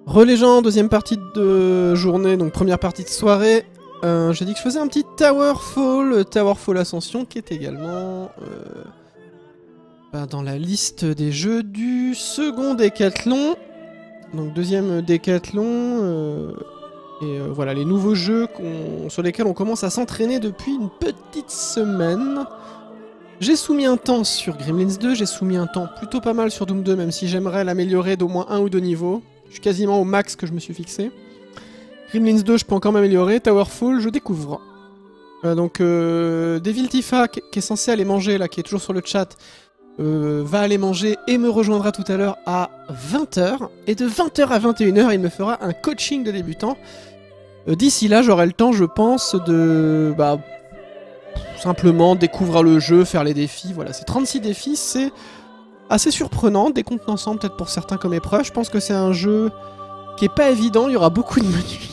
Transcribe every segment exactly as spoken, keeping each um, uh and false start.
Relégent, deuxième partie de journée, donc première partie de soirée. Euh, J'ai dit que je faisais un petit Towerfall, Towerfall Ascension, qui est également euh, bah, dans la liste des jeux du second décathlon. Donc deuxième décathlon, euh, et euh, voilà les nouveaux jeux sur lesquels on commence à s'entraîner depuis une petite semaine. J'ai soumis un temps sur Gremlins deux, j'ai soumis un temps plutôt pas mal sur Doom deux, même si j'aimerais l'améliorer d'au moins un ou deux niveaux. Je suis quasiment au max que je me suis fixé. Gremlins deux, je peux encore m'améliorer. Towerfall, je découvre. Euh, donc, euh, Devil Tifa, qui est censé aller manger, là, qui est toujours sur le chat, euh, va aller manger et me rejoindra tout à l'heure à vingt heures. Et de vingt heures à vingt et une heures, il me fera un coaching de débutant. Euh, D'ici là, j'aurai le temps, je pense, de... Bah, simplement découvrir le jeu, faire les défis. Voilà, c'est trente-six défis, c'est assez surprenant, décontenançant peut-être pour certains comme épreuve. Je pense que c'est un jeu qui est pas évident, il y aura beaucoup de menus.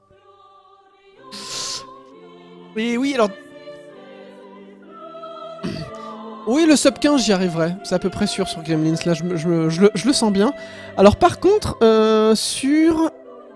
Mais oui, alors... Oui, le sub quinze, j'y arriverai. C'est à peu près sûr sur Gremlins, là, je, je, je, le, je le sens bien. Alors par contre, euh, sur...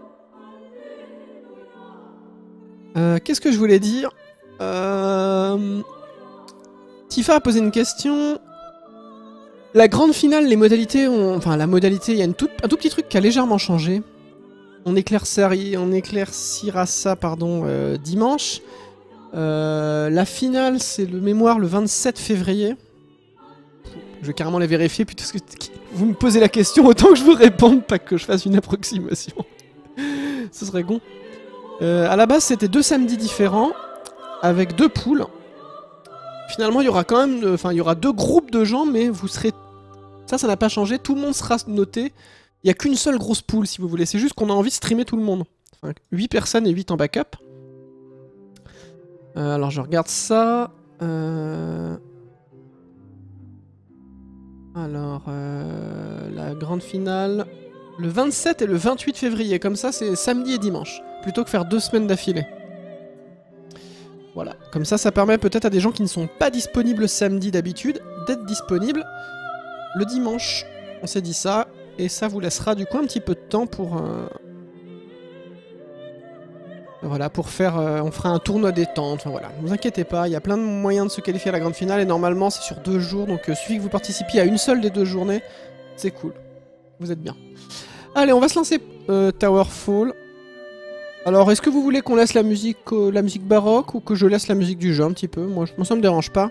Euh, Qu'est-ce que je voulais dire euh... Tifa a posé une question. La grande finale, les modalités ont... Enfin, la modalité, il y a une toute... un tout petit truc qui a légèrement changé. On éclaircira, on éclaircira ça pardon, euh, dimanche. Euh, la finale, c'est le mémoire le vingt-sept février. Je vais carrément les vérifier, puisque vous me posez la question, autant que je vous réponde, pas que je fasse une approximation. Ce serait con. Euh, à la base, c'était deux samedis différents, avec deux poules. Finalement, il y aura quand même... Enfin, il y aura deux groupes de gens, mais vous serez... Ça, ça n'a pas changé, tout le monde sera noté. Il n'y a qu'une seule grosse pool, si vous voulez. C'est juste qu'on a envie de streamer tout le monde. Enfin, huit personnes et huit en backup. Euh, alors, je regarde ça. Euh... Alors, euh... la grande finale... Le vingt-sept et le vingt-huit février. Comme ça, c'est samedi et dimanche. Plutôt que faire deux semaines d'affilée. Voilà. Comme ça, ça permet peut-être à des gens qui ne sont pas disponibles samedi d'habitude d'être disponibles le dimanche. On s'est dit ça. Et ça vous laissera du coup un petit peu de temps pour... Euh... Voilà, pour faire... Euh, on fera un tournoi détente, enfin voilà. Ne vous inquiétez pas, il y a plein de moyens de se qualifier à la grande finale, et normalement c'est sur deux jours, donc euh, suffit que vous participiez à une seule des deux journées, c'est cool. Vous êtes bien. Allez, on va se lancer euh, Towerfall. Alors, est-ce que vous voulez qu'on laisse la musique, euh, la musique baroque, ou que je laisse la musique du jeu un petit peu? Moi, moi ça me dérange pas.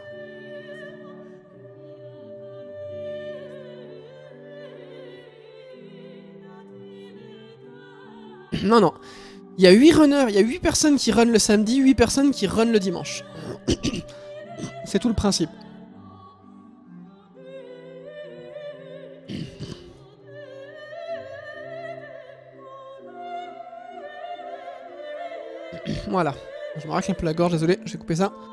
Non, non. Il y a huit runners, il y a huit personnes qui run le samedi, huit personnes qui run le dimanche. C'est tout le principe. Voilà. Je me racle un peu la gorge, désolé, je vais couper ça.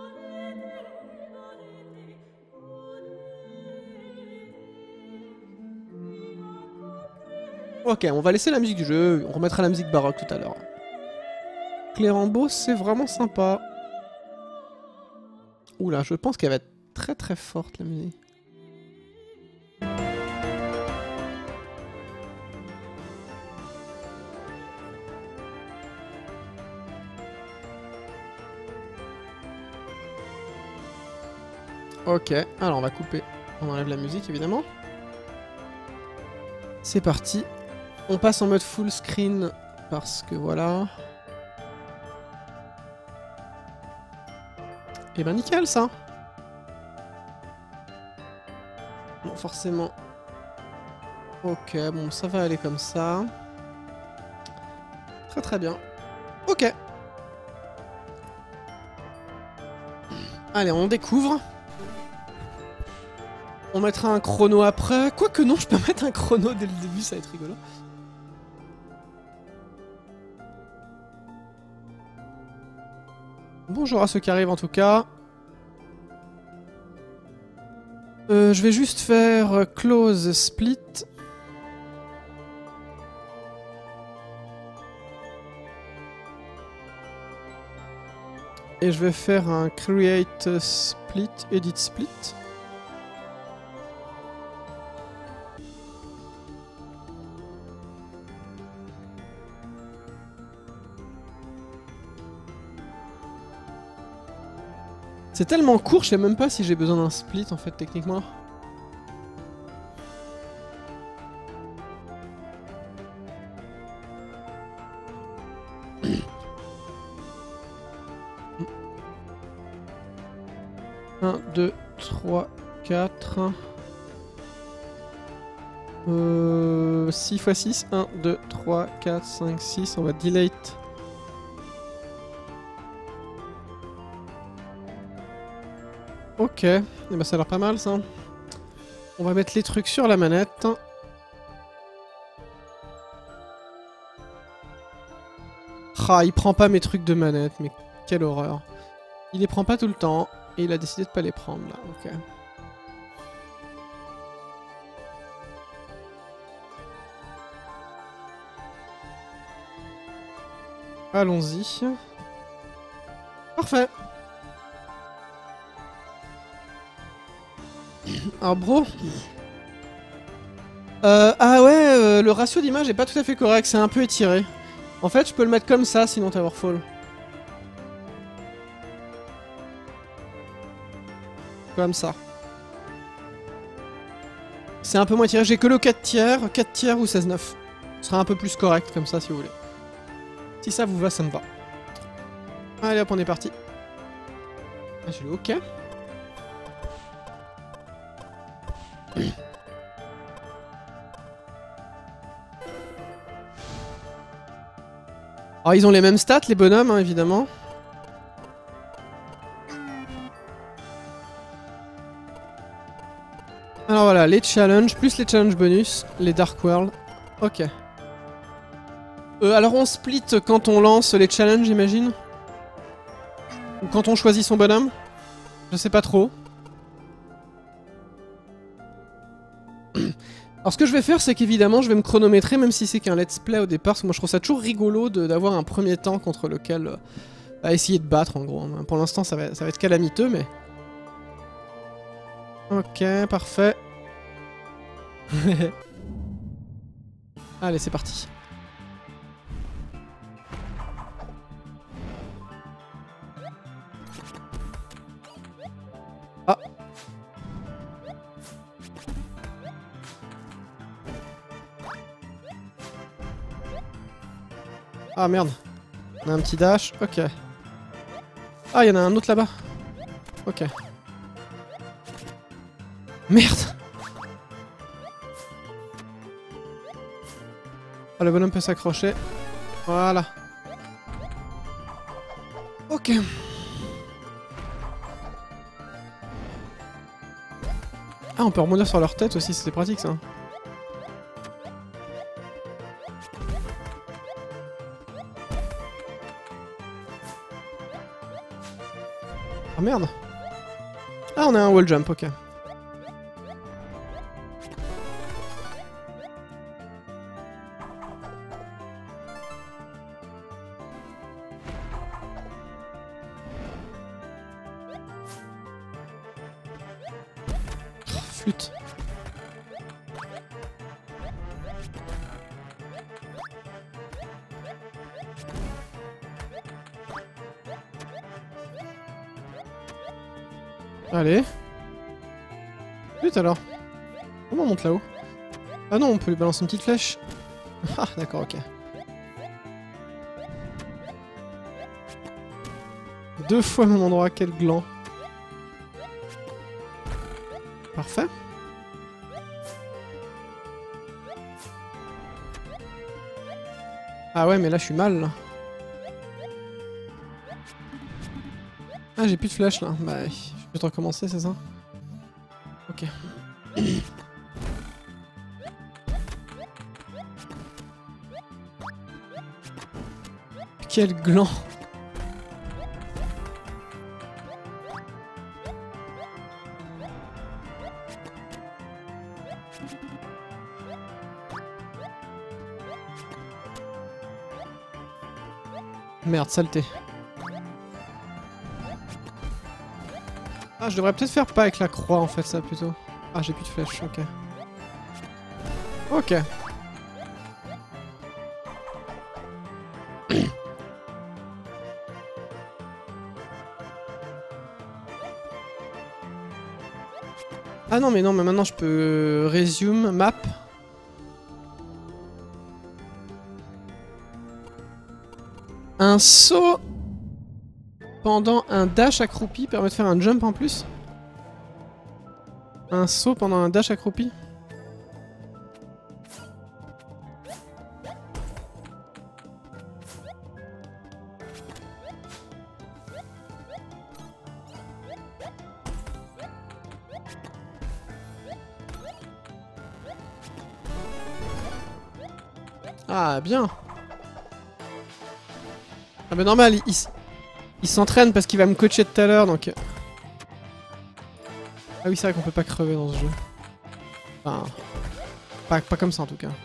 Ok, on va laisser la musique du jeu, on remettra la musique baroque tout à l'heure. Clérambeau, c'est vraiment sympa. Oula, je pense qu'elle va être très très forte la musique. Ok, alors on va couper. On enlève la musique évidemment. C'est parti. On passe en mode full screen parce que voilà. Et ben nickel ça. Bon, forcément. Ok, bon ça va aller comme ça. Très très bien. Ok. Allez, on découvre. On mettra un chrono après. Quoique non, je peux mettre un chrono dès le début, ça va être rigolo. Bonjour à ceux qui arrivent en tout cas. Euh, je vais juste faire close split. Et je vais faire un create split, edit split. C'est tellement court, je sais même pas si j'ai besoin d'un split en fait techniquement. un, deux, trois, quatre... Euh, six fois six, un, deux, trois, quatre, cinq, six, on va delete. Ok, et bah ça a l'air pas mal ça. On va mettre les trucs sur la manette. Ah, il prend pas mes trucs de manette, mais quelle horreur. Il les prend pas tout le temps, et il a décidé de pas les prendre là, ok. Allons-y. Parfait. Alors bro. Euh, ah ouais, euh, le ratio d'image est pas tout à fait correct, c'est un peu étiré. En fait, je peux le mettre comme ça, sinon Towerfall. Comme ça. C'est un peu moins étiré, j'ai que le quatre tiers, quatre tiers ou seize neuf. Ce sera un peu plus correct comme ça si vous voulez. Si ça vous va, ça me va. Allez hop, on est parti. Ah, j'ai le OK. Alors ils ont les mêmes stats, les bonhommes, hein, évidemment. Alors voilà, les challenges, plus les challenges bonus, les Dark World. Ok. Euh, alors on split quand on lance les challenges, j'imagine? Ou quand on choisit son bonhomme? Je sais pas trop. Alors ce que je vais faire, c'est qu'évidemment, je vais me chronométrer, même si c'est qu'un let's play au départ, parce que moi je trouve ça toujours rigolo d'avoir un premier temps contre lequel... Euh, à essayer de battre, en gros. Pour l'instant, ça va, ça va être calamiteux, mais... Ok, parfait. Allez, c'est parti. Ah. Ah merde. On a un petit dash, ok. Ah, il y en a un autre là-bas. Ok. Merde. Ah, le bonhomme peut s'accrocher. Voilà. Ok. Ah, on peut rebondir sur leur tête aussi, c'est pratique ça. Ah merde. Ah, on a un wall jump, ok. Flûte. Allez. Flûte alors. Comment on monte là-haut? Ah non, on peut lui balancer une petite flèche. Ah d'accord, ok. Deux fois au même endroit, quel gland. Parfait. Ah ouais, mais là je suis mal là. Ah, j'ai plus de flèche là. Bah, je vais peut-être recommencer, c'est ça? Ok. Quel gland. Merde, saleté. Ah, je devrais peut-être faire pas avec la croix en fait, ça plutôt. Ah, j'ai plus de flèches, ok. Ok. Ah non mais non mais maintenant je peux... Resume, map. Un saut pendant un dash accroupi permet de faire un jump en plus. Un saut pendant un dash accroupi. Ah, bien. Ah bah normal, il, il, il s'entraîne parce qu'il va me coacher tout à l'heure, donc... Ah oui, c'est vrai qu'on peut pas crever dans ce jeu. Enfin... Pas, pas comme ça, en tout cas.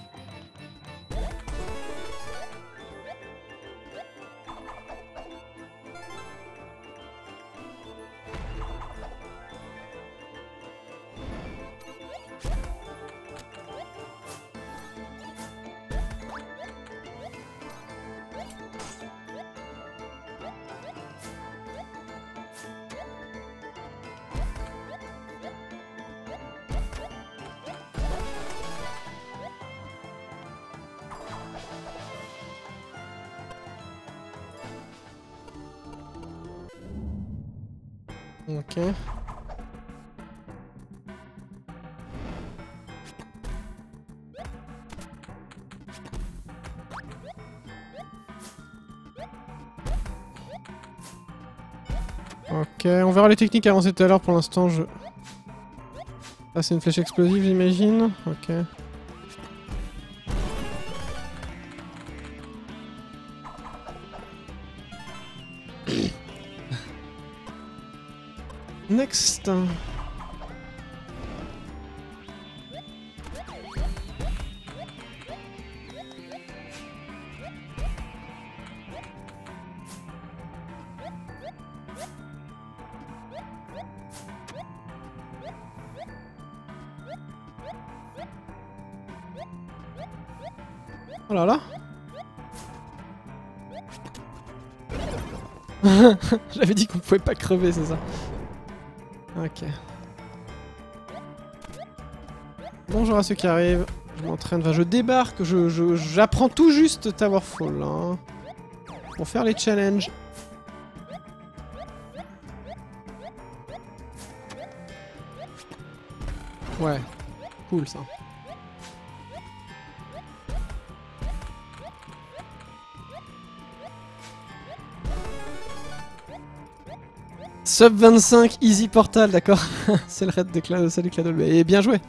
Ok. Ok, on verra les techniques avancées tout à l'heure. Pour l'instant, je... Ah, c'est une flèche explosive, j'imagine. Ok. Next. Oh là là. J'avais dit qu'on pouvait pas crever, c'est ça. Ok. Bonjour à ceux qui arrivent. Je m'entraîne, enfin je débarque, je, je, j'apprends tout juste Towerfall hein, pour faire les challenges. Ouais, cool ça. Sub vingt-cinq, Easy Portal, d'accord. C'est le raid de Clado, salut Clado. Et bien joué.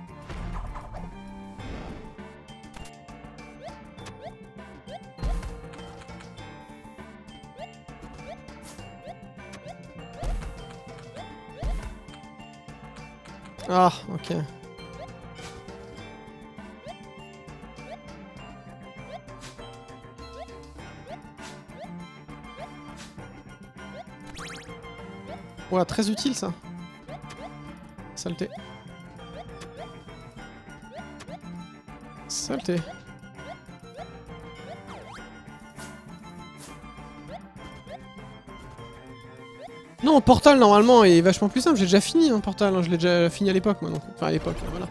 Ah, ok. Ouais, très utile ça. Saleté. Saleté. Non, Portal normalement est vachement plus simple. J'ai déjà fini hein, Portal. Hein. Je l'ai déjà fini à l'époque moi. Donc. Enfin à l'époque, voilà.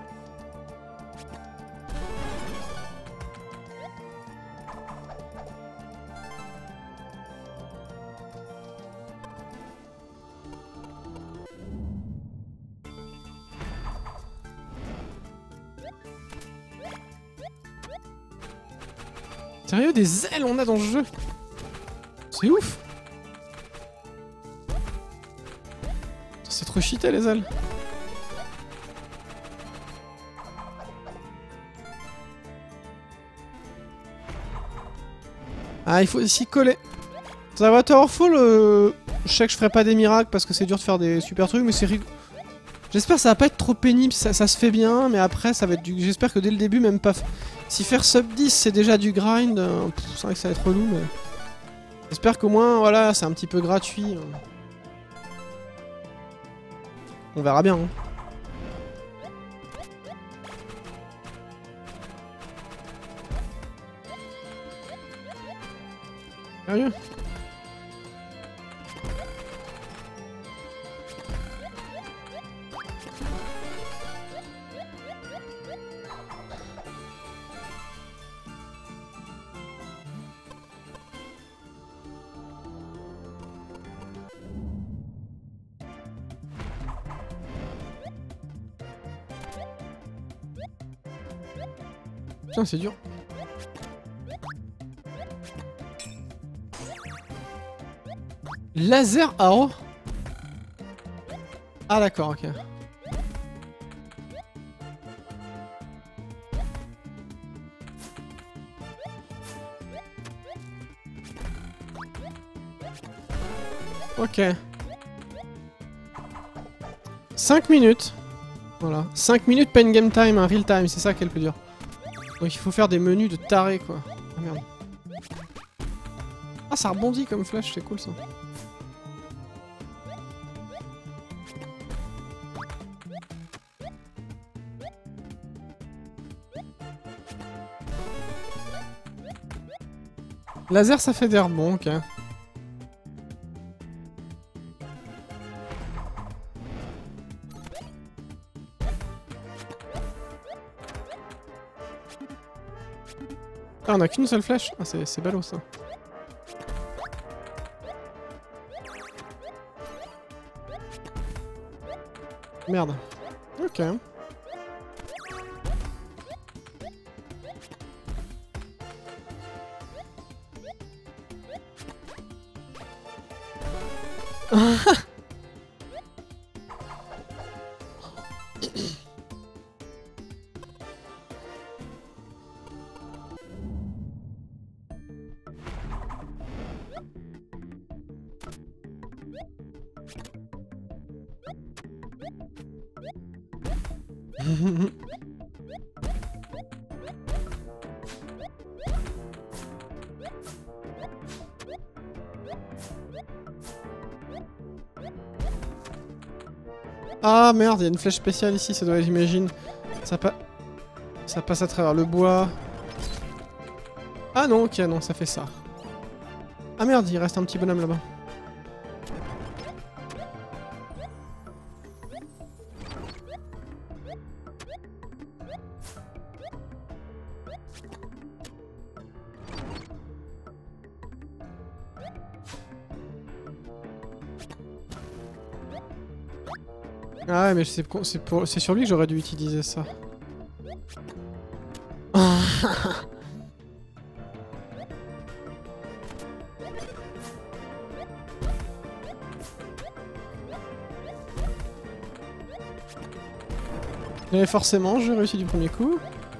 Sérieux, des ailes on a dans le jeu. C'est ouf. C'est trop cheaté les ailes. Ah, il faut s'y coller. Ça va, Towerfall, euh, je sais que je ferai pas des miracles parce que c'est dur de faire des super trucs, mais c'est rigolo. J'espère que ça va pas être trop pénible, ça, ça se fait bien, mais après ça va être du... J'espère que dès le début, même pas... Si faire sub dix c'est déjà du grind, euh, c'est vrai que ça va être relou, mais... J'espère qu'au moins, voilà, c'est un petit peu gratuit. Hein. On verra bien. Hein. Sérieux ? Putain, c'est dur. Laser arrow. Ah d'accord, ok. Ok. cinq minutes. Voilà. cinq minutes pen game time, un real time, c'est ça qui est le plus dur. Donc il faut faire des menus de taré quoi. Ah merde. Ah ça rebondit comme flash, c'est cool ça. Laser ça fait des rebonds, ok. Ah, on a qu'une seule flèche. Ah, c'est ballot ça. Merde. Ok. Ah merde, il y a une flèche spéciale ici, ça doit être, j'imagine. Ça, pa... ça passe à travers le bois. Ah non, ok, non, ça fait ça. Ah merde, il reste un petit bonhomme là-bas. Ah ouais, mais c'est pour... sur lui que j'aurais dû utiliser ça. Mais forcément, j'ai réussi du premier coup.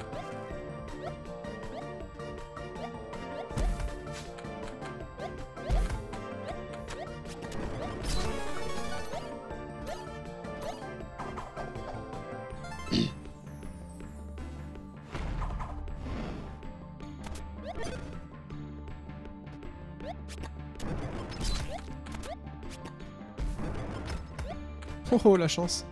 Oh oh, la chance.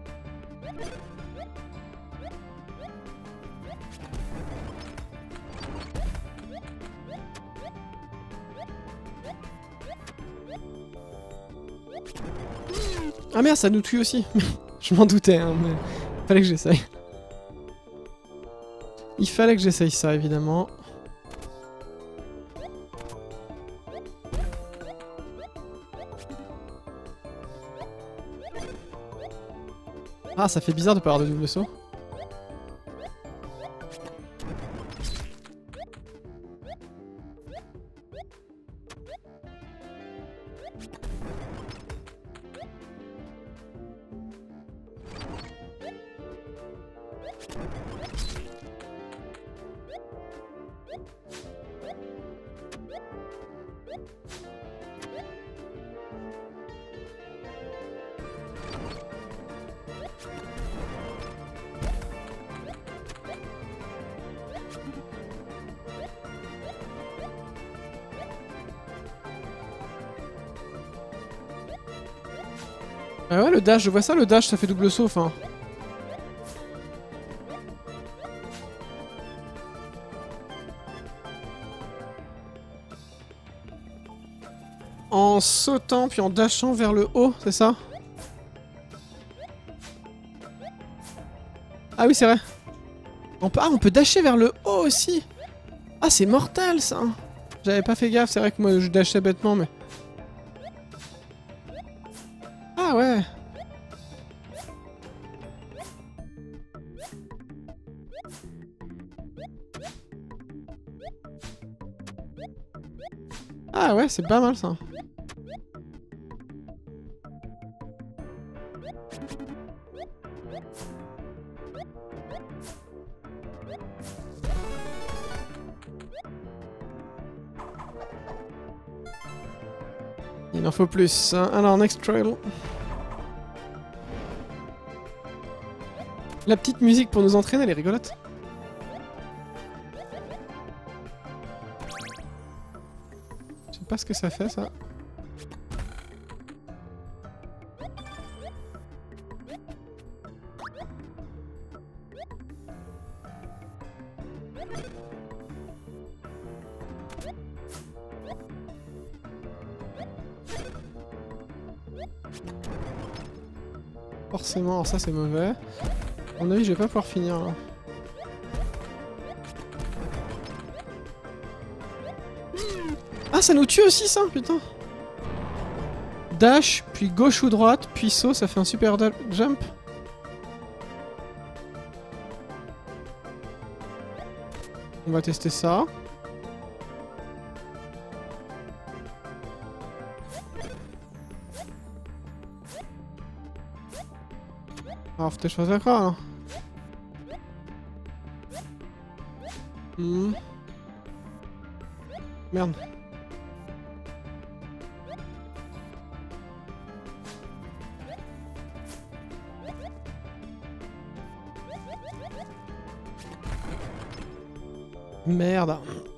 Ah merde, ça nous tue aussi. Je m'en doutais, hein, mais fallait que j'essaye. Il fallait que j'essaye ça, évidemment. Ah, ça fait bizarre de pas avoir de double saut. Ah ouais, le dash, je vois ça, le dash, ça fait double saut, enfin. En sautant, puis en dashant vers le haut, c'est ça? Ah oui, c'est vrai. On peut... Ah, on peut dasher vers le haut aussi. Ah, c'est mortel, ça. J'avais pas fait gaffe, c'est vrai que moi, je dashais bêtement, mais... Ah ouais. Ah ouais, c'est pas mal ça. Il en faut plus. Alors, next trail. La petite musique pour nous entraîner, elle est rigolote. Je sais pas ce que ça fait, ça. Forcément, alors ça c'est mauvais. À mon avis, je vais pas pouvoir finir là. Ah, ça nous tue aussi ça, putain. Dash, puis gauche ou droite, puis saut, ça fait un super jump. On va tester ça. Alors, faut que je fasse la croix, là. Hmm. Merde. Merde.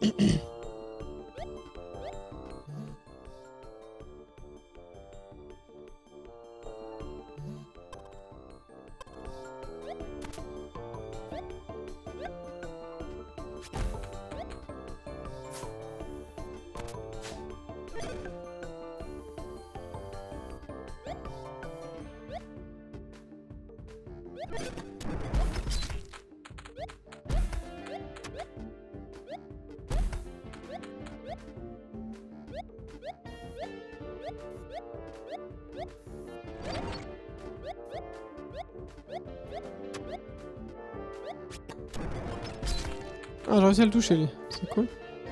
Ah, j'ai réussi à le toucher, lui. C'est cool.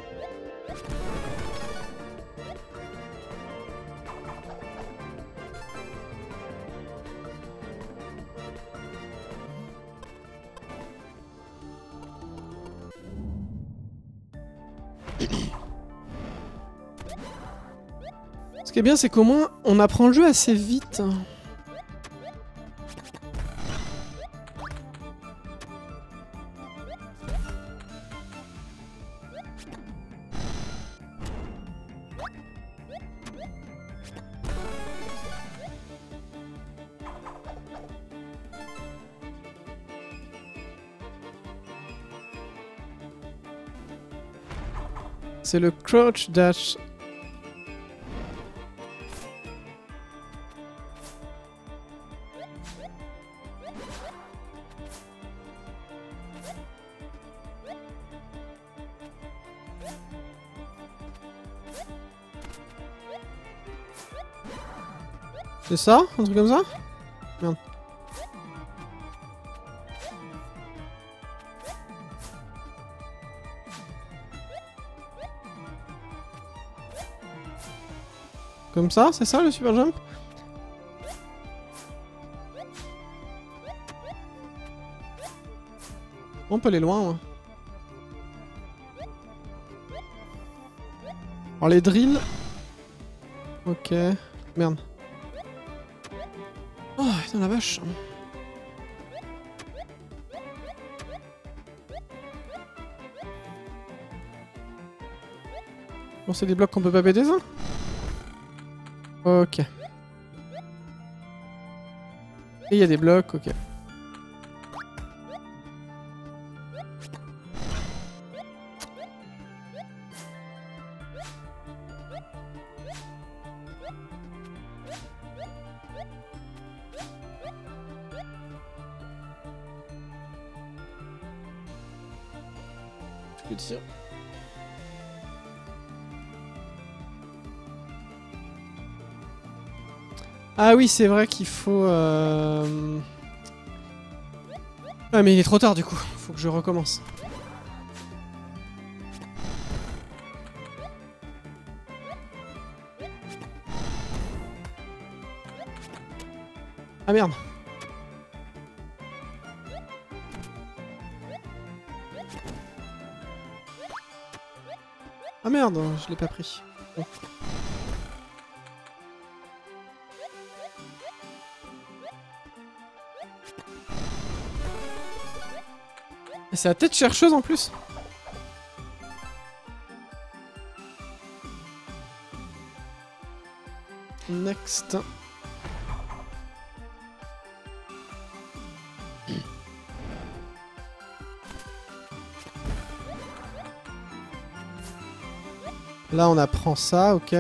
Ce qui est bien, c'est qu'au moins, on apprend le jeu assez vite. C'est le crouch dash. C'est ça? Un truc comme ça? Merde. Comme ça? C'est ça le super jump? On peut aller loin, ouais. Alors les drills... Ok... Merde. Oh, putain la vache. Bon, c'est des blocs qu'on peut pas péter, ça? Ok. Et il y a des blocs, ok. Je peux tirer. Ah oui, c'est vrai qu'il faut... Euh... Ah mais il est trop tard du coup, faut que je recommence. Ah merde. Ah merde, je l'ai pas pris. Bon. Et c'est la tête chercheuse en plus. Next. Là on apprend ça, ok.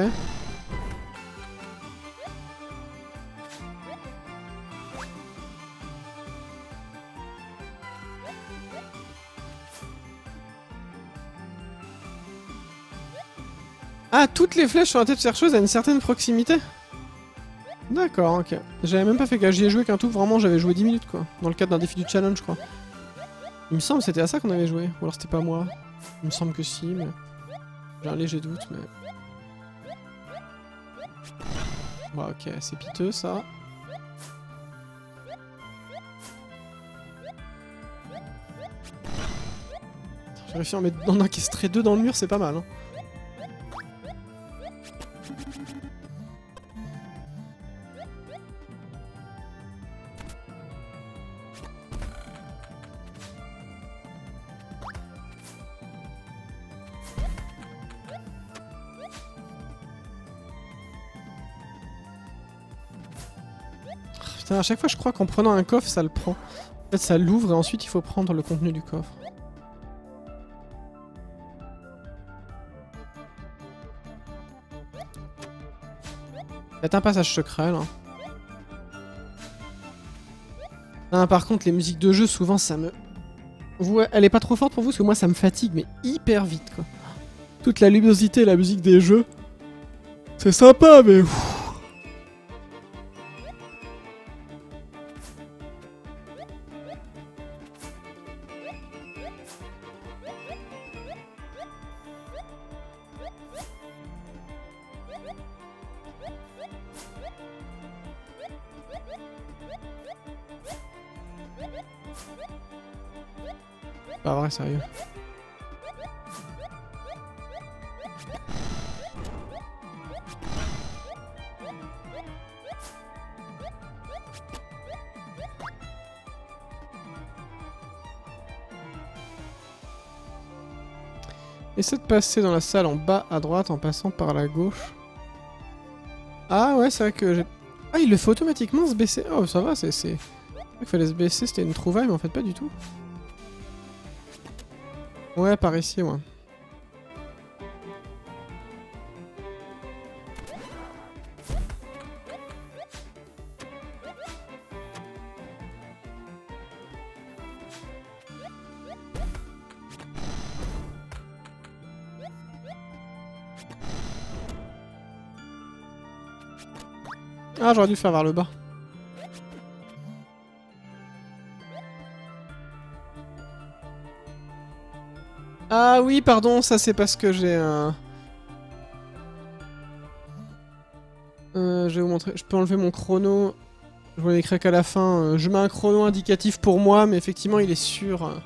Ah, toutes les flèches sur la tête chercheuse à une certaine proximité. D'accord, ok. J'avais même pas fait gaffe, j'y ai joué qu'un tout, vraiment j'avais joué dix minutes quoi. Dans le cadre d'un défi du challenge, je crois. Il me semble que c'était à ça qu'on avait joué. Ou alors c'était pas moi. Il me semble que si, mais... J'ai un léger doute, mais... Bon, ok, c'est piteux ça. J'ai réussi à en mettre d'en encaistrer deux dans le mur, c'est pas mal. Hein. Putain, à chaque fois je crois qu'en prenant un coffre, ça le prend. En fait, ça l'ouvre et ensuite il faut prendre le contenu du coffre. Peut-être un passage secret là. Ah, par contre, les musiques de jeu, souvent ça me... Vous, elle est pas trop forte pour vous parce que moi ça me fatigue, mais hyper vite quoi. Toute la luminosité et la musique des jeux. C'est sympa, mais... Pas vrai, sérieux. Essaie de passer dans la salle en bas à droite en passant par la gauche. Ah ouais, c'est vrai que j'ai... Ah, il le fait automatiquement se baisser. Oh, ça va, c'est... c'est... Il fallait se baisser, c'était une trouvaille, mais en fait pas du tout. Ouais, par ici, ouais. Ah, j'aurais dû faire vers le bas. Ah oui, pardon, ça c'est parce que j'ai un... Euh, je vais vous montrer, je peux enlever mon chrono. Je voulais écrire qu'à la fin, euh, je mets un chrono indicatif pour moi, mais effectivement il est sur... Euh...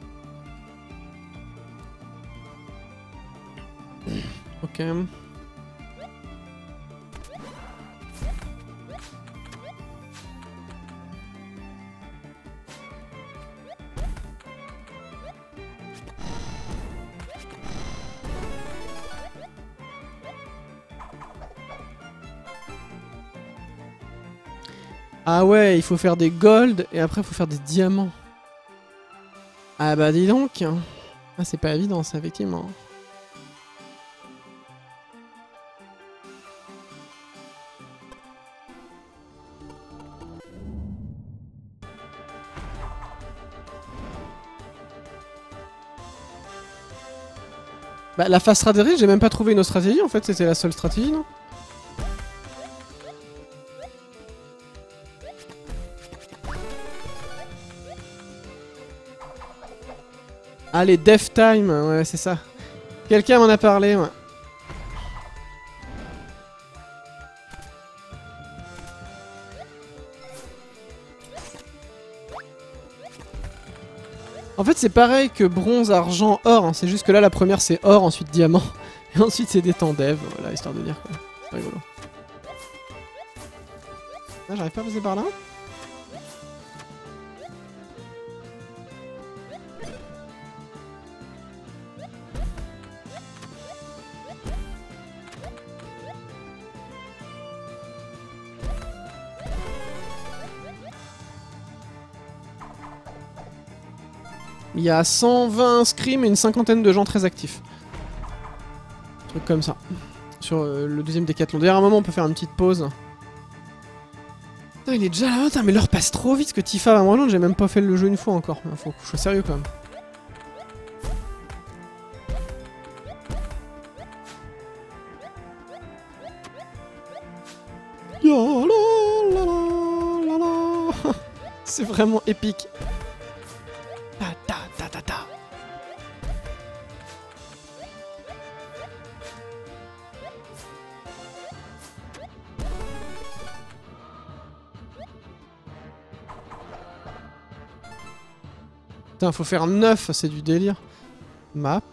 Ok. Ah ouais, il faut faire des gold et après il faut faire des diamants. Ah bah dis donc. Ah c'est pas évident ça, effectivement. Bah la phase stratégie, j'ai même pas trouvé une autre stratégie en fait, c'était la seule stratégie, non? Ah, les Death Time, ouais, c'est ça. Quelqu'un m'en a parlé, ouais. En fait, c'est pareil que bronze, argent, or. Hein. C'est juste que là, la première, c'est or, ensuite diamant. Et ensuite, c'est des temps dev. Voilà, histoire de dire quoi. C'est rigolo. Ah, j'arrive pas à passer par là. Il y a cent vingt scrims et une cinquantaine de gens très actifs. Un truc comme ça. Sur euh, le deuxième décathlon. D'ailleurs, à un moment, on peut faire une petite pause. Putain, il est déjà là. Putain, mais l'heure passe trop vite que Tifa va me rejoindre. J'ai même pas fait le jeu une fois encore. Faut que je sois sérieux quand même. C'est vraiment épique. Ta ta ta ta ta. Putain, faut faire neuf, c'est du délire. Map.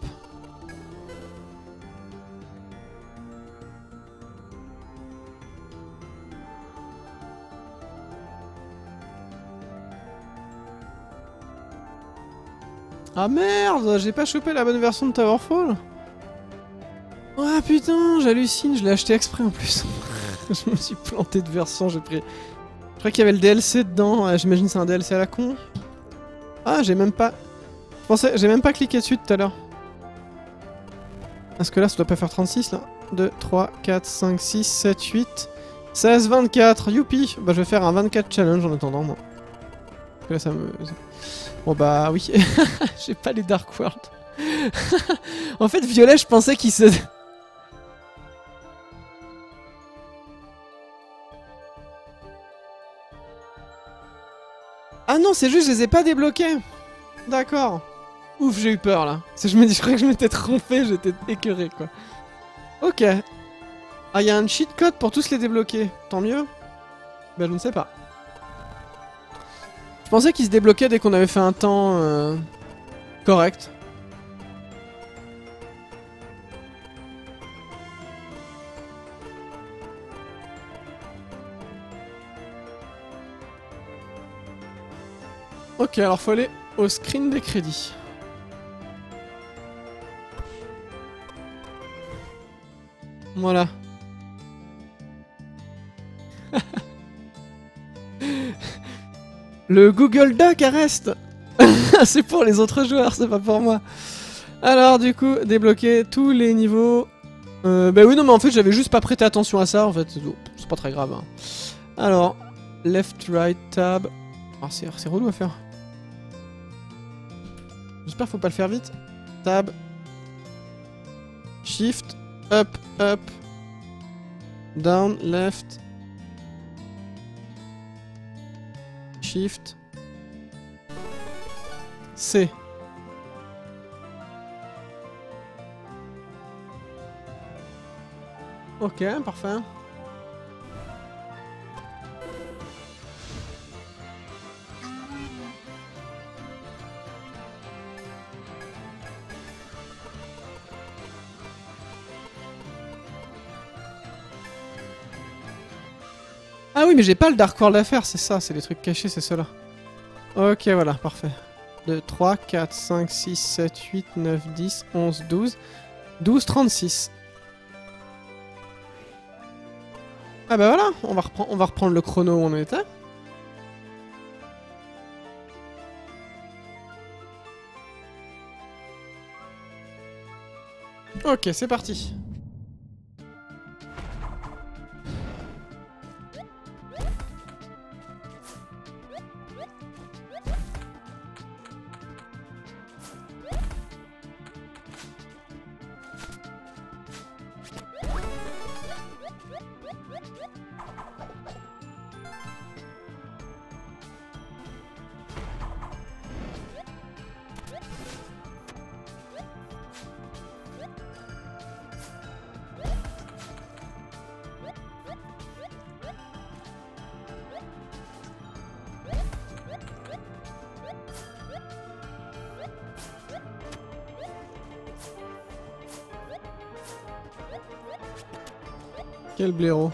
Ah merde, j'ai pas chopé la bonne version de Towerfall. Ah putain, j'hallucine, je l'ai acheté exprès en plus. Je me suis planté de version, j'ai pris... Je crois qu'il y avait le D L C dedans, ouais, j'imagine que c'est un D L C à la con. Ah, j'ai même pas... Je pensais... J'ai même pas cliqué dessus tout à l'heure. Parce que là, ça doit pas faire trente-six, là. deux, trois, quatre, cinq, six, sept, huit, seize, vingt-quatre, youpi. Bah, je vais faire un vingt-quatre challenge en attendant, moi. Parce que là, ça me... Bon bah oui, j'ai pas les Dark World. En fait, Violet, je pensais qu'il se... Ah non, c'est juste, je les ai pas débloqués. D'accord. Ouf, j'ai eu peur là. Je me dis, je croyais que je m'étais trompé, j'étais écœuré quoi. Ok. Ah, il y a un cheat code pour tous les débloquer. Tant mieux. Bah, je ne sais pas. Je pensais qu'il se débloquait dès qu'on avait fait un temps euh, correct. Ok, alors faut aller au screen des crédits. Voilà. Le Google Doc reste. C'est pour les autres joueurs, c'est pas pour moi. Alors du coup, débloquer tous les niveaux. Euh, bah oui, non mais en fait j'avais juste pas prêté attention à ça en fait. C'est pas très grave. Hein. Alors, left, right, tab. Ah, c'est relou à faire. J'espère faut pas le faire vite. Tab. Shift. Up, up. Down, left. Shift. C. Ok, parfait. Ah oui, mais j'ai pas le Dark World à faire, c'est ça, c'est les trucs cachés, c'est ceux-là. Ok, voilà, parfait. deux, trois, quatre, cinq, six, sept, huit, neuf, dix, onze, douze. douze, trente-six. Ah bah voilà, on va, on va reprendre le chrono où on était. Ok, c'est parti. Quel blaireau.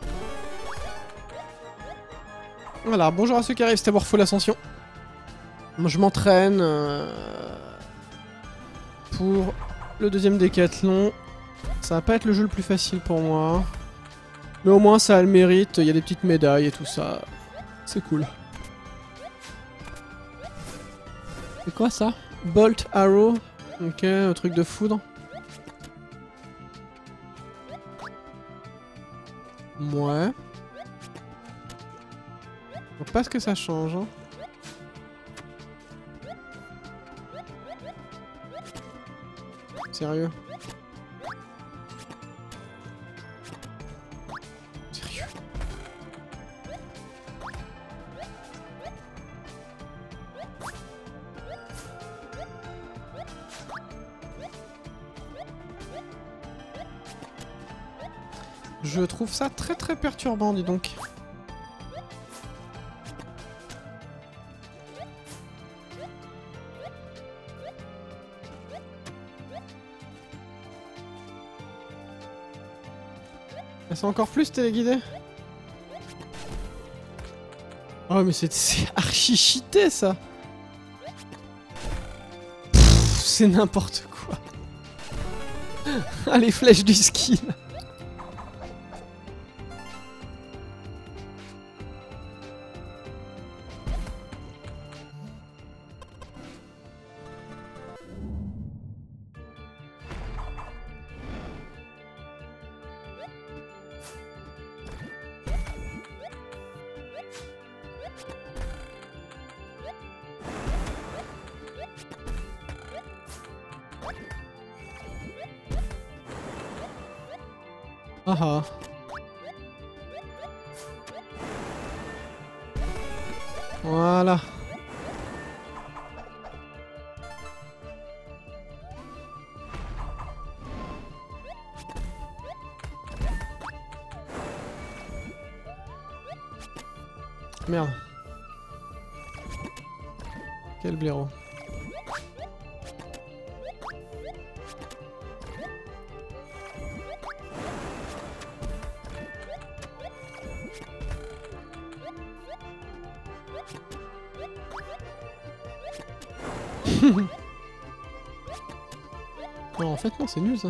Voilà, bonjour à ceux qui arrivent, c'était Towerfall Ascension. Moi je m'entraîne euh, pour le deuxième décathlon. Ça va pas être le jeu le plus facile pour moi. Mais au moins ça a le mérite, il y a des petites médailles et tout ça. C'est cool. C'est quoi ça? Bolt Arrow. Ok, un truc de foudre. Ouais. Je vois pas ce que ça change. Hein. Sérieux? Sérieux? Je trouve ça très très perturbant, dis donc. C'est encore plus téléguidé. Oh mais c'est archi cheaté ça. C'est n'importe quoi. Ah les flèches du skill. Ah ah. Voilà. Merde. Quel blaireau. Non, en fait, non, c'est nul ça.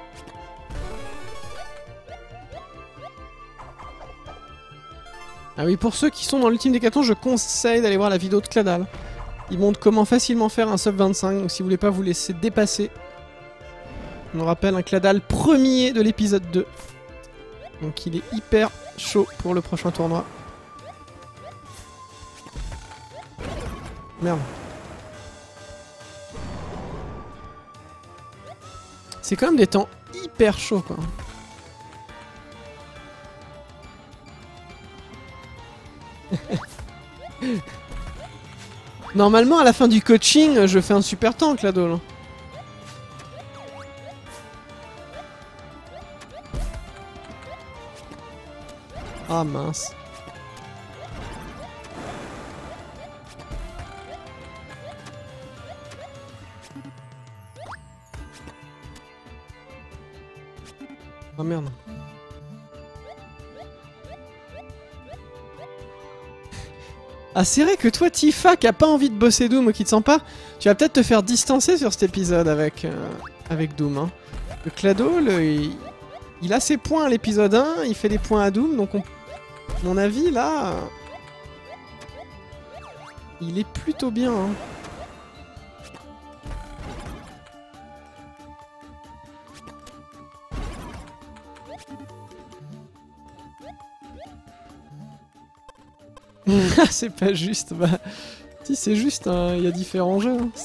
Ah oui, pour ceux qui sont dans l'ultime décathlon, je conseille d'aller voir la vidéo de Cladal. Il montre comment facilement faire un sub vingt-cinq, donc si vous voulez pas vous laisser dépasser. On rappelle un Cladal premier de l'épisode deux. Donc il est hyper chaud pour le prochain tournoi. Merde. C'est quand même des temps hyper chauds quoi. Normalement à la fin du coaching je fais un super temps Clado. Ah mince. Ah merde. Ah c'est vrai que toi Tifa qui a pas envie de bosser Doom ou qui te sent pas, tu vas peut-être te faire distancer sur cet épisode avec, euh, avec Doom. Hein. Le Clado, le, il, il a ses points à l'épisode un, il fait des points à Doom, donc on, à mon avis là, euh, il est plutôt bien. Hein. C'est pas juste, bah... Si, c'est juste, il hein, y a différents jeux. Hein.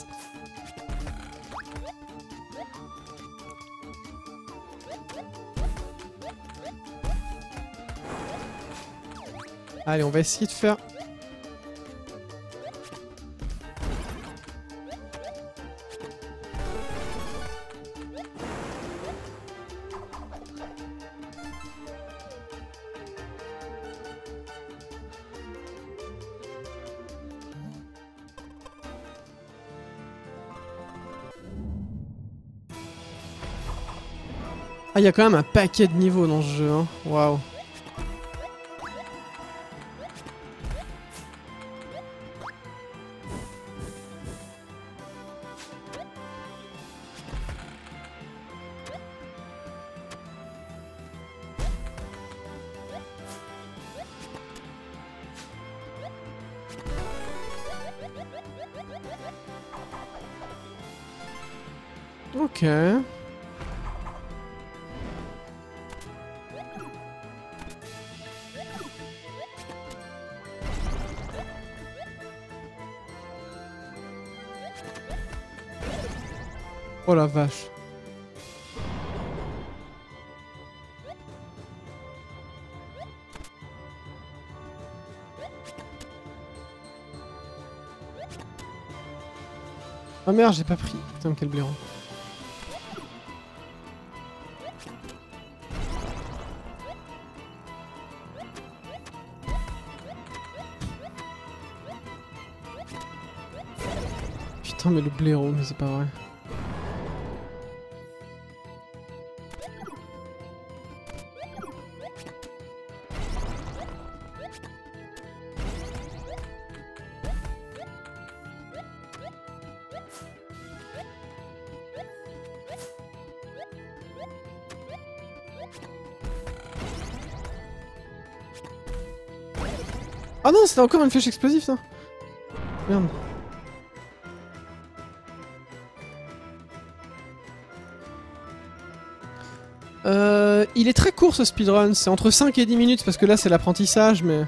Allez, on va essayer de faire... Ah, il y a quand même un paquet de niveaux dans ce jeu, hein. Waouh. Ok. Oh la vache. Ah merde, j'ai pas pris. Putain, quel blaireau. Putain, mais le blaireau, mais c'est pas vrai. Ah non, c'était encore une flèche explosive, ça. Merde. Euh, il est très court ce speedrun, c'est entre cinq et dix minutes parce que là c'est l'apprentissage, mais...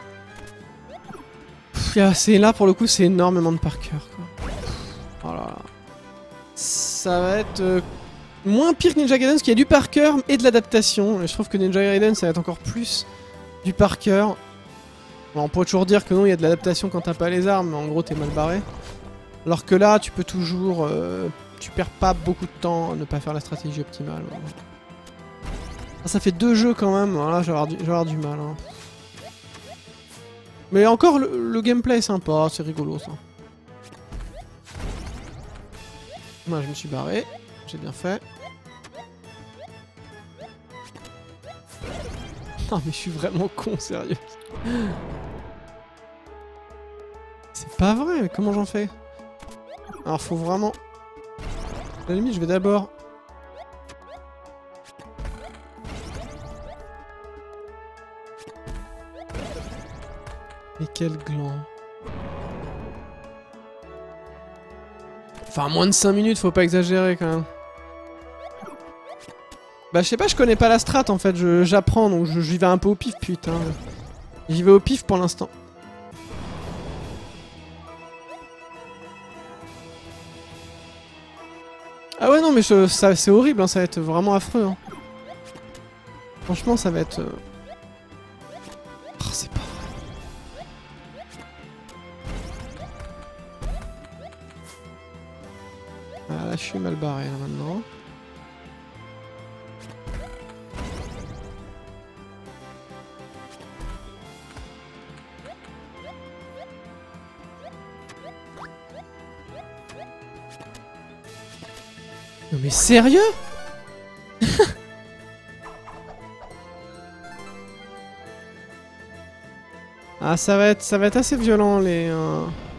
C'est là pour le coup, c'est énormément de par cœur, quoi. Oh là là. Ça va être euh, moins pire que Ninja Gaiden, parce qu'il y a du par cœur et de l'adaptation. Et je trouve que Ninja Gaiden ça va être encore plus du par cœur. Bon, on pourrait toujours dire que non, il y a de l'adaptation quand t'as pas les armes, mais en gros t'es mal barré. Alors que là, tu peux toujours... Euh, tu perds pas beaucoup de temps à ne pas faire la stratégie optimale. Ouais. Ah, ça fait deux jeux quand même, voilà, je vais avoir du, je vais avoir du mal. Hein. Mais encore, le, le gameplay est sympa, c'est rigolo ça. Moi, je me suis barré, j'ai bien fait. Non mais je suis vraiment con, sérieux. C'est pas vrai, mais comment j'en fais? Alors faut vraiment... À la limite, je vais d'abord... Mais quel gland. Enfin, moins de cinq minutes, faut pas exagérer quand même. Bah je sais pas, je connais pas la strat en fait, j'apprends donc j'y vais un peu au pif, putain. J'y vais au pif pour l'instant. Ah ouais non mais je, ça c'est horrible, hein, ça va être vraiment affreux. Hein. Franchement ça va être... Euh... Oh c'est pas vrai. Ah là je suis mal barré là maintenant. Non mais sérieux? Ah ça va être ça va être assez violent les... Euh...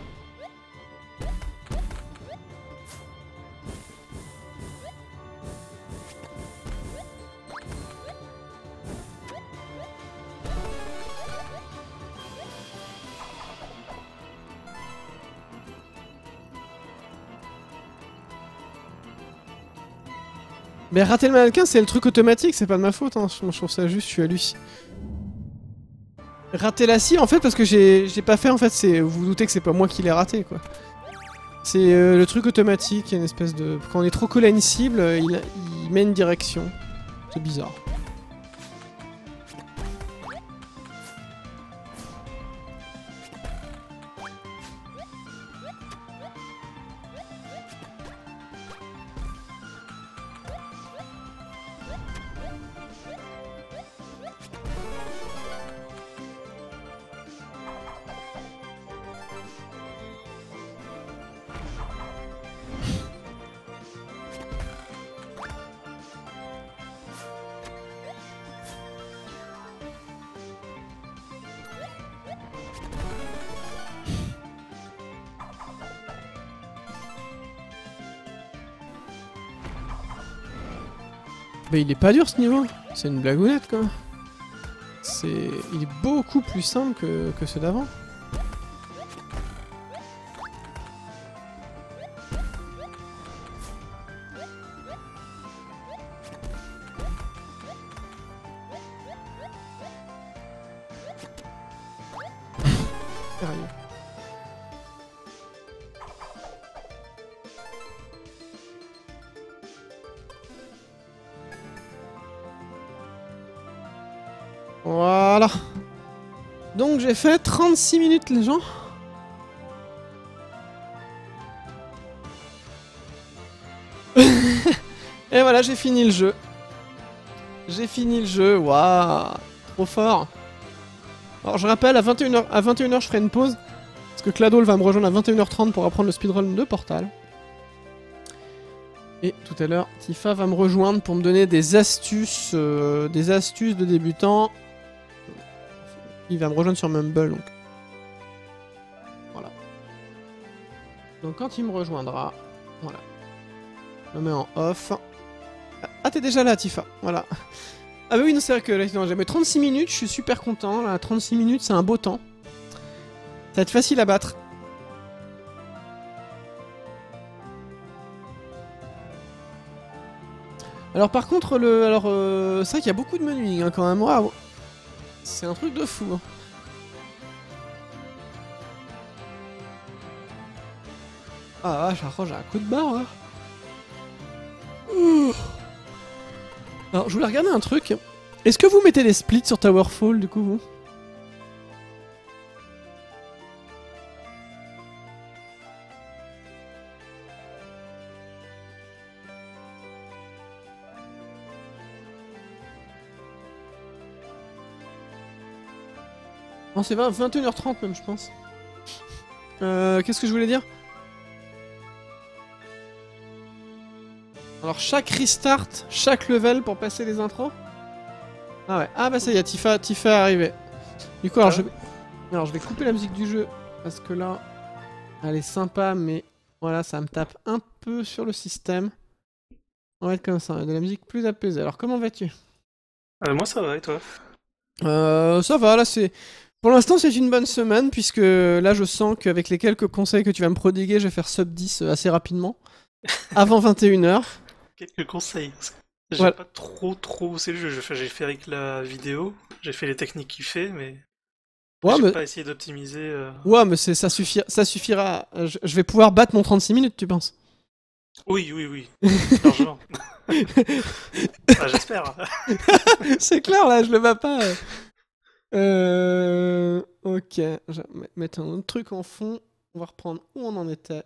Mais rater le mannequin, c'est le truc automatique, c'est pas de ma faute, hein. Je trouve ça juste, je suis halluciné. Rater la scie, en fait, parce que j'ai pas fait, en fait, c'est... Vous vous doutez que c'est pas moi qui l'ai raté, quoi. C'est euh, le truc automatique, il y a une espèce de... Quand on est trop collé à une cible, il, il met une direction. C'est bizarre. Bah il est pas dur ce niveau. C'est une blagounette quoi. C'est... Il est beaucoup plus simple que, que ceux d'avant. Sérieux. Voilà. Donc j'ai fait trente-six minutes les gens. Et voilà, j'ai fini le jeu. J'ai fini le jeu, waouh, trop fort. Alors je rappelle, à vingt et une heures, à vingt et une heures je ferai une pause. Parce que Cladol va me rejoindre à vingt et une heures trente pour apprendre le speedrun de Portal. Et tout à l'heure, Tifa va me rejoindre pour me donner des astuces, euh, des astuces de débutant. Il va me rejoindre sur Mumble, donc. Voilà. Donc quand il me rejoindra, voilà. Je me mets en off. Ah, t'es déjà là, Tifa. Voilà. Ah bah oui, non, c'est vrai que là, j'ai mis trente-six minutes, je suis super content. Là, trente-six minutes, c'est un beau temps. Ça va être facile à battre. Alors par contre, le, alors euh, c'est vrai qu'il y a beaucoup de menus hein, quand même. Waouh, c'est un truc de fou. Hein. Ah vache, j'ai un coup de barre. Hein. Ouh. Alors je voulais regarder un truc. Est-ce que vous mettez des splits sur Towerfall du coup vous? Non, c'est vingt et une heures trente même, je pense. Euh, Qu'est-ce que je voulais dire? Alors, chaque restart, chaque level pour passer les intros? Ah ouais. Ah bah ça y est, Tifa, Tifa est arrivé. Du coup, alors, je... alors je vais couper la musique du jeu, parce que là, elle est sympa, mais voilà, ça me tape un peu sur le système. On va être comme ça, de la musique plus apaisée. Alors, comment vas-tu? Euh, moi ça va et toi? Euh, ça va, là c'est... Pour l'instant, c'est une bonne semaine, puisque là, je sens qu'avec les quelques conseils que tu vas me prodiguer, je vais faire sub dix assez rapidement. Avant vingt et une heures. Quelques conseils. J'ai Voilà. pas trop trop bossé le jeu. J'ai fait, j'ai fait avec la vidéo, j'ai fait les techniques qu'il fait, mais Ouais, j'ai mais, pas essayé d'optimiser. euh. ouais, mais c'est- ça, suffira, ça suffira. Je, je vais pouvoir battre mon trente-six minutes, tu penses? Oui, oui, oui. Largement. Ah, j'espère. C'est clair, là, je le bats pas. Euh... Ok, je vais mettre un autre truc en fond. On va reprendre où on en était.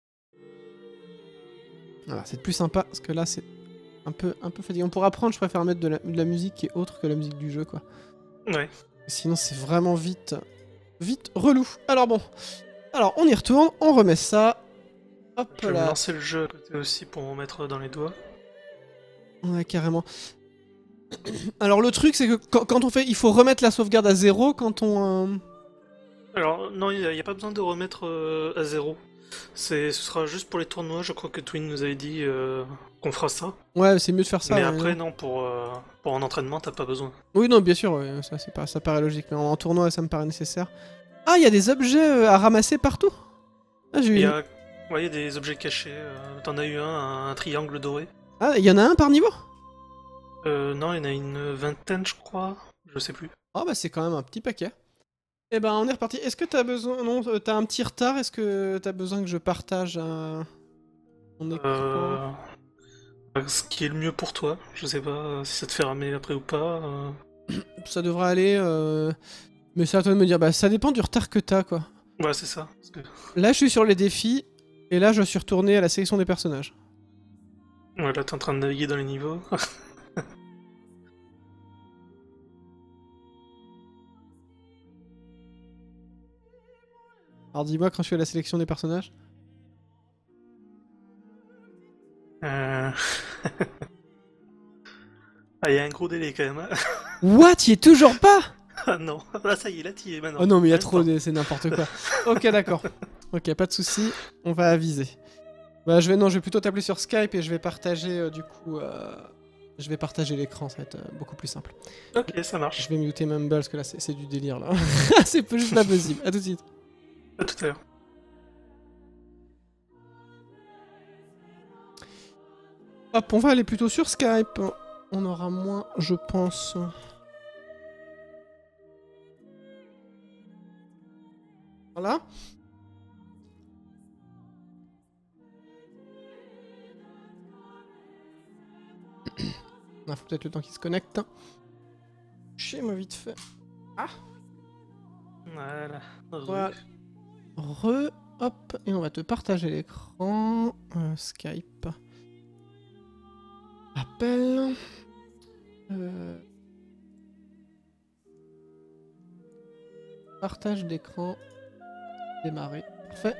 Voilà, c'est plus sympa, parce que là, c'est un peu, un peu fatigant. Pour apprendre, je préfère mettre de la, de la musique qui est autre que la musique du jeu, quoi. Ouais. Sinon, c'est vraiment vite, vite relou. Alors bon, alors on y retourne, on remet ça. Hop Je vais me là. lancer le jeu à côté aussi pour m'en mettre dans les doigts. Ouais, carrément. Alors le truc, c'est que quand, quand on fait, il faut remettre la sauvegarde à zéro quand on. Euh... Alors, non, il n'y a, a pas besoin de remettre euh, à zéro. C'est, ce sera juste pour les tournois. Je crois que Twin nous avait dit euh, qu'on fera ça. Ouais, c'est mieux de faire ça. Mais ouais, après, non. non, pour, euh, pour un entraînement, t'as pas besoin. Oui, non, bien sûr, ouais, ça, c'est pas, ça paraît logique. Mais en, en tournoi, ça me paraît nécessaire. Ah, il y a des objets euh, à ramasser partout. Ah, j'ai Il eu. y Une... a, ouais, il y a des objets cachés. euh, T'en as eu un, un, un triangle doré. Ah, il y en a un par niveau. Euh, non, il y en a une vingtaine, je crois. Je sais plus. Ah, bah c'est quand même un petit paquet. Eh ben, on est reparti. Est-ce que t'as besoin... Non, euh, t'as un petit retard. Est-ce que t'as besoin que je partage un... mon écran Euh... Ce qui est le mieux pour toi. Je sais pas euh, si ça te fait ramer après ou pas. euh. Ça devrait aller. Euh... Mais c'est à toi de me dire. Bah, ça dépend du retard que t'as, quoi. Ouais, c'est ça. Parce que... Là, je suis sur les défis. Et là, je suis retourné à la sélection des personnages. Ouais, là, t'es en train de naviguer dans les niveaux. Alors, dis-moi quand je suis à la sélection des personnages. euh... Ah, il y a un gros délai quand même. hein. What? Y est toujours pas? Ah non, là ça y est, là t'y es maintenant. Oh non, mais y a Même trop pas. de... C'est n'importe quoi. Ok, d'accord. Ok, pas de soucis. On va aviser. Bah, je vais... Non, je vais plutôt t'appeler sur Skype et je vais partager, euh, du coup... Euh... Je vais partager l'écran, ça va être euh, beaucoup plus simple. Ok, ça marche. Je vais muter Mumble parce que là c'est du délire là. C'est juste pas possible. À tout de suite. À tout à l'heure. Hop, on va aller plutôt sur Skype. On aura moins, je pense. Voilà. Il faut peut-être le temps qu'il se connecte. Chez moi vite fait. Ah. Voilà. Voilà. Re, hop, et on va te partager l'écran. Euh, Skype. Appel. Euh... Partage d'écran. Démarrer. Parfait.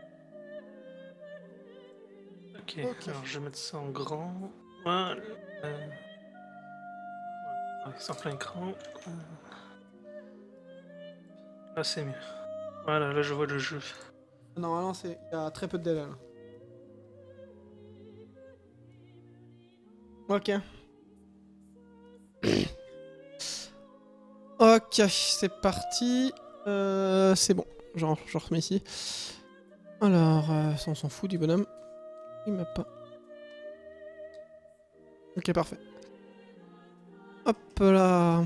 Ok, okay. Alors je vais mettre ça en grand. Voilà. Euh... Ouais, c'est en plein écran. Euh... Là c'est mieux. Voilà, là je vois le jeu. Normalement, il y a très peu de délai là. Ok. Ok, c'est parti. Euh, c'est bon. Genre, je remets ici. Alors, euh, ça on s'en fout du bonhomme. Il m'a pas. Ok, parfait. Hop là.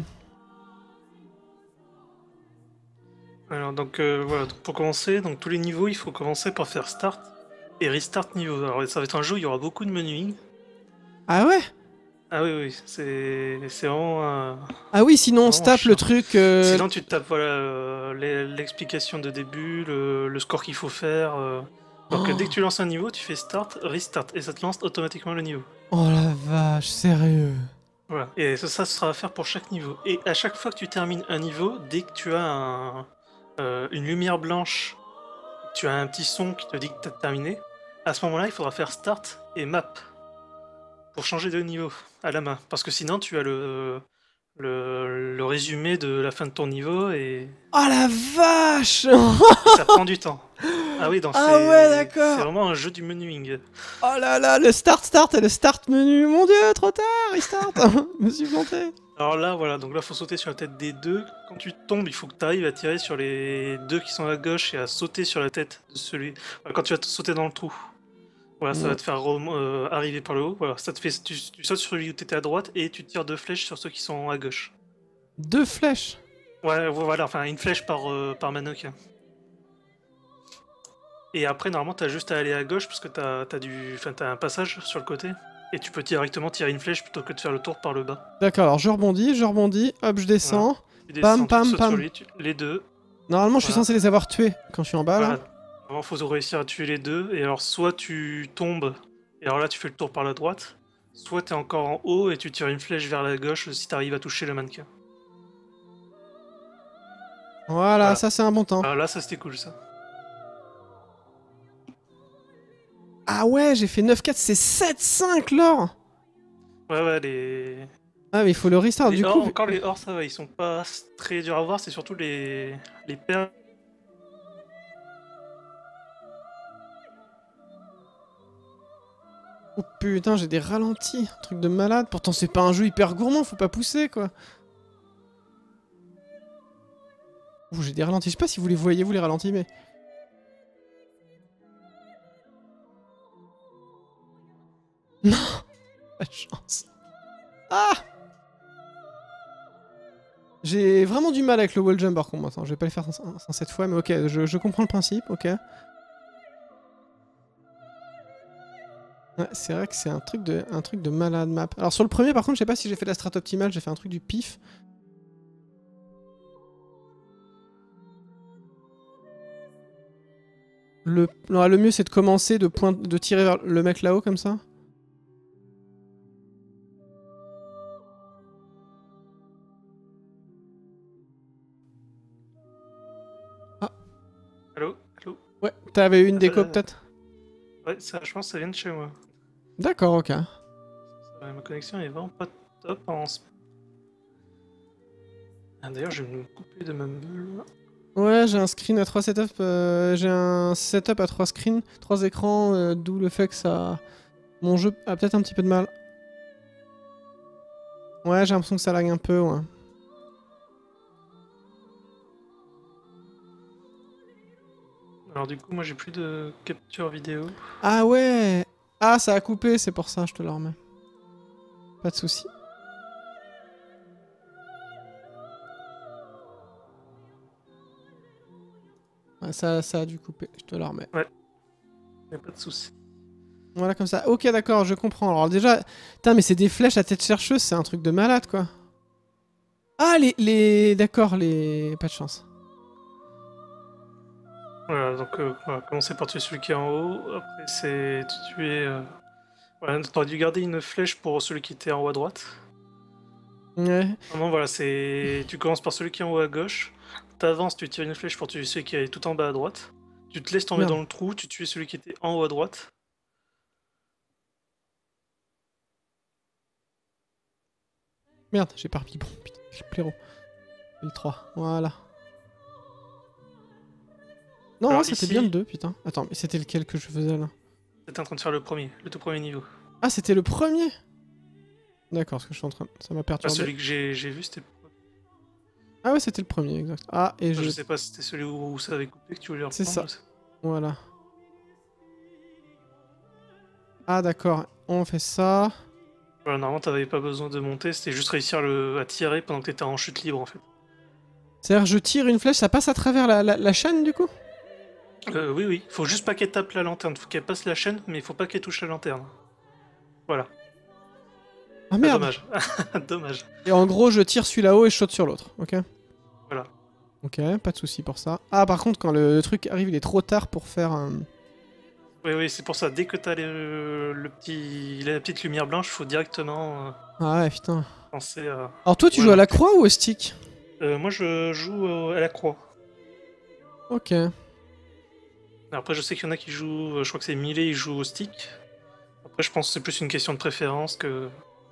Alors donc euh, voilà, donc pour commencer, donc tous les niveaux, il faut commencer par faire start et restart niveau. Alors ça va être un jeu où il y aura beaucoup de menuing. Ah ouais? Ah oui oui, c'est c'est vraiment. Euh... Ah oui, sinon on se tape le truc. Euh... Sinon tu te tapes voilà euh, l'explication de début, le, le score qu'il faut faire. Euh... Donc oh. Dès que tu lances un niveau, tu fais start, restart et ça te lance automatiquement le niveau. Oh la vache, sérieux. Voilà, et ça, ça sera à faire pour chaque niveau. Et à chaque fois que tu termines un niveau, dès que tu as un, euh, une lumière blanche, tu as un petit son qui te dit que tu as terminé, à ce moment-là, il faudra faire start et map pour changer de niveau à la main. Parce que sinon, tu as le, le, le résumé de la fin de ton niveau et... Oh la vache. Ça prend du temps. Ah oui, donc ah ouais, d'accord. C'est vraiment un jeu du menuing. Oh là là, le start start et le start menu. Mon dieu, trop tard, restart. Je me suis planté. Alors là, voilà, donc là, faut sauter sur la tête des deux. Quand tu tombes, il faut que tu arrives à tirer sur les deux qui sont à gauche et à sauter sur la tête de celui... Voilà, quand tu vas te sauter dans le trou. Voilà, ça ouais. va te faire euh, arriver par le haut. Voilà, ça te fait... tu, tu sautes sur celui où tu étais à droite et tu tires deux flèches sur ceux qui sont à gauche. Deux flèches? Ouais, voilà, enfin, une flèche par, euh, par Manoc. Et après, normalement, t'as juste à aller à gauche parce que t'as as du, enfin, t'as un passage sur le côté. Et tu peux directement tirer une flèche plutôt que de faire le tour par le bas. D'accord, alors je rebondis, je rebondis, hop, je descends. Voilà. Pam, descends, pam, pam. Sur les, tu, les deux. Normalement, je voilà. suis censé les avoir tués quand je suis en bas, voilà. là. Normalement, faut réussir à tuer les deux. Et alors, soit tu tombes, et alors là, tu fais le tour par la droite. Soit t'es encore en haut et tu tires une flèche vers la gauche si t'arrives à toucher le mannequin. Voilà, voilà. Ça c'est un bon temps. Alors là, ça c'était cool, ça. Ah ouais, j'ai fait neuf quatre, c'est sept cinq l'or. Ouais, ouais, les... Ah mais il faut le restart, les du or, coup... Encore les ors, ça va, ils sont pas très durs à voir, c'est surtout les, les perles. Oh putain, j'ai des ralentis, un truc de malade. Pourtant c'est pas un jeu hyper gourmand, faut pas pousser, quoi. Oh, j'ai des ralentis, je sais pas si vous les voyez, vous, les ralentis, mais... Non. Pas de chance. Ah. J'ai vraiment du mal avec le wall jump par contre. Attends, je vais pas le faire sans, sans cette fois, mais ok, je, je comprends le principe, ok. Ouais, c'est vrai que c'est un truc de un truc de malade map. Alors sur le premier par contre, je sais pas si j'ai fait la strat optimale, j'ai fait un truc du pif. Le, non, le mieux c'est de commencer, de, point, de tirer vers le mec là-haut comme ça. Ah. Allô, allô. Ouais, t'avais eu une déco euh... peut-être? Ouais, ça, je pense que ça vient de chez moi. D'accord, ok. Ça, ma connexion est vraiment pas top en ce ah, d'ailleurs, je vais me couper de ma bulle. Ouais, j'ai un screen à trois setups, euh, j'ai un setup à trois screens, trois écrans, euh, d'où le fait que ça... Mon jeu a peut-être un petit peu de mal. Ouais, j'ai l'impression que ça lag un peu, ouais. Alors du coup, moi j'ai plus de capture vidéo. Ah ouais. Ah, ça a coupé, c'est pour ça, je te le remets. Pas de souci. Ouais, ça, ça a dû couper, je te le remets. Ouais, y a pas de souci. Voilà, comme ça. Ok, d'accord, je comprends. Alors déjà... Putain, mais c'est des flèches à tête chercheuse, c'est un truc de malade, quoi. Ah, les... les... D'accord, les... Pas de chance. Voilà, donc euh, on va commencer par tuer celui qui est en haut. Après, c'est tuer. Euh... Voilà, t'aurais dû garder une flèche pour celui qui était en haut à droite. Ouais. Vraiment, voilà, c'est. Tu commences par celui qui est en haut à gauche. T'avances, tu tires une flèche pour tuer celui qui est tout en bas à droite. Tu te laisses tomber Merde. dans le trou, tu tues celui qui était en haut à droite. Merde, j'ai pas remis bon. Putain, le blaireau. Le trois, voilà. Non, Alors c'était bien le ici, deux, putain. Attends, mais c'était lequel que je faisais, là? t'es en train de faire le premier, le tout premier niveau. Ah, c'était le premier? D'accord, ce que je suis en train... Ça m'a Enfin, perturbé. celui que j'ai j'ai vu, c'était. Ah ouais, c'était le premier, exact. Ah, et Enfin, je... je sais pas si c'était celui où, où ça avait coupé que tu voulais C'est reprendre. ça. Je sais. Voilà. Ah, d'accord. On fait ça. Voilà, normalement, t'avais pas besoin de monter, c'était juste réussir le... à tirer pendant que t'étais en chute libre en fait. C'est-à-dire, je tire une flèche, ça passe à travers la, la, la chaîne, du coup? Euh, oui, oui, faut juste pas qu'elle tape la lanterne, faut qu'elle passe la chaîne, mais il faut pas qu'elle touche la lanterne. Voilà. Ah, Ah, merde. dommage. Dommage. Et en gros, je tire celui là-haut et je saute sur l'autre, ok? Voilà. Ok, pas de souci pour ça. Ah, par contre, quand le, le truc arrive, il est trop tard pour faire un... Oui, oui, c'est pour ça, dès que t'as le, le petit... la petite lumière blanche, faut directement euh, Ah ouais, putain. penser à... Alors toi, tu Ouais, joues à non. la croix ou au stick? Euh, moi, je joue euh, à la croix. Ok. Après, je sais qu'il y en a qui jouent, euh, je crois que c'est Millet, il joue au stick. Après, je pense que c'est plus une question de préférence que...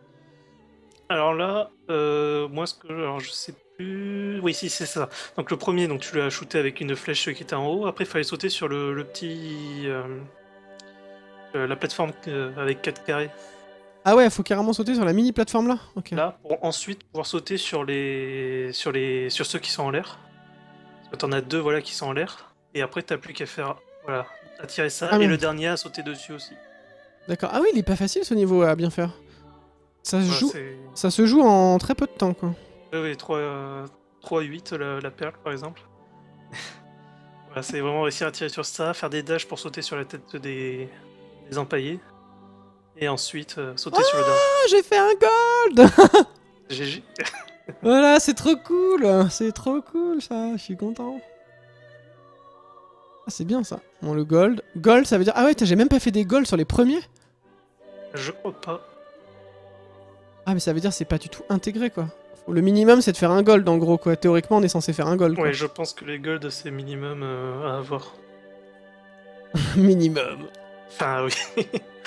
Alors là, euh, moi, ce que... Alors, je sais plus... Oui, si, c'est ça. Donc le premier, donc tu l'as shooté avec une flèche qui était en haut. Après, il fallait sauter sur le, le petit... euh, euh, la plateforme euh, avec quatre carrés. Ah ouais, faut carrément sauter sur la mini plateforme là? Ok. Là, pour ensuite pouvoir sauter sur les... sur les... sur ceux qui sont en l'air. Parce que t'en as deux, voilà, qui sont en l'air. Et après, t'as plus qu'à faire... Voilà, à tirer ça. Ah Et le merde. dernier à sauter dessus aussi. D'accord. Ah oui, il est pas facile ce niveau à bien faire. Ça se Voilà, joue... c'est... Ça se joue en très peu de temps, quoi. Oui, oui, trois, euh, trois huit, la, la perle, par exemple. Voilà, c'est vraiment réussir à tirer sur ça, faire des dashs pour sauter sur la tête des, des empaillés. Et ensuite, euh, sauter sur le dernier. Ah, j'ai fait un gold! G G. Voilà, c'est trop cool! C'est trop cool, ça. Je suis content. Ah, c'est bien, ça. Bon, le gold. Gold, ça veut dire... Ah ouais, j'ai même pas fait des golds sur les premiers? Je crois pas. Ah, mais ça veut dire c'est pas du tout intégré, quoi. Le minimum, c'est de faire un gold, en gros, quoi. Théoriquement, on est censé faire un gold, quoi. Ouais, je pense que les golds, c'est minimum euh, à avoir. Minimum. Enfin, oui.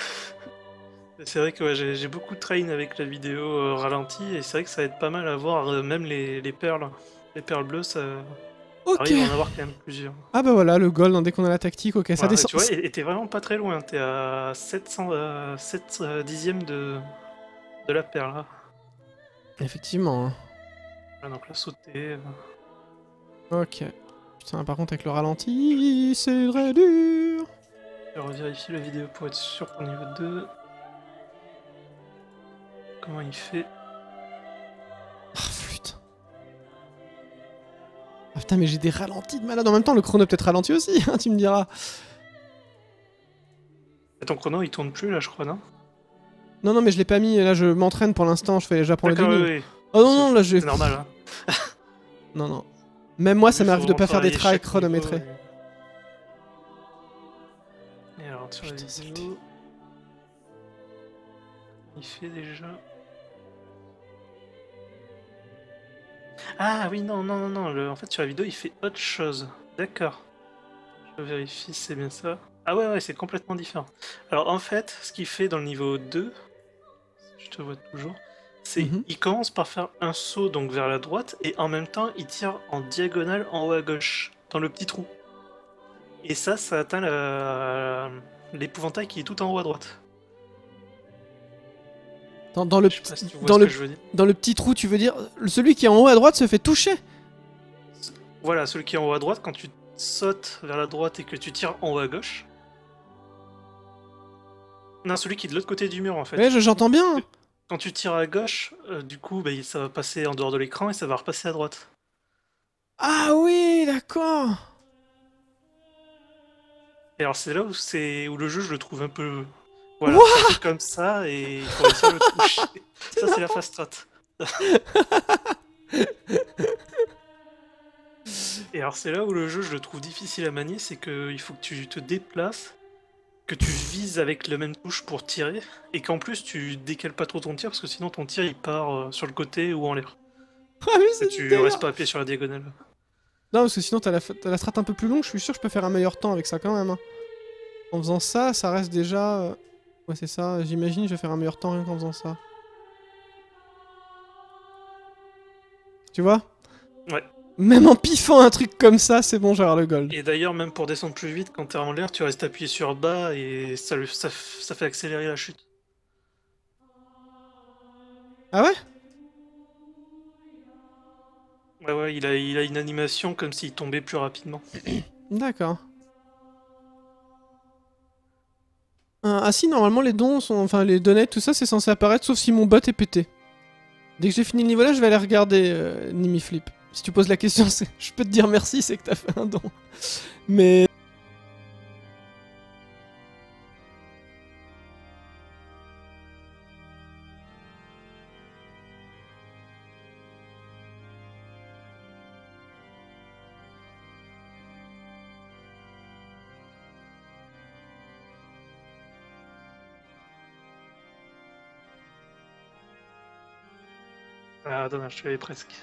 C'est vrai que ouais, j'ai j'ai beaucoup de train avec la vidéo euh, ralentie, et c'est vrai que ça aide pas mal à voir euh, même les, les perles. Les perles bleues, ça Ok. arrive à en avoir quand même plusieurs. Ah bah voilà, le gold, hein, dès qu'on a la tactique, ok, ça Voilà, et descend. tu vois, et et t'es vraiment pas très loin, t'es à sept cents, euh, sept euh, dixièmes de, de la perle. Là. Effectivement. Hein. Voilà, donc là, sauter. euh, Ok. Putain, par contre, avec le ralenti, c'est très dur. Je revérifie la vidéo pour être sûr pour niveau deux. Comment il fait? Ah, flûte. Ah putain, mais j'ai des ralentis de malade. En même temps, le chrono peut-être ralenti aussi, hein, tu me diras. Et ton chrono il tourne plus là, je crois, non? Non, non, mais je l'ai pas mis. Là, je m'entraîne pour l'instant. Je fais, j'apprends les D'accord, données. oui, oui. Oh non, non, là, je. C'est normal, hein. Non, non. Même moi, ça Il faut m'arrive de vraiment pas faire des travailler tries chaque chronométrés. niveau, Et... et alors, sur Putain, la saleté. vidéo... Il fait déjà... Ah oui, non, non, non, non. Le... En fait, sur la vidéo, il fait autre chose. D'accord. Je vérifie si c'est bien ça. Ah ouais, ouais, c'est complètement différent. Alors, en fait, ce qu'il fait dans le niveau deux, si je te vois toujours, c'est Mhm. il commence par faire un saut donc vers la droite et en même temps il tire en diagonale en haut à gauche dans le petit trou. Et ça, ça atteint la- l'épouvantail qui est tout en haut à droite. Dans, dans, le, Je sais pas si tu vois dans, ce le, que je veux dire. dans le petit trou, tu veux dire celui qui est en haut à droite se fait toucher? Voilà, celui qui est en haut à droite, quand tu sautes vers la droite et que tu tires en haut à gauche. Non, celui qui est de l'autre côté du mur en fait. Ouais, j'entends bien. Hein. Quand tu tires à gauche, euh, du coup, bah, ça va passer en dehors de l'écran et ça va repasser à droite. Ah oui, d'accord. Et alors c'est là où c'est où le jeu, je le trouve un peu. Voilà, c'est un peu comme ça et il faut réussir à le toucher. Ça, c'est la fast strat. Et alors c'est là où le jeu, je le trouve difficile à manier, c'est qu'il faut que tu te déplaces, que tu vises avec la même touche pour tirer, et qu'en plus tu décales pas trop ton tir, parce que sinon ton tir il part euh, sur le côté ou en l'air. Ah oui, Et c'est tu délire. restes pas appuyé sur la diagonale. Non, parce que sinon t'as la, t'as la strat un peu plus longue, je suis sûr que je peux faire un meilleur temps avec ça quand même. Hein. En faisant ça, ça reste déjà... euh, Ouais, c'est ça, j'imagine je vais faire un meilleur temps rien qu'en faisant ça. Tu vois? Ouais. Même en piffant un truc comme ça, c'est bon, j'ai le gold. Et d'ailleurs, même pour descendre plus vite, quand t'es en l'air, tu restes appuyé sur bas et ça, le- ça, f- ça fait accélérer la chute. Ah ouais? Ouais, ouais, il a, il a une animation comme s'il tombait plus rapidement. D'accord. Ah, ah si, normalement les dons sont... Enfin, les donates, tout ça, c'est censé apparaître, sauf si mon bot est pété. Dès que j'ai fini le niveau là, je vais aller regarder euh, Nimiflip. Si tu poses la question, c'est... je peux te dire merci, c'est que t'as fait un don. Mais... Ah, dommage, tu l'avais presque.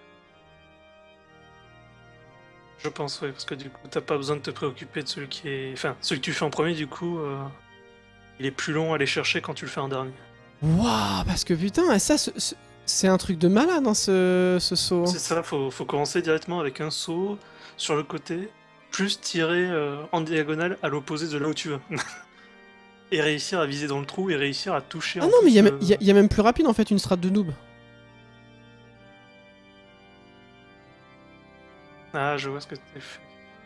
Je pense, ouais, parce que du coup, t'as pas besoin de te préoccuper de celui qui est... Enfin, celui que tu fais en premier, du coup, euh, il est plus long à aller chercher quand tu le fais en dernier. Waouh, parce que putain, ça, ce- ce- c'est un truc de malade, hein, ce, ce saut. Hein. C'est ça, faut, faut commencer directement avec un saut sur le côté, plus tirer euh, en diagonale à l'opposé de là où tu vas. Et réussir à viser dans le trou et réussir à toucher Ah en non, mais plus, il y, a- euh, y a- y a même plus rapide en fait, une strat de noob. Ah, je vois ce que t'as fait.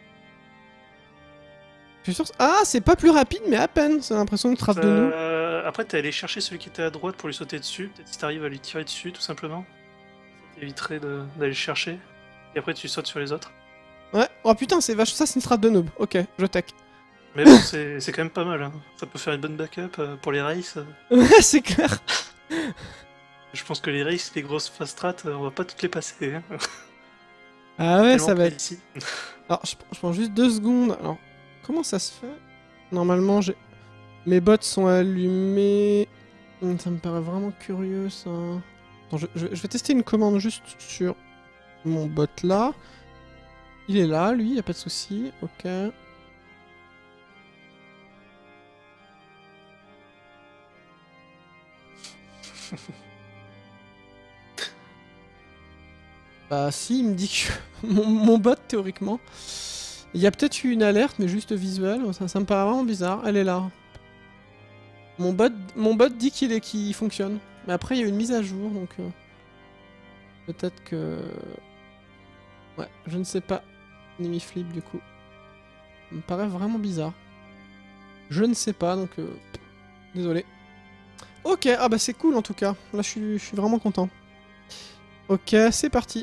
Je suis sûr... Ah, c'est pas plus rapide, mais à peine, c'est l'impression de strat de noob. Euh, Après, t'es allé chercher celui qui était à droite pour lui sauter dessus. Peut-être si t'arrives à lui tirer dessus, tout simplement. Ça t'éviterait de- d'aller le chercher. Et après, tu sautes sur les autres. Ouais, oh putain, c'est vache, ça c'est une strat de noob. Ok, je tech. Mais bon, c'est c'est quand même pas mal. Hein. Ça peut faire une bonne backup euh, pour les races. Ouais, c'est clair. Je pense que les races, les grosses fast strat, euh, on va pas toutes les passer. Hein. Ah ouais, Tellement ça va qu'il y a être... ici. Alors, je, je prends juste deux secondes. Alors, comment ça se fait? Normalement, j'ai... Mes bots sont allumés. Hum, Ça me paraît vraiment curieux, ça. Attends, je, je- je vais tester une commande juste sur mon bot là. Il est là, lui, y a pas de souci. Ok. Bah si, il me dit que mon, mon bot, théoriquement. Il y a peut-être eu une alerte, mais juste visuelle. Ça, ça me paraît vraiment bizarre. Elle est là. Mon bot, mon bot dit qu'il est, qu'il fonctionne. Mais après, il y a eu une mise à jour, donc... euh, peut-être que... Ouais, je ne sais pas. Nimiflip, du coup. Ça me paraît vraiment bizarre. Je ne sais pas, donc... euh, Désolé. Ok, ah bah c'est cool en tout cas. Là, je suis, je suis vraiment content. Ok, c'est parti.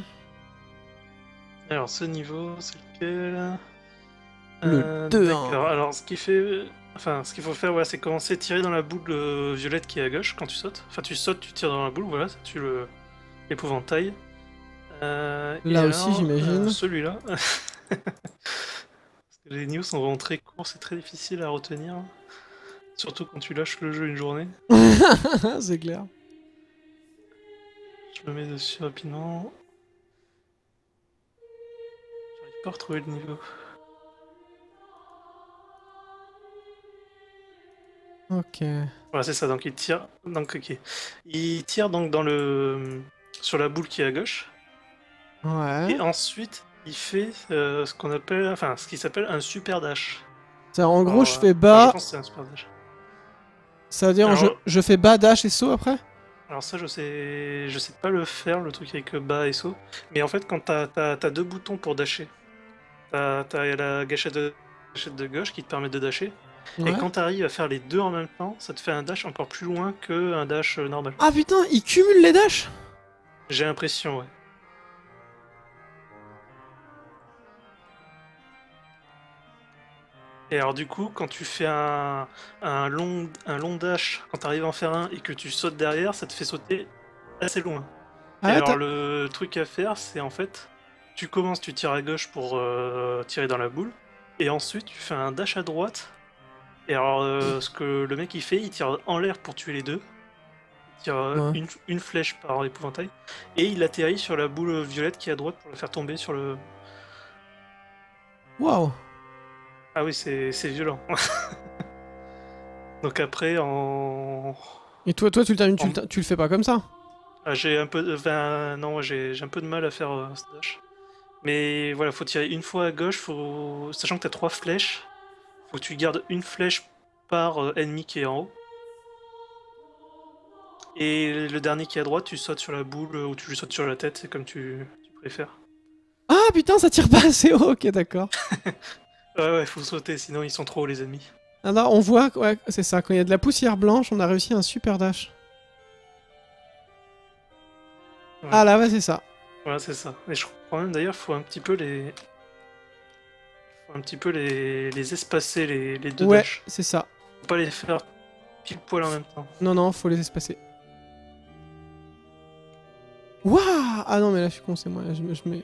Alors, ce niveau, c'est lequel? Le Euh, deux, D'accord, alors ce qui fait... Enfin, ce qu'il faut faire, voilà, c'est commencer à tirer dans la boule euh, violette qui est à gauche quand tu sautes. Enfin, tu sautes, tu tires dans la boule, voilà, ça tue le- l'épouvantail. Euh, et Là aussi, alors, j'imagine. euh, celui-là. Parce que les news sont vraiment très courts, c'est très difficile à retenir. Surtout quand tu lâches le jeu une journée. C'est clair. Je me mets dessus rapidement. J'arrive pas à retrouver le niveau. Ok. Voilà, c'est ça, donc il tire. Donc, ok. Il tire donc dans le. Sur la boule qui est à gauche. Ouais. Et ensuite, il fait euh, ce qu'on appelle. Enfin, ce qui s'appelle un super dash. C'est-à-dire, en gros, Alors, je euh, fais enfin, bas, je pense que c'est un super dash. Ça veut dire Alors- je, je fais bas, dash et saut après? Alors ça, je sais, je sais pas le faire, le truc avec bas et saut. Mais en fait, quand t'as t'as- t'as deux boutons pour dasher, t'as t'as la gâchette de, gâchette de gauche qui te permet de dasher. Et Ouais. quand t'arrives à faire les deux en même temps, ça te fait un dash encore plus loin qu'un dash euh, normal. Ah putain, il cumule les dashs? J'ai l'impression, ouais. Et alors du coup, quand tu fais un, un long, un long dash, quand t'arrives à en faire un et que tu sautes derrière, ça te fait sauter assez loin. Ah Et ouais, alors t'as... le truc à faire, c'est en fait, tu commences, tu tires à gauche pour euh, tirer dans la boule, et ensuite tu fais un dash à droite. Et alors euh, ce que le mec il fait, il tire en l'air pour tuer les deux, il tire euh, Ouais. une, une flèche par épouvantail, et il atterrit sur la boule violette qui est à droite pour la faire tomber sur le... Waouh. Ah oui, c'est c'est violent. Donc après, en... Et toi, toi tu le termines, tu, en- le, ter- tu le fais pas comme ça? ah, j'ai un peu de... enfin, non, j'ai j'ai un peu de mal à faire euh, ce dash. Mais voilà, faut tirer une fois à gauche, faut... sachant que t'as trois flèches, faut que tu gardes une flèche par euh, ennemi qui est en haut. Et le dernier qui est à droite, tu sautes sur la boule ou tu lui sautes sur la tête, c'est comme tu, tu préfères. Ah putain, ça tire pas assez haut, ok d'accord. Ouais, ouais, faut sauter, sinon ils sont trop hauts les ennemis. Alors on voit, ouais, c'est ça, quand il y a de la poussière blanche, on a réussi un super dash. Ouais. Ah là, ouais, c'est ça. Voilà, c'est ça. Et je crois même d'ailleurs, faut un petit peu les. Faut un petit peu les, les espacer, les, les deux Ouais, dashs. c'est ça. Faut pas les faire pile poil en même temps. Non, non, faut les espacer. Waouh. Ah non, mais là, je suis con, c'est moi, là, je me... Je mets...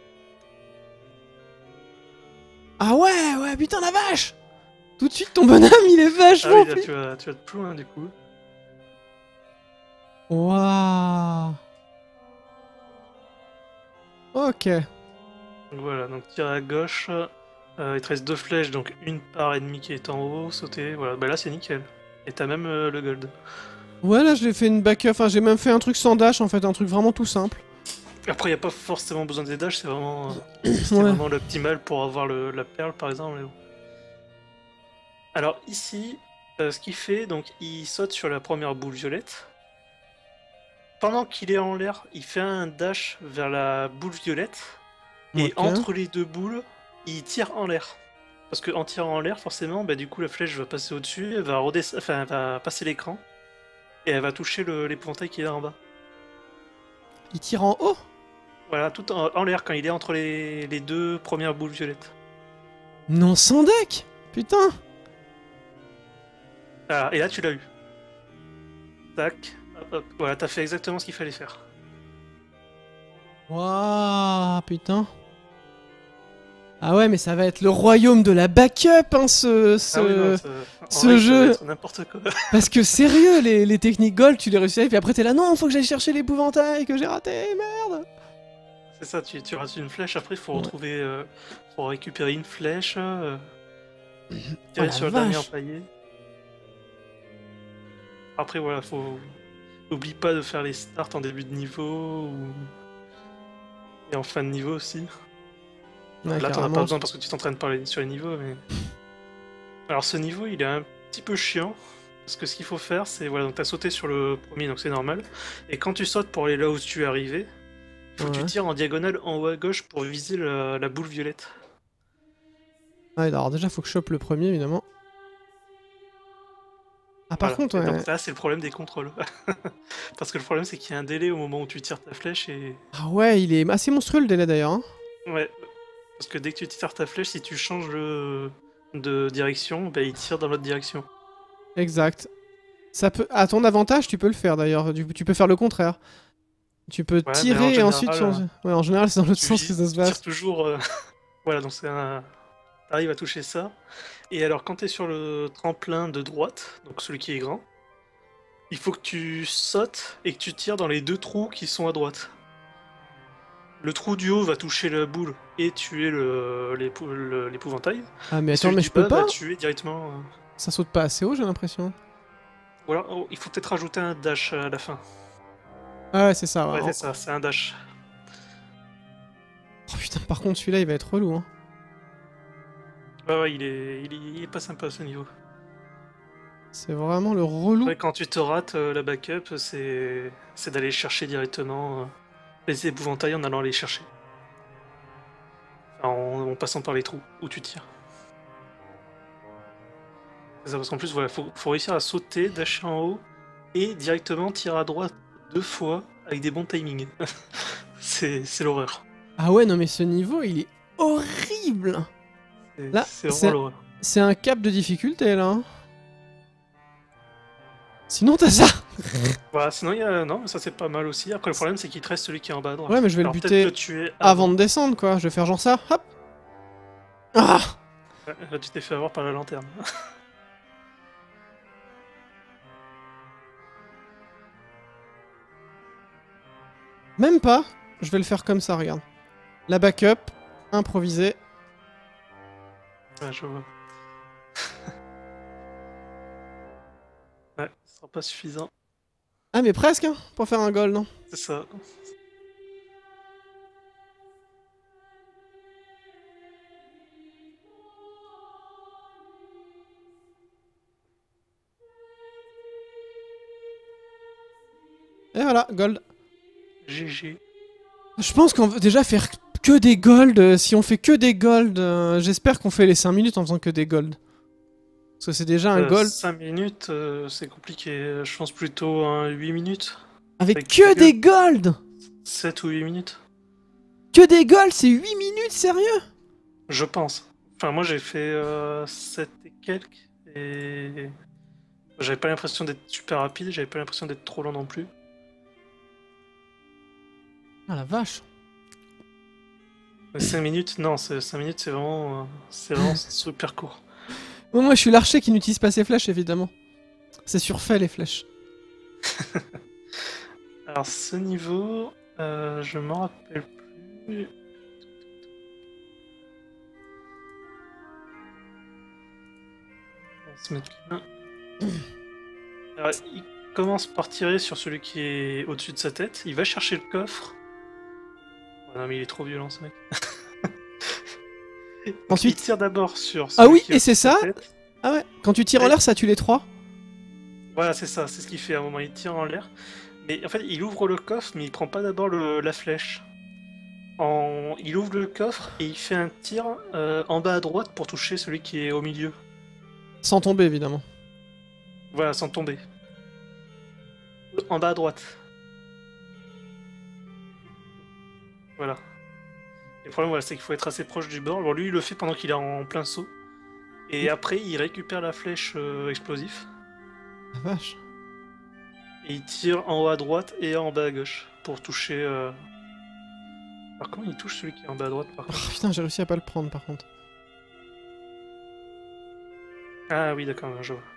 Ah ouais, ouais, putain, la vache. Tout de suite, ton bonhomme, il est Ah vachement oui, là plus... tu vas, tu vas de plus loin du coup. Waouh. Ok. Donc voilà, donc tir à gauche. Euh, il te reste deux flèches, donc une par ennemi qui est en haut, sauter. Voilà, bah là c'est nickel. Et t'as même euh, le gold. Ouais, là, j'ai fait une backup, enfin, j'ai même fait un truc sans dash, en fait, un truc vraiment tout simple. Après, il n'y a pas forcément besoin des dashs, c'est vraiment, euh, c'est Ouais. vraiment l'optimal pour avoir le- la perle par exemple. mais bon. Alors ici, euh, ce qu'il fait, donc il saute sur la première boule violette. Pendant qu'il est en l'air, il fait un dash vers la boule violette. Et Ok. entre les deux boules, il tire en l'air. Parce qu'en tirant en l'air, forcément, bah, du coup, la flèche va passer au-dessus, elle va, redesc- enfin, elle va passer l'écran, et elle va toucher le- l'épouvantail qui est là en bas. Il tire en haut? Voilà, tout en, en l'air quand il est entre les, les deux premières boules violettes. Non, sans deck. Putain. Ah, et là, tu l'as eu. Tac. Hop, hop. Voilà, t'as fait exactement ce qu'il fallait faire. Waouh, putain. Ah ouais, mais ça va être le royaume de la backup, hein, ce, ce, Ah oui, non, ça- en ce vrai, ça jeu. va être n'importe quoi. Parce que sérieux, les, les techniques gold, tu les réussis, et puis après t'es là, non, faut que j'aille chercher l'épouvantail que j'ai raté, merde. C'est ça, tu, tu rates une flèche, après, il faut Ouais. retrouver. Euh, faut récupérer une flèche. Euh, tirer Oh la sur le dernier vache. empaillé. Après, voilà, faut. N'oublie pas de faire les starts en début de niveau ou... et en fin de niveau aussi. Ouais, Là, t'en as carrément. pas besoin parce que tu t'entraînes par les- sur les niveaux, mais. Alors, ce niveau, il est un petit peu chiant. Parce que ce qu'il faut faire, c'est. Voilà, donc t'as sauté sur le premier, donc c'est normal. Et quand tu sautes pour aller là où tu es arrivé, il faut que Ouais. tu tires en diagonale en haut à gauche pour viser la, la boule violette. Ouais, alors déjà, faut que je chope le premier, évidemment. Ah, par Voilà. contre, Et ouais. donc là, c'est le problème des contrôles. Parce que le problème, c'est qu'il y a un délai au moment où tu tires ta flèche et. Ah ouais, il est assez monstrueux le délai d'ailleurs. Hein. Ouais. Parce que dès que tu tires ta flèche, si tu changes le... de direction, bah, il tire dans l'autre direction. Exact. Ça peut, à ton avantage, tu peux le faire d'ailleurs. Tu, tu peux faire le contraire. Tu peux Ouais, mais en tirer et ensuite. général, changer. Ouais, en général, c'est dans l'autre tu, sens que ça se tu tires passe. toujours. euh, Voilà, donc c'est un. T'arrives à toucher ça. Et alors, quand t'es sur le tremplin de droite, donc celui qui est grand, il faut que tu sautes et que tu tires dans les deux trous qui sont à droite. Le trou du haut va toucher la boule et tuer le- l'épou- le- l'épouvantail. Ah, mais Et attends, celui mais du je peux bas pas? va tuer directement. euh, Ça saute pas assez haut, j'ai l'impression. Ou alors, oh, il faut peut-être rajouter un dash à la fin. Ah ouais, c'est ça. Ouais. Ouais, En- c'est ça, c'est un dash. Oh putain, par contre, celui-là, il va être relou. Hein. Ouais, ouais, il est, il est, il est pas sympa à ce niveau. C'est vraiment le relou. Ouais, quand tu te rates, euh, la backup, c'est c'est d'aller chercher directement euh, les épouvantails en allant les chercher. Enfin, en, en passant par les trous où tu tires. C'est ça, parce qu'en plus, voilà, faut, faut réussir à sauter, dasher en haut, et directement tirer à droite deux fois avec des bons timings. c'est c'est l'horreur. Ah ouais, non mais ce niveau, il est horrible. C'est Là, c'est vraiment c'est l'horreur. c'est un cap de difficulté, là. hein. Sinon, t'as ça. Voilà, sinon, il y a... non, mais ça c'est pas mal aussi. Après, le problème, c'est qu'il te reste celui qui est en bas à droite. Ouais, mais je vais Alors, le peut-être buter le tuer avant de descendre, quoi. Je vais faire genre ça. Hop. Ah. Ouais, là, tu t'es fait avoir par la lanterne. Même pas. Je vais le faire comme ça, regarde. La backup, improvisée. Ouais, je vois. Ouais, ce sera pas suffisant. Ah, mais presque, hein, pour faire un goal, non? C'est ça. Et voilà, gold. G G. Je pense qu'on veut déjà faire que des golds. euh, Si on fait que des golds, euh, j'espère qu'on fait les cinq minutes en faisant que des golds. Parce que c'est déjà un Euh, gold. cinq minutes, euh, c'est compliqué. Je pense plutôt un huit minutes. Avec avec que que- des golds. sept ou huit minutes. Que des golds, c'est huit minutes, sérieux? Je pense. Enfin, moi j'ai fait euh, sept et quelques. Et j'avais pas l'impression d'être super rapide. J'avais pas l'impression d'être trop lent non plus. Ah la vache. cinq minutes, non, cinq minutes c'est vraiment, euh, c'est vraiment super court. Bon, moi, je suis l'archer qui n'utilise pas ses flèches, évidemment. C'est surfait, les flèches. Alors ce niveau, euh, je m'en rappelle plus. On va se mettre là. Alors, il commence par tirer sur celui qui est au-dessus de sa tête. Il va chercher le coffre. Oh non mais il est trop violent ce mec. Ensuite- il tire d'abord sur. Ah celui oui, qui est et c'est au-dessus de sa ça tête. Ah ouais, quand tu tires en Ouais. l'air, ça tue les trois. Voilà, c'est ça, c'est ce qu'il fait à un moment. Il tire en l'air. Mais en fait, il ouvre le coffre, mais il prend pas d'abord le- la flèche. En... Il ouvre le coffre et il fait un tir euh, en bas à droite pour toucher celui qui est au milieu. Sans tomber, évidemment. Voilà, sans tomber. En bas à droite. Voilà. Et le problème, voilà, c'est qu'il faut être assez proche du bord. Bon, lui, il le fait pendant qu'il est en plein saut. Et après, il récupère la flèche euh, explosif. La vache. Et il tire en haut à droite et en bas à gauche pour toucher. Euh... Alors, comment il touche celui qui est en bas à droite par contre? Oh, putain, j'ai réussi à pas le prendre, par contre. Ah oui, d'accord, je vois.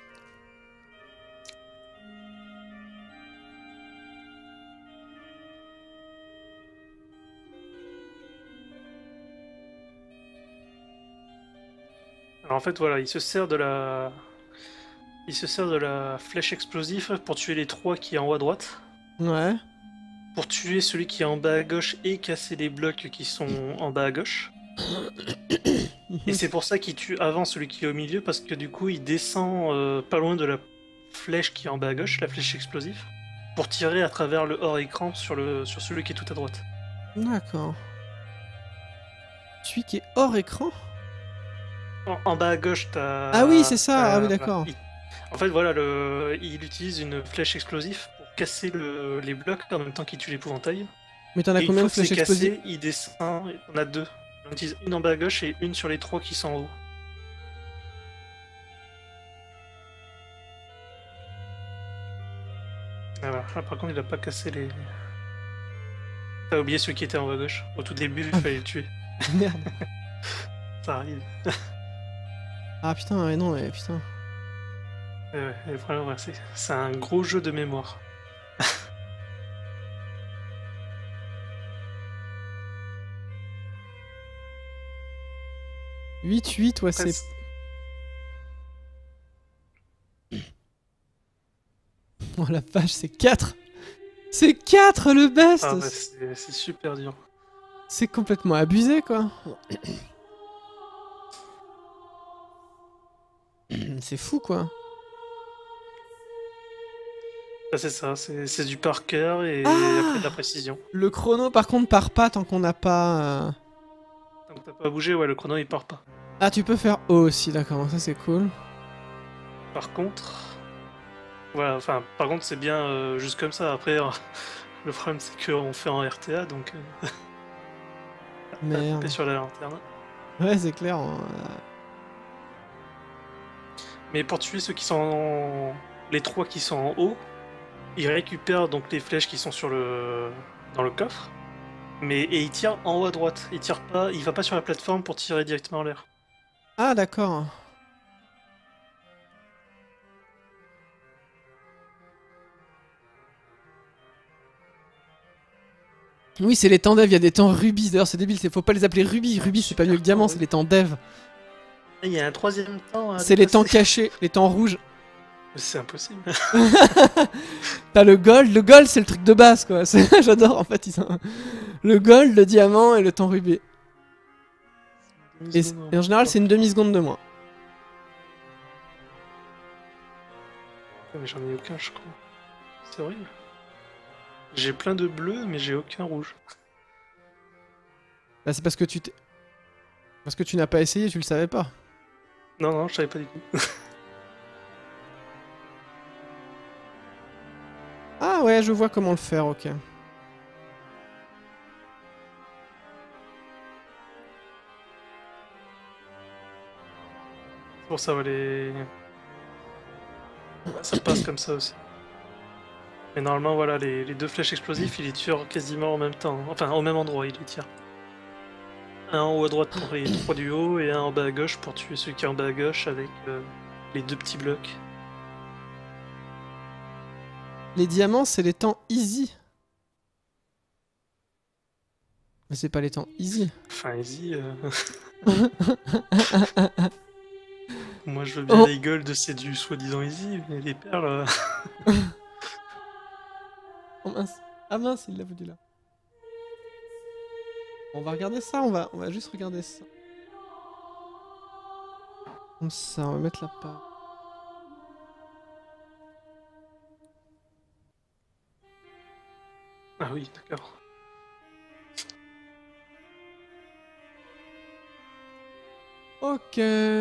Alors en fait, voilà, il se sert de la... Il se sert de la flèche explosive pour tuer les trois qui est en haut à droite. Ouais. Pour tuer celui qui est en bas à gauche et casser les blocs qui sont en bas à gauche. Et c'est pour ça qu'il tue avant celui qui est au milieu, parce que du coup il descend euh, pas loin de la flèche qui est en bas à gauche, la flèche explosive, pour tirer à travers le hors écran sur, le, sur celui qui est tout à droite. D'accord. Celui qui est hors écran? En, en bas à gauche, t'as... Ah oui, c'est ça. t'as- Ah oui, d'accord. il- En fait, voilà, le... il utilise une flèche explosive pour casser le- les blocs en même temps qu'il tue l'épouvantail. Mais t'en as Et combien une de fois que flèches c'est explosives? cassé, il descend, et on a deux. On utilise une en bas à gauche et une sur les trois qui sont en haut. Ah, voilà. Là, par contre, il a pas cassé les... T'as oublié celui qui était en haut à gauche. Au tout début, il fallait le tuer. Merde. Ça arrive. Ah putain, ouais, non, mais putain. Ouais, ouais, et vraiment, ouais, c'est c'est un gros jeu de mémoire. huit huit, ouais, Après, c'est... Oh la vache, c'est quatre. C'est quatre le best. ah, ouais, c'est c'est super dur. C'est complètement abusé, quoi. C'est fou, quoi. Bah, c'est ça, c'est c'est du par cœur et après Ah, de la précision. le chrono, par contre, part pas tant qu'on n'a pas... euh, Tant que t'as pas bougé, ouais, le chrono il part pas. Ah, tu peux faire O aussi, d'accord, ça c'est cool. Par contre, voilà, enfin, par contre, c'est bien euh, juste comme ça. Après, euh, le problème c'est qu'on fait en R T A, donc euh, t'as Merde. tapé sur la lanterne. Ouais, c'est clair. hein. Mais pour tuer ceux qui sont en... les trois qui sont en haut, ils récupèrent donc les flèches qui sont sur le dans le coffre. Mais et il tire en haut à droite. Il tire pas, il va pas sur la plateforme pour tirer directement en l'air. Ah, d'accord. Oui, c'est les temps dev, il y a des temps rubis. D'ailleurs, c'est débile, c'est faut pas les appeler rubis. Rubis, c'est pas mieux que diamant, c'est les temps dev. Il y a un troisième temps à C'est les temps dépasser. cachés, les temps rouges. C'est impossible. T'as le gold, le gold c'est le truc de base quoi. C'est- J'adore en fait. Ils ont... Le gold, le diamant et le temps rubis. Et, c- et en général, c'est une demi-seconde de moins. Mais j'en ai aucun, je crois. C'est horrible. J'ai plein de bleus, mais j'ai aucun rouge. Bah, c'est parce que tu t'es. Parce que tu n'as pas essayé, tu le savais pas. Non, non, je savais pas du tout. Ah ouais, je vois comment le faire, ok. C'est pour ça, ouais, les... ça passe comme ça aussi. Mais normalement, voilà, les, les deux flèches explosives, il les tire quasiment en même temps. Enfin, au même endroit, il les tire. Un en haut à droite pour les trois du haut, et un en bas à gauche pour tuer celui qui est en bas à gauche avec euh, les deux petits blocs. Les diamants, c'est les temps easy. Mais c'est pas les temps easy. Enfin, easy. Euh... Moi, je veux bien Oh. les gold, c'est du soi-disant easy, mais les perles. Euh... Oh mince. Ah mince, il l'a foutu là. On va regarder ça, on va, on va juste regarder ça. Comme ça, on va mettre la part. Ah oui, d'accord. Ok.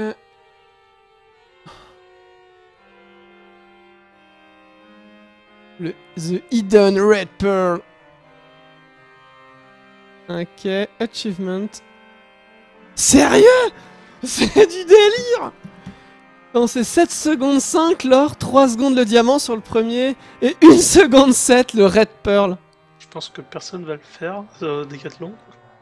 Le The Hidden Red Pearl. Ok, achievement. Sérieux? C'est du délire! Non, c'est sept secondes cinq l'or, trois secondes le diamant sur le premier, et une seconde sept le Red Pearl. Je pense que personne va le faire, euh, Décathlon.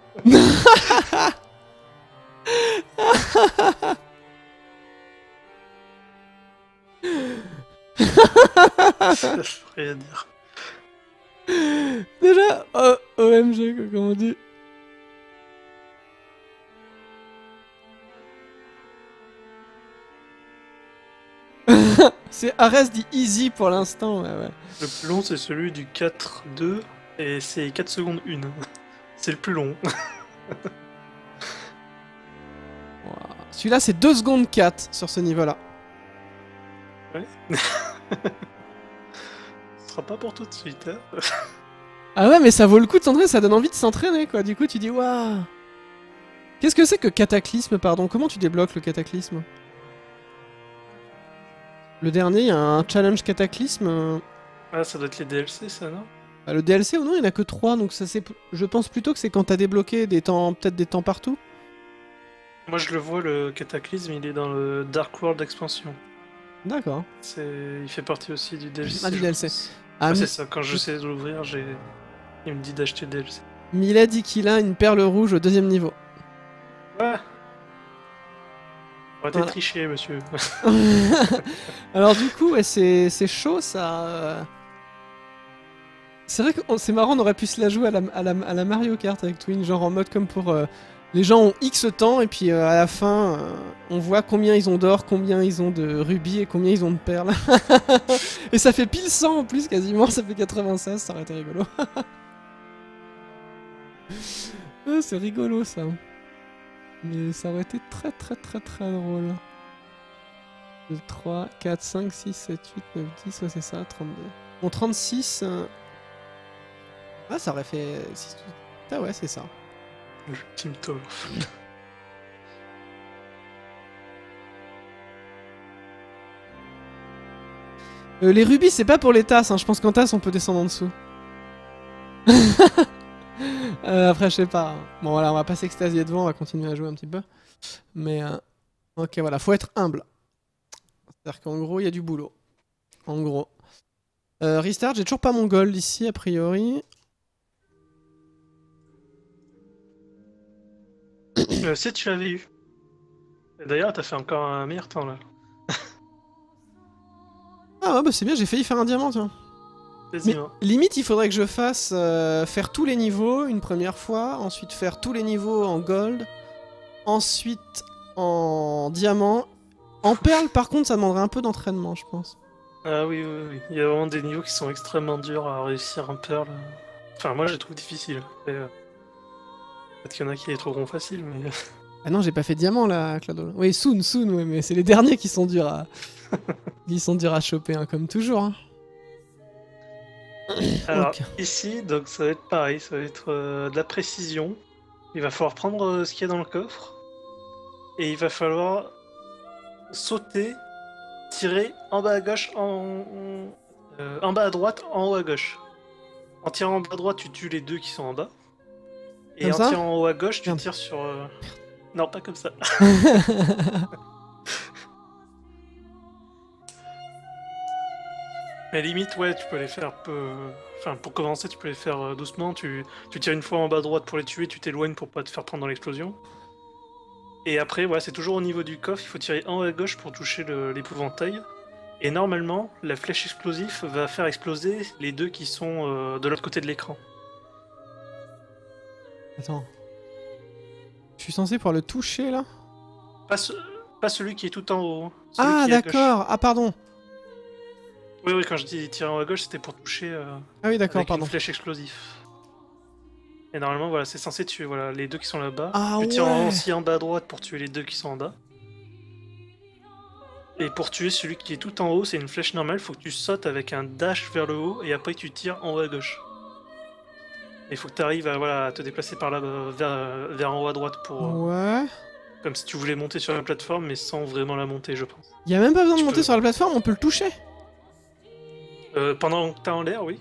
Rien à dire. Déjà, oh, O M G, quoi, comme on dit. C'est Ares dit easy pour l'instant, ouais, ouais. Le plus long, c'est celui du quatre deux, et c'est quatre secondes une. C'est le plus long. Wow. Celui-là, c'est deux secondes quatre sur ce niveau-là. Ouais. Ce sera pas pour tout de suite, hein. Ah ouais, mais ça vaut le coup de s'entraîner, ça donne envie de s'entraîner, quoi. Du coup, tu dis, waouh. Qu'est-ce que c'est que cataclysme, pardon? Comment tu débloques le cataclysme? Le dernier, il y a un challenge cataclysme. euh, Ah, ça doit être les D L C, ça, non? Bah, le D L C ou non, il n'y en a que trois, donc ça c'est. Je pense plutôt que c'est quand t'as débloqué des temps, peut-être des temps partout. Moi, je le vois, le Cataclysme, il est dans le Dark World Expansion. D'accord. C'est... Il fait partie aussi du D L C. Ah, du je D L C. pense. Ah, Ouais, Mi- c'est ça, quand j'essaie de l'ouvrir, j'ai... il me dit d'acheter le D L C. Mila dit qu'il a une perle rouge au deuxième niveau. Ouais. On va Voilà. tricher, monsieur. Alors du coup, ouais, c'est c'est chaud ça. euh. C'est vrai que on- c'est marrant, on aurait pu se la jouer à la, à la, à la Mario Kart avec Twin, genre en mode comme pour... euh, les gens ont X temps et puis euh, à la fin, euh, on voit combien ils ont d'or, combien ils ont de rubis et combien ils ont de perles. Et ça fait pile cent en plus quasiment, ça fait quatre-vingt-seize, ça aurait été rigolo. Ah, c'est rigolo ça. Mais ça aurait été très très très très drôle. deux, trois, quatre, cinq, six, sept, huit, neuf, dix, ouais c'est ça, trente-deux. Mon trente-six... euh, Ah, ça aurait fait... Ah ouais, c'est ça. L'ultime tower. Euh, les rubis, c'est pas pour les tasses, hein. Je pense qu'en tasse, on peut descendre en dessous. euh, après, je sais pas. Bon, voilà, on va pas s'extasier devant, on va continuer à jouer un petit peu. Mais, euh... ok, voilà, faut être humble. C'est-à-dire qu'en gros, il y a du boulot. En gros. Euh, restart, j'ai toujours pas mon gold ici, a priori. Euh, si tu l'avais eu. D'ailleurs, t'as fait encore un meilleur temps là. Ah ouais, bah c'est bien, j'ai failli faire un diamant, tiens. Mais Quasiment. limite, il faudrait que je fasse euh, faire tous les niveaux une première fois, ensuite faire tous les niveaux en gold, ensuite en diamant. En perle, par contre, ça demanderait un peu d'entraînement, je pense. Ah oui, oui, oui. Il y a vraiment des niveaux qui sont extrêmement durs à réussir en Pearl. Enfin, moi, je les trouve difficiles. Après, euh, peut-être qu'il y en a qui les trouveront faciles, mais... Ah non, j'ai pas fait diamant là, Claude. Oui, soon, soon, ouais, mais c'est les derniers qui sont durs à, qui sont durs à choper, hein, comme toujours. Hein. Alors, Ok. ici, donc ça va être pareil, ça va être euh, de la précision. Il va falloir prendre euh, ce qu'il y a dans le coffre. Et il va falloir sauter, tirer en bas à gauche, en, euh, en bas à droite, en haut à gauche. En tirant en bas à droite, tu tues les deux qui sont en bas. Et Comme en ça tirant en haut à gauche, tu Merde. tires sur... euh, Non, pas comme ça. Mais limite, ouais, tu peux les faire peu... Enfin, pour commencer, tu peux les faire euh, doucement. Tu... tu tires une fois en bas à droite pour les tuer, tu t'éloignes pour pas te faire prendre dans l'explosion. Et après, ouais, c'est toujours au niveau du coffre, il faut tirer en haut à gauche pour toucher le- l'épouvantail. Et normalement, la flèche explosive va faire exploser les deux qui sont euh, de l'autre côté de l'écran. Attends. Je suis censé pouvoir le toucher là? Pas, ce- pas celui qui est tout en haut, hein. Celui Ah, qui est à gauche. d'accord. Ah, pardon. Oui, oui, quand je dis tirer en haut à gauche, c'était pour toucher euh, Ah oui, d'accord, avec pardon. une flèche explosive. Et normalement, voilà, c'est censé tuer voilà, les deux qui sont là-bas. Ah Tu tires ouais. aussi en bas à droite pour tuer les deux qui sont en bas. Et pour tuer celui qui est tout en haut, c'est une flèche normale, faut que tu sautes avec un dash vers le haut et après tu tires en haut à gauche. Il faut que tu arrives à, voilà, à te déplacer par là euh, vers, vers en haut à droite pour... euh, Ouais. comme si tu voulais monter sur la plateforme mais sans vraiment la monter, je pense. Y a même pas besoin de Tu monter peux. sur la plateforme, on peut le toucher. Euh, pendant que t'es en l'air, oui.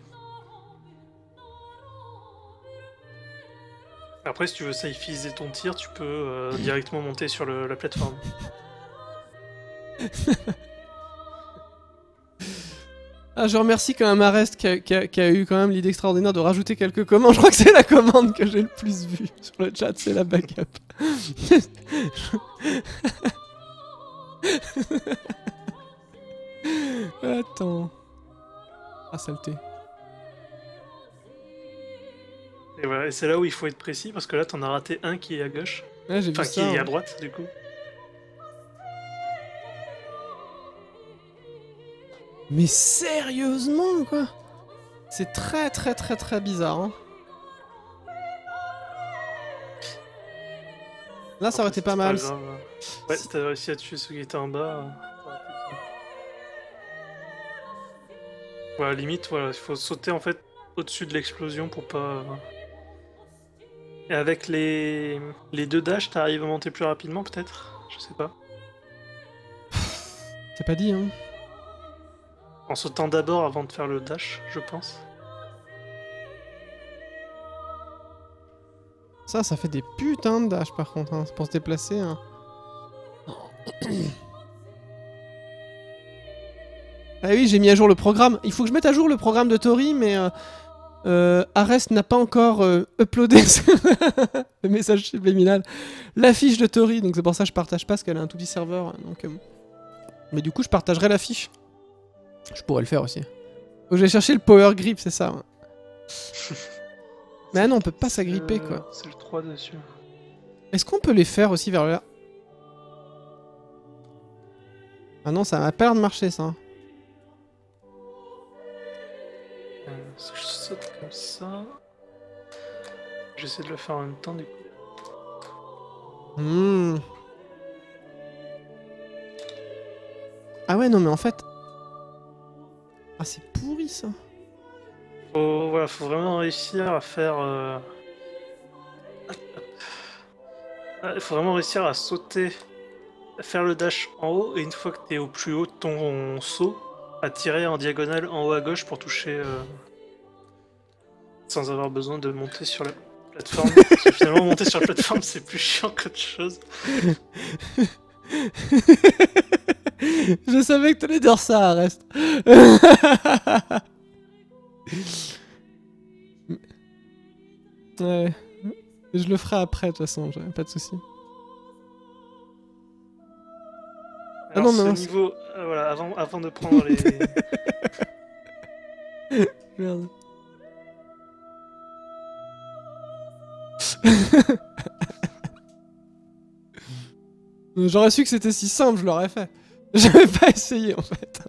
Après, si tu veux safeiser ton tir, tu peux euh, directement monter sur le- la plateforme. Ah, je remercie quand même Arrest qui a, qui a- qui a eu quand même l'idée extraordinaire de rajouter quelques commandes. Je crois que c'est la commande que j'ai le plus vue sur le chat, c'est la backup. Attends. Ah, saleté. Et voilà, et c'est là où il faut être précis parce que là, t'en as raté un qui est à gauche. Ouais, j'ai vu Enfin, qui ça. est à hein. droite, du coup. Mais sérieusement, quoi? C'est très très très très bizarre. Hein. Là, ça aurait été C'est pas mal. grave. Ouais, si t'as réussi à tuer ceux qui étaient en bas. euh, ça aurait été bien. Voilà, limite, voilà, il faut sauter en fait au-dessus de l'explosion pour pas. euh, Et avec les, les deux dash, t'arrives à monter plus rapidement peut-être? Je sais pas. C'est pas dit, hein. En sautant d'abord avant de faire le dash, je pense. Ça, ça fait des putains de dash par contre, hein, pour se déplacer. Hein. Ah oui, j'ai mis à jour le programme. Il faut que je mette à jour le programme de Tori, mais euh, euh, Arrest n'a pas encore euh, uploadé le message subliminal, l'affiche de Tori, donc c'est pour ça que je partage pas, parce qu'elle a un tout petit serveur. Donc, euh... Mais du coup, je partagerai l'affiche. Je pourrais le faire aussi. Faut que j'aille chercher le power grip, c'est ça. Ouais. Mais ah non, on peut pas s'agripper, Euh, quoi. C'est le trois dessus. Est-ce qu'on peut les faire aussi vers là? Ah non, ça m'a pas l'air de marcher, ça. Euh, si je saute comme ça. J'essaie de le faire en même temps du coup. Hmm. Ah ouais, non, mais en fait... Ah, c'est pourri, ça. Faut, voilà, faut vraiment réussir à faire... euh, Il faut vraiment réussir à sauter, à faire le dash en haut, et une fois que t'es au plus haut de ton saut, à tirer en diagonale en haut à gauche pour toucher euh, sans avoir besoin de monter sur la plateforme. Parce que finalement, monter sur la plateforme, c'est plus chiant qu'autre chose. Je savais que t'allais dire ça, reste. Ouais. Je le ferai après, de toute façon, pas de soucis. Alors, ah non, ce non, niveau, euh, voilà, avant, avant de prendre les... Merde. J'aurais su que c'était si simple, je l'aurais fait. J'avais pas essayé, en fait.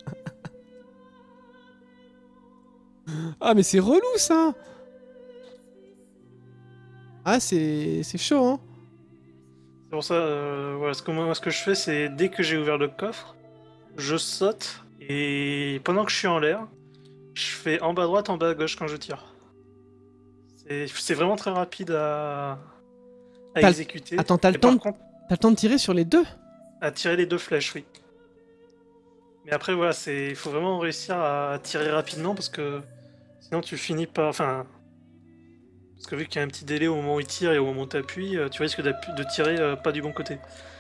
Ah, mais c'est relou, ça. Ah, c'est c'est chaud, hein. C'est pour ça, euh, voilà, ce que moi, ce que je fais, c'est dès que j'ai ouvert le coffre, je saute, et pendant que je suis en l'air, je fais en bas à droite, en bas à gauche quand je tire. C'est c'est vraiment très rapide à, à exécuter. Attends, t'as le, Et temps par de... contre, le temps de tirer sur les deux? à tirer les deux flèches, oui. Mais après, voilà, c'est il faut vraiment réussir à tirer rapidement parce que sinon tu finis par... Enfin... Parce que vu qu'il y a un petit délai au moment où il tire et au moment où tu appuies, tu risques de tirer euh, pas du bon côté.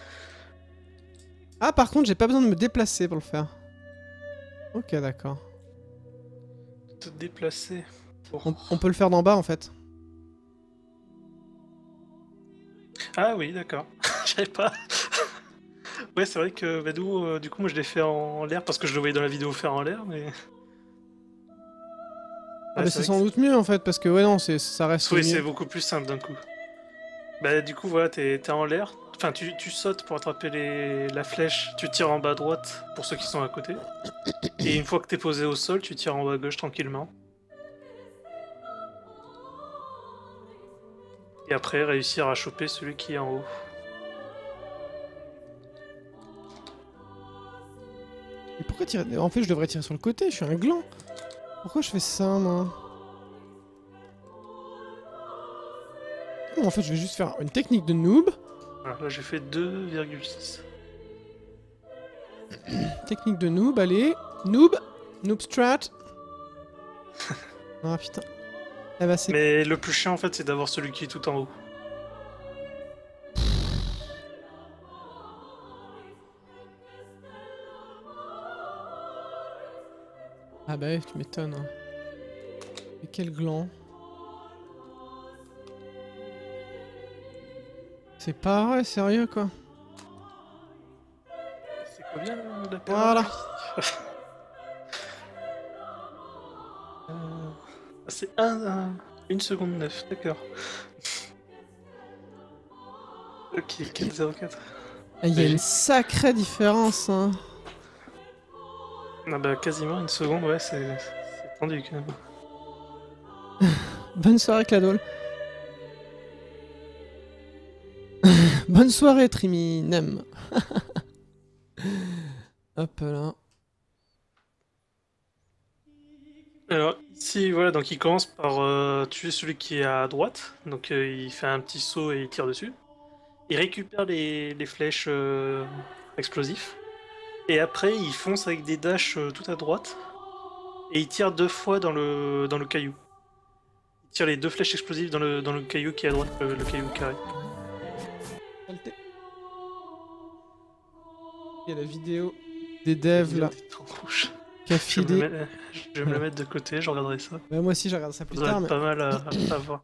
Ah, par contre, j'ai pas besoin de me déplacer pour le faire. Ok, d'accord. Te déplacer. Pour... On, on peut le faire d'en bas, en fait. Ah oui, d'accord. Je savais pas. Ouais, c'est vrai que Badou, euh, du coup, moi je l'ai fait en l'air parce que je le voyais dans la vidéo faire en l'air, mais... Ah, Ouais, bah c'est sans doute mieux, en fait, parce que, ouais, non, ça reste oui, mieux. c'est beaucoup plus simple d'un coup. Bah, du coup, voilà, t'es en l'air. Enfin, tu, tu sautes pour attraper les... la flèche, tu tires en bas à droite pour ceux qui sont à côté. Et une fois que t'es posé au sol, tu tires en bas à gauche tranquillement. Et après, réussir à choper celui qui est en haut. Mais pourquoi tirer... En fait, je devrais tirer sur le côté, je suis un gland. Pourquoi je fais ça, moi? En fait, je vais juste faire une technique de noob. Voilà, là j'ai fait deux virgule six. Technique de noob, allez. Noob. Noob strat. Ah putain. Eh bah, Mais le plus chiant en fait, c'est d'avoir celui qui est tout en haut. Ah bah ouais, tu m'étonnes. Hein. Mais quel gland. C'est pas vrai, sérieux quoi. C'est combien la période? Voilà. euh... C'est un, une seconde neuf, d'accord. Ok, quatre zéro quatre. Il y a une sacrée différence. Hein. Ah bah quasiment une seconde, ouais, c'est tendu quand même. Bonne soirée Cladol. Bonne soirée Triminem. Hop là. Alors ici, voilà, donc il commence par euh, tuer celui qui est à droite. Donc euh, il fait un petit saut et il tire dessus. Il récupère les, les flèches euh, explosifs. Et après, il fonce avec des dashs euh, tout à droite. Et il tire deux fois dans le, dans le caillou. Il tire les deux flèches explosives dans le, dans le caillou qui est à droite, le, le caillou carré. Il y a la vidéo des devs là. Qui a filé. Je vais me, mettre, je vais me le mettre de côté, je regarderai ça. Bah, moi aussi, je regarde ça plus ça tard. Ça doit être mais... pas mal à, à voir.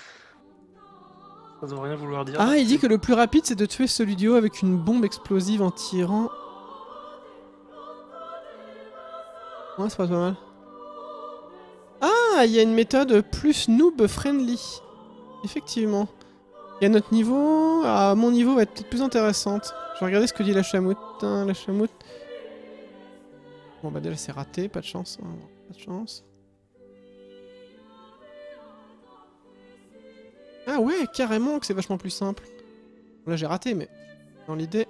Ça doit rien vouloir dire. Ah, il dit que le plus rapide, c'est de tuer celui du haut avec une bombe explosive en tirant. Ouais, c'est pas mal. Ah, il y a une méthode plus noob friendly. Effectivement. Et à notre niveau, à mon niveau, va être peut-être plus intéressante. Je vais regarder ce que dit la chamoute. Hein, la chamoute. Bon bah déjà c'est raté, pas de chance. Hein. Pas de chance. Ah ouais, carrément que c'est vachement plus simple. Là j'ai raté, mais dans l'idée...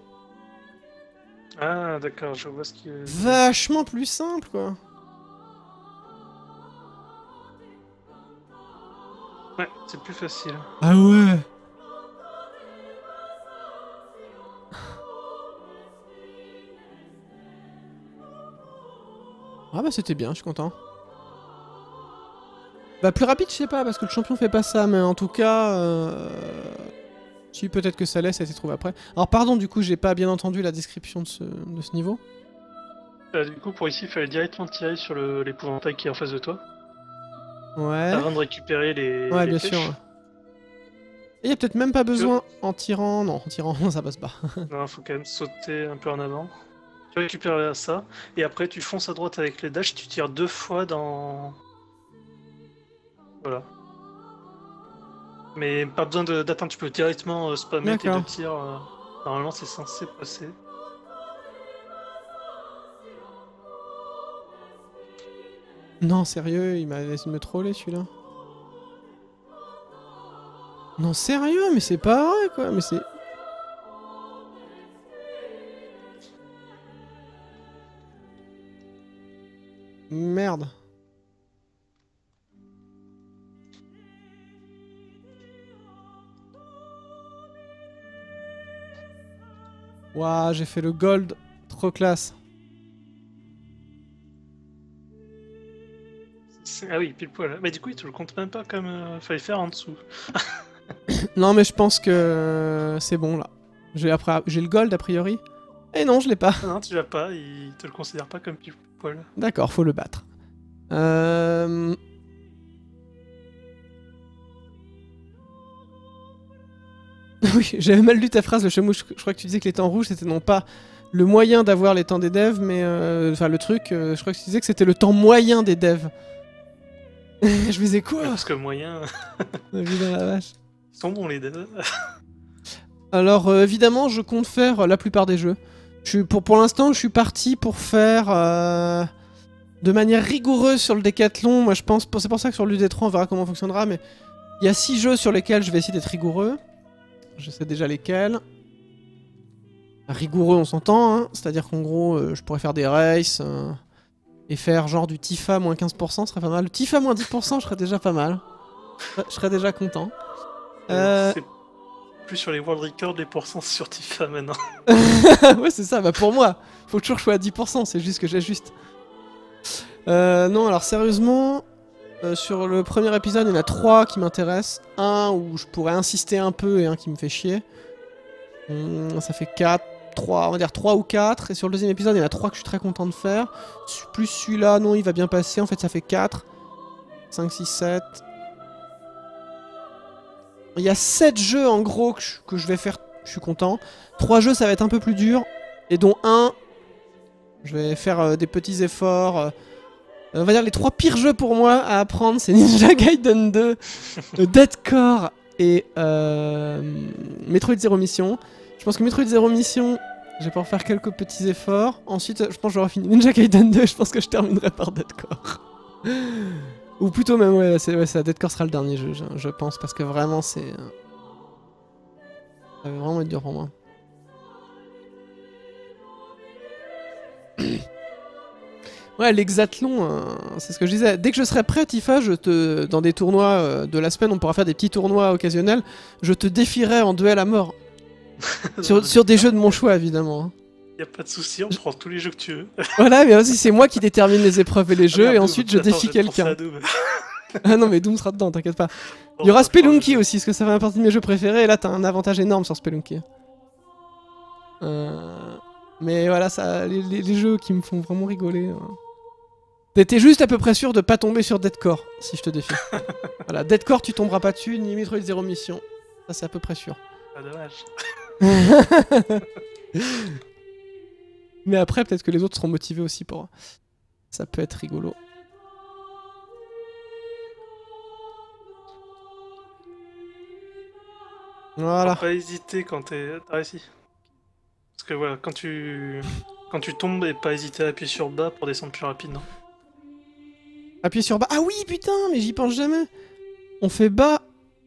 Ah d'accord, je vois ce qui est... Vachement plus simple quoi. Ouais, c'est plus facile. Ah ouais. Ah bah c'était bien, je suis content. Bah plus rapide, je sais pas, parce que le champion fait pas ça, mais en tout cas... Euh... Si, peut-être que ça laisse, ça a été trouvé après. Alors pardon, du coup, j'ai pas bien entendu la description de ce, de ce niveau. Euh, du coup, pour ici, il fallait directement tirer sur le- l'épouvantail qui est en face de toi, Ouais. avant de récupérer les, Ouais, les bien flèches. sûr. Et y a peut-être même pas Tu veux- besoin en tirant... Non, en tirant, ça passe pas. Non, faut quand même sauter un peu en avant. Tu récupères ça, et après tu fonces à droite avec les dash, tu tires deux fois dans... Voilà. Mais pas besoin de- d'attendre, tu peux directement euh, spammer tes deux D'accord. tirs. euh, Normalement c'est censé passer. Non, sérieux, il m'a laissé me troller celui-là. Non, sérieux, mais c'est pas vrai quoi, mais c'est... Merde. Waouh, j'ai fait le gold. Trop classe. C'est- Ah oui, pile poil. Mais du coup, il te le compte même pas comme euh, fallait faire en dessous. Non, mais je pense que c'est bon là. J'ai après... j'ai le gold a priori. Et non, je l'ai pas. Non, non, tu l'as pas, il te le considère pas comme pile poil. D'accord, faut le battre. Euh... Oui, j'avais mal lu ta phrase, le chemouche. Je crois que tu disais que les temps rouges, c'était non pas le moyen d'avoir les temps des devs, mais... euh, Enfin, le truc, euh, je crois que tu disais que c'était le temps moyen des devs. Je me disais quoi? Parce que moyen, Évidemment, la vache. ils sont bons les deux. Alors, euh, évidemment, je compte faire euh, la plupart des jeux. Je suis, pour pour l'instant, je suis parti pour faire... euh, de manière rigoureuse sur le décathlon. Moi, je pense... C'est pour ça que sur l'U D trois, on verra comment fonctionnera, mais... Il y a six jeux sur lesquels je vais essayer d'être rigoureux. Je sais déjà lesquels. Rigoureux, on s'entend, hein. C'est-à-dire qu'en gros, euh, je pourrais faire des races euh, et faire genre du Tifa moins quinze pour cent, ce serait pas mal. Le Tifa moins dix pour cent, je serais déjà pas mal. Je serais déjà content. Euh... C'est plus sur les world records, les pourcents sur Tifa maintenant. ouais, c'est ça, bah pour moi, faut toujours que je sois à dix pour cent, c'est juste que j'ajuste. Euh, non, alors sérieusement, euh, sur le premier épisode, il y en a trois qui m'intéressent. Un où je pourrais insister un peu et un qui me fait chier. Hum, ça fait quatre, trois, on va dire trois ou quatre. Et sur le deuxième épisode, il y en a trois que je suis très content de faire. Plus celui-là, non, il va bien passer. En fait, ça fait quatre, cinq, six, sept. Il y a sept jeux en gros que je, que je vais faire, je suis content. trois jeux, ça va être un peu plus dur. Et dont un, je vais faire euh, des petits efforts. Euh, on va dire les trois pires jeux pour moi à apprendre, c'est Ninja Gaiden deux, euh, Dead Core et euh, Metroid Zero Mission. Je pense que Metroid Zero Mission, je vais pouvoir faire quelques petits efforts. Ensuite, je pense que j'aurai fini Ninja Gaiden deux, je pense que je terminerai par Dead Core. Ou plutôt même, ouais, c'est ouais, ça, Dead Core sera le dernier jeu, je, je pense, parce que vraiment c'est... Euh... Ça va vraiment être dur pour moi. Ouais, l'hexathlon, euh, c'est ce que je disais. Dès que je serai prêt, Tifa, je te, dans des tournois euh, de la semaine, on pourra faire des petits tournois occasionnels. Je te défierai en duel à mort. sur, sur des jeux de mon choix, évidemment. Hein. Y a pas de souci, on prend tous les jeux que tu veux. Voilà, mais aussi c'est moi qui détermine les épreuves et les jeux, Ah, merde, et Doom. ensuite je Attends, défie j'ai pensé quelqu'un. à Doom. Ah non, mais Doom sera dedans, t'inquiète pas. Bon, Il y aura on va prendre le Spelunky jeu. aussi, parce que ça fait partie de mes jeux préférés, et là t'as un avantage énorme sur Spelunky. Euh... Mais voilà, ça, les, les- les jeux qui me font vraiment rigoler. euh. T'étais juste à peu près sûr de pas tomber sur Dead Core, si je te défie. Voilà, Dead Core, tu tomberas pas dessus, ni Metroid Zero Mission. Ça, c'est à peu près sûr. Ah, dommage. Mais après, peut-être que les autres seront motivés aussi pour... Ça peut être rigolo. Voilà. Faut pas hésiter quand t'es... T'as réussi. Parce que voilà, quand tu... Quand tu tombes, et pas hésiter à appuyer sur bas pour descendre plus rapidement. Appuyer sur bas. Ah oui, putain, mais j'y pense jamais. On fait bas.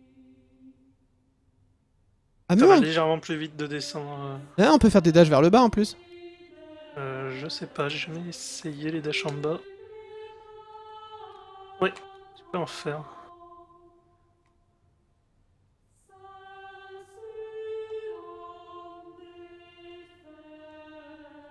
Ah Ça va non. légèrement plus vite de descendre. euh, Ah, on peut faire des dashs vers le bas en plus. Euh, je sais pas, j'ai jamais essayé les dash en bas. Oui, tu peux en faire.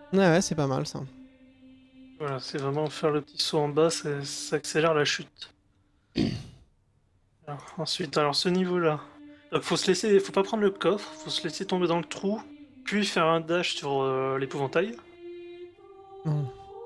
Ouais, ouais, c'est pas mal ça. Voilà, c'est vraiment faire le petit saut en bas, ça, ça accélère la chute. Alors, ensuite, alors ce niveau-là. Donc faut se laisser, faut pas prendre le coffre, faut se laisser tomber dans le trou, puis faire un dash sur euh, l'épouvantail. Hmm.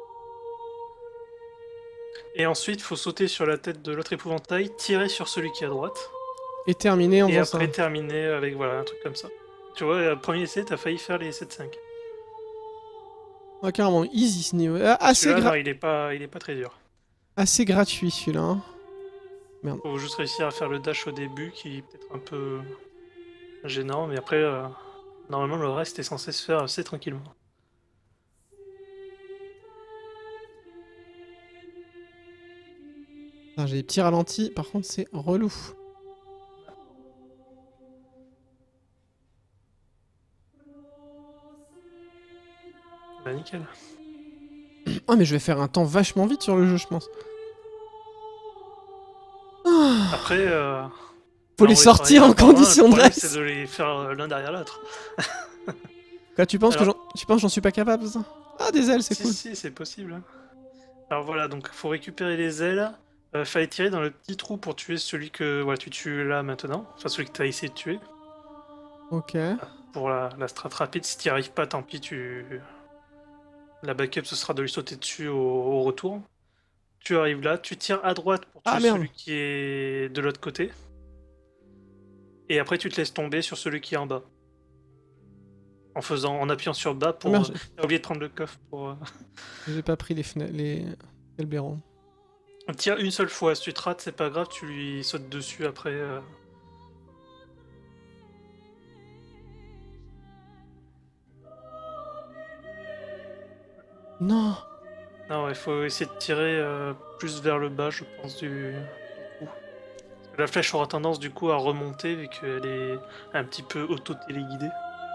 Et ensuite, faut sauter sur la tête de l'autre épouvantail, tirer sur celui qui est à droite, Et terminé en et faisant après ça. terminer avec voilà un truc comme ça. Tu vois, le premier essai, t'as failli faire les sept cinq. Ouais, carrément, easy ce niveau. Ah, assez, Celui-là, non, gra- il est pas, il est pas très dur. assez gratuit celui-là. Hein. Merde. Faut juste réussir à faire le dash au début, qui est peut-être un peu gênant, mais après, euh, normalement, le reste est censé se faire assez tranquillement. Ah, j'ai des petits ralentis, par contre c'est relou. Bah, nickel. Oh mais je vais faire un temps vachement vite sur le jeu je pense. Ah, Après, euh, faut là, les on les fera sortir un en par un. Le condition de problème, c'est race. de les faire euh, l'un derrière l'autre. Quoi, tu penses que Alors, j'en tu penses que j'en suis pas capable ça? Ah des ailes c'est si, cool. si, c'est possible. hein. Alors voilà, donc faut récupérer les ailes. Euh, fallait tirer dans le petit trou pour tuer celui que voilà, tu tues là maintenant. Enfin, celui que tu as essayé de tuer. Ok. Pour la, la strat rapide, si tu n'y arrives pas, tant pis, tu... la backup ce sera de lui sauter dessus au, au retour. Tu arrives là, tu tires à droite pour Ah tuer merde. celui qui est de l'autre côté. Et après, tu te laisses tomber sur celui qui est en bas. En faisant, en appuyant sur bas Ah pour. merde, euh, j'ai T'as oublié de prendre le coffre pour. euh, j'ai pas pris les fenêtres, les Elberon. Tire une seule fois, si tu te rates, c'est pas grave, tu lui sautes dessus après. euh. Non. Non, il faut essayer de tirer euh, plus vers le bas, je pense, du, du coup. Parce que la flèche aura tendance du coup à remonter vu qu'elle est un petit peu auto-téléguidée.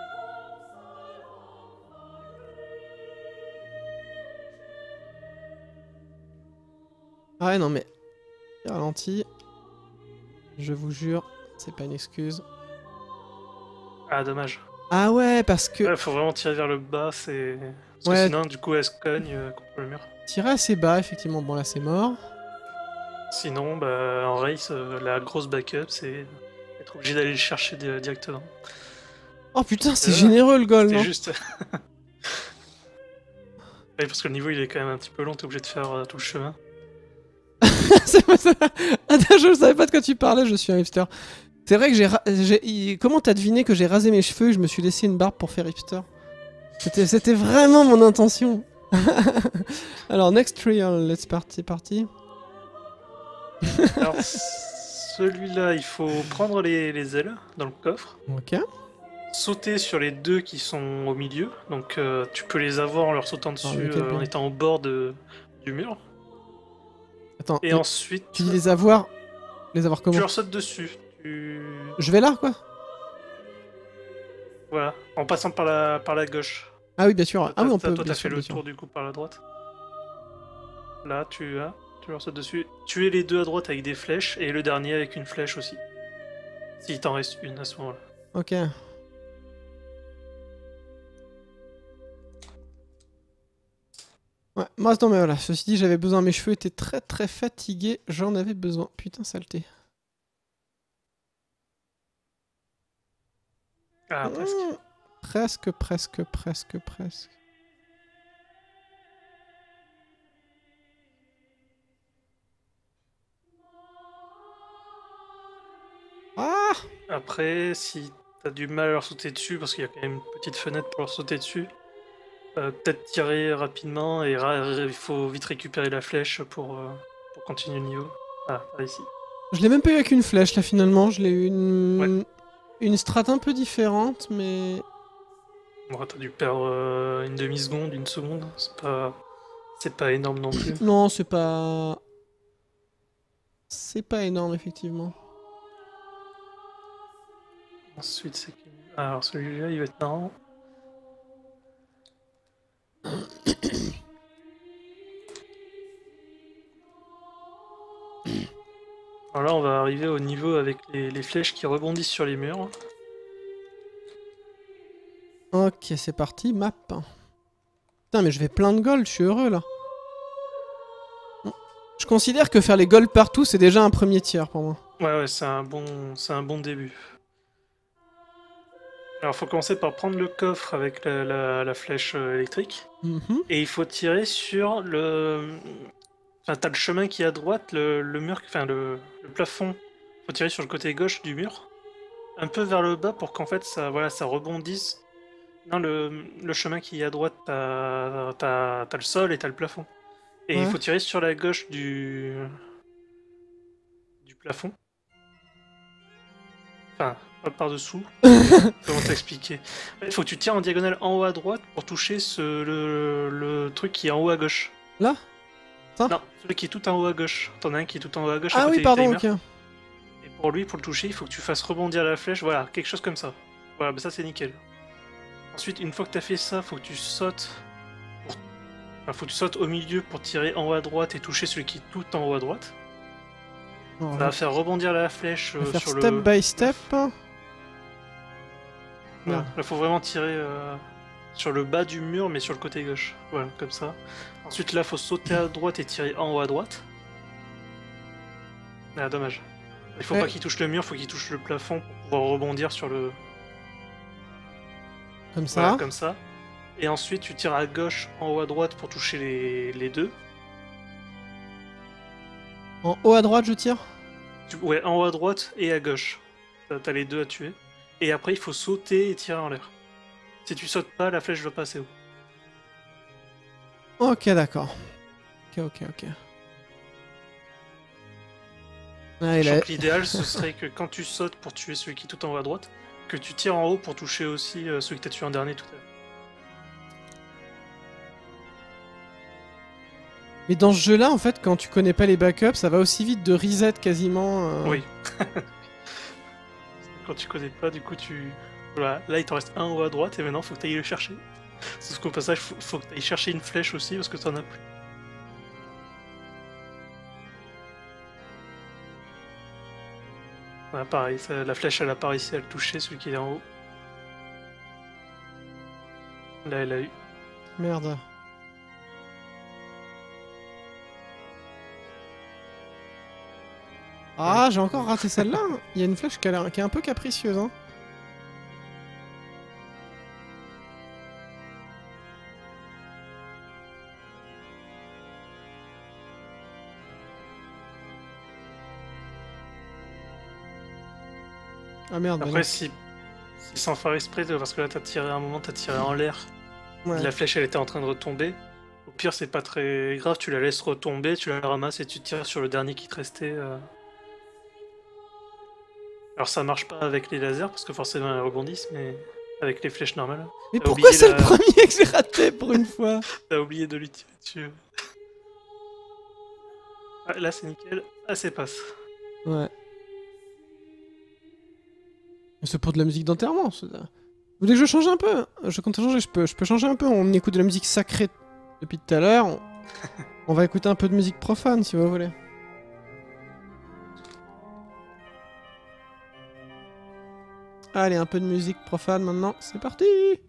Ah ouais non mais ralenti. Je vous jure, c'est pas une excuse. Ah, dommage. Ah ouais parce que Ouais, faut vraiment tirer vers le bas, c'est. Parce que ouais sinon, du coup, elle se cogne euh, contre le mur. tirer assez bas effectivement. Bon là c'est mort. Sinon, bah, en race, euh, la grosse backup, c'est être obligé d'aller le chercher di- directement. Oh putain c'est Et voilà, généreux le goal c'était non? juste. Oui, parce que le niveau il est quand même un petit peu long, t'es obligé de faire euh, tout le chemin. C'est pas ça. Attends, je savais pas de quoi tu parlais, je suis un hipster. C'est vrai que j'ai... ra- j'ai- il- Comment t'as deviné que j'ai rasé mes cheveux et je me suis laissé une barbe pour faire hipster? C'était c'était vraiment mon intention. Alors, next trial, let's party, party. Alors, celui-là, il faut prendre les, les ailes dans le coffre, Ok. sauter sur les deux qui sont au milieu, donc euh, tu peux les avoir en leur sautant Alors, dessus lequel euh, en bien? étant au bord de, du mur. Attends, Et les- ensuite, tu dis les avoir... Les avoir tu comment? leur sautes dessus. Tu... Je vais là, quoi? Voilà, en passant par la, par la gauche. Ah oui, bien sûr. Toi, Ah oui, t'as- on t'as- peut, toi, bien t'as fait sûr, bien le sûr. tour du coup par la droite. Là, tu as, tu leur sautes dessus. Tuer les deux à droite avec des flèches et le dernier avec une flèche aussi. S'il t'en reste une à ce moment-là. Ok. Ouais, moi, non, mais voilà. Ceci dit, j'avais besoin... Mes cheveux étaient très, très fatigués. J'en avais besoin. Putain, saleté. Ah, presque. Mmh. Presque, presque, presque, presque. Ah! Après, si t'as du mal à leur sauter dessus, parce qu'il y a quand même une petite fenêtre pour leur sauter dessus, euh, peut-être tirer rapidement et ra- il faut vite récupérer la flèche pour, euh, pour continuer le niveau. Ah, par ici. Je l'ai même pas eu avec une flèche là finalement, je l'ai eu Ouais. une... une strat un peu différente mais... Bon, t'as dû perdre euh, une demi-seconde, une seconde. C'est pas, c'est pas énorme non plus. Non c'est pas... C'est pas énorme effectivement. Ensuite, c'est que... Ah, alors celui-là, il va être marrant. Alors là, on va arriver au niveau avec les, les flèches qui rebondissent sur les murs. Ok c'est parti, map. Putain, mais je vais plein de gold, je suis heureux là. Je considère que faire les gold partout, c'est déjà un premier tiers pour moi. Ouais, ouais, c'est un bon, c'est un bon début. Alors, faut commencer par prendre le coffre avec la, la- la flèche euh, électrique. Mhm. Et il faut tirer sur le... Enfin, t'as le chemin qui est à droite, le, le mur, enfin le, le plafond. Faut tirer sur le côté gauche du mur. Un peu vers le bas pour qu'en fait, ça, voilà, ça rebondisse. Non, le, le chemin qui est à droite, t'as t'as- t'as le sol et t'as le plafond. Et il Ouais. faut tirer sur la gauche du... du plafond. Enfin, pas par-dessous. Comment t'expliquer? Il faut que tu tires en diagonale en haut à droite pour toucher ce, le, le truc qui est en haut à gauche. Là? Ça? Non, celui qui est tout en haut à gauche. T'en as un qui est tout en haut à gauche à Ah côté oui, du pardon, timer. ok. Et pour lui, pour le toucher, il faut que tu fasses rebondir la flèche. Voilà, quelque chose comme ça. Voilà, bah ça c'est nickel. Ensuite, une fois que t'as fait ça, faut que tu sautes. Pour... Enfin, faut que tu sautes au milieu pour tirer en haut à droite et toucher celui qui est tout en haut à droite. Bon, Ça je va faire rebondir la flèche vais euh, faire sur step le. by step. Voilà. Merde. Là, faut vraiment tirer euh, sur le bas du mur, mais sur le côté gauche. Voilà, comme ça. Ensuite, là, faut sauter à droite et tirer en haut à droite. Ah, dommage. Il faut Ouais. pas qu'il touche le mur, faut qu'il touche le plafond pour pouvoir rebondir sur le. Comme ça. Voilà, comme ça. Et ensuite, tu tires à gauche, en haut à droite pour toucher les, les deux. En haut à droite, je tire. Tu- Ouais, en haut à droite et à gauche. T'as t'as les deux à tuer. Et après, il faut sauter et tirer en l'air. Si tu sautes pas, la flèche va pas assez haut. Ok, d'accord. Ok, ok, ok. Ah, il Sachant a... que l'idéal, ce serait que quand tu sautes pour tuer celui qui est tout en haut à droite, que tu tires en haut pour toucher aussi euh, celui que t'as tué en dernier tout à l'heure. Mais dans ce jeu-là, en fait, quand tu connais pas les backups, ça va aussi vite de reset quasiment. euh, Oui. Quand tu connais pas, du coup, tu. Voilà, là il t'en reste un en haut à droite et maintenant faut que tu ailles le chercher. Sauf qu'au passage, faut, faut que tu ailles chercher une flèche aussi parce que t'en as plus. Voilà, pareil, ça- la flèche elle a pas réussi à le toucher, celui qui est en haut. Là elle a eu. Merde. Ah, j'ai encore raté celle-là. Il y a une flèche qui, a l'air- qui est un peu capricieuse. Hein. Ah merde. bah Après, non. si, si sans faire exprès, parce que là t'as tiré à un moment, t'as tiré en l'air, Ouais. la flèche elle était en train de retomber. Au pire, c'est pas très grave, tu la laisses retomber, tu la ramasses et tu tires sur le dernier qui te restait. euh. Alors ça marche pas avec les lasers parce que forcément elles rebondissent, mais avec les flèches normales. Mais T'as pourquoi oublié c'est la- le premier que j'ai raté pour une fois? T'as oublié de lui tirer dessus. Ah, là c'est nickel, ah c'est passe. Ouais. C'est pour de la musique d'enterrement. c'est- Vous voulez que je change un peu? Je compte changer, je peux, je peux changer un peu. On écoute de la musique sacrée depuis tout à l'heure. On... on va écouter un peu de musique profane si vous voulez. Allez, un peu de musique profane maintenant. C'est parti!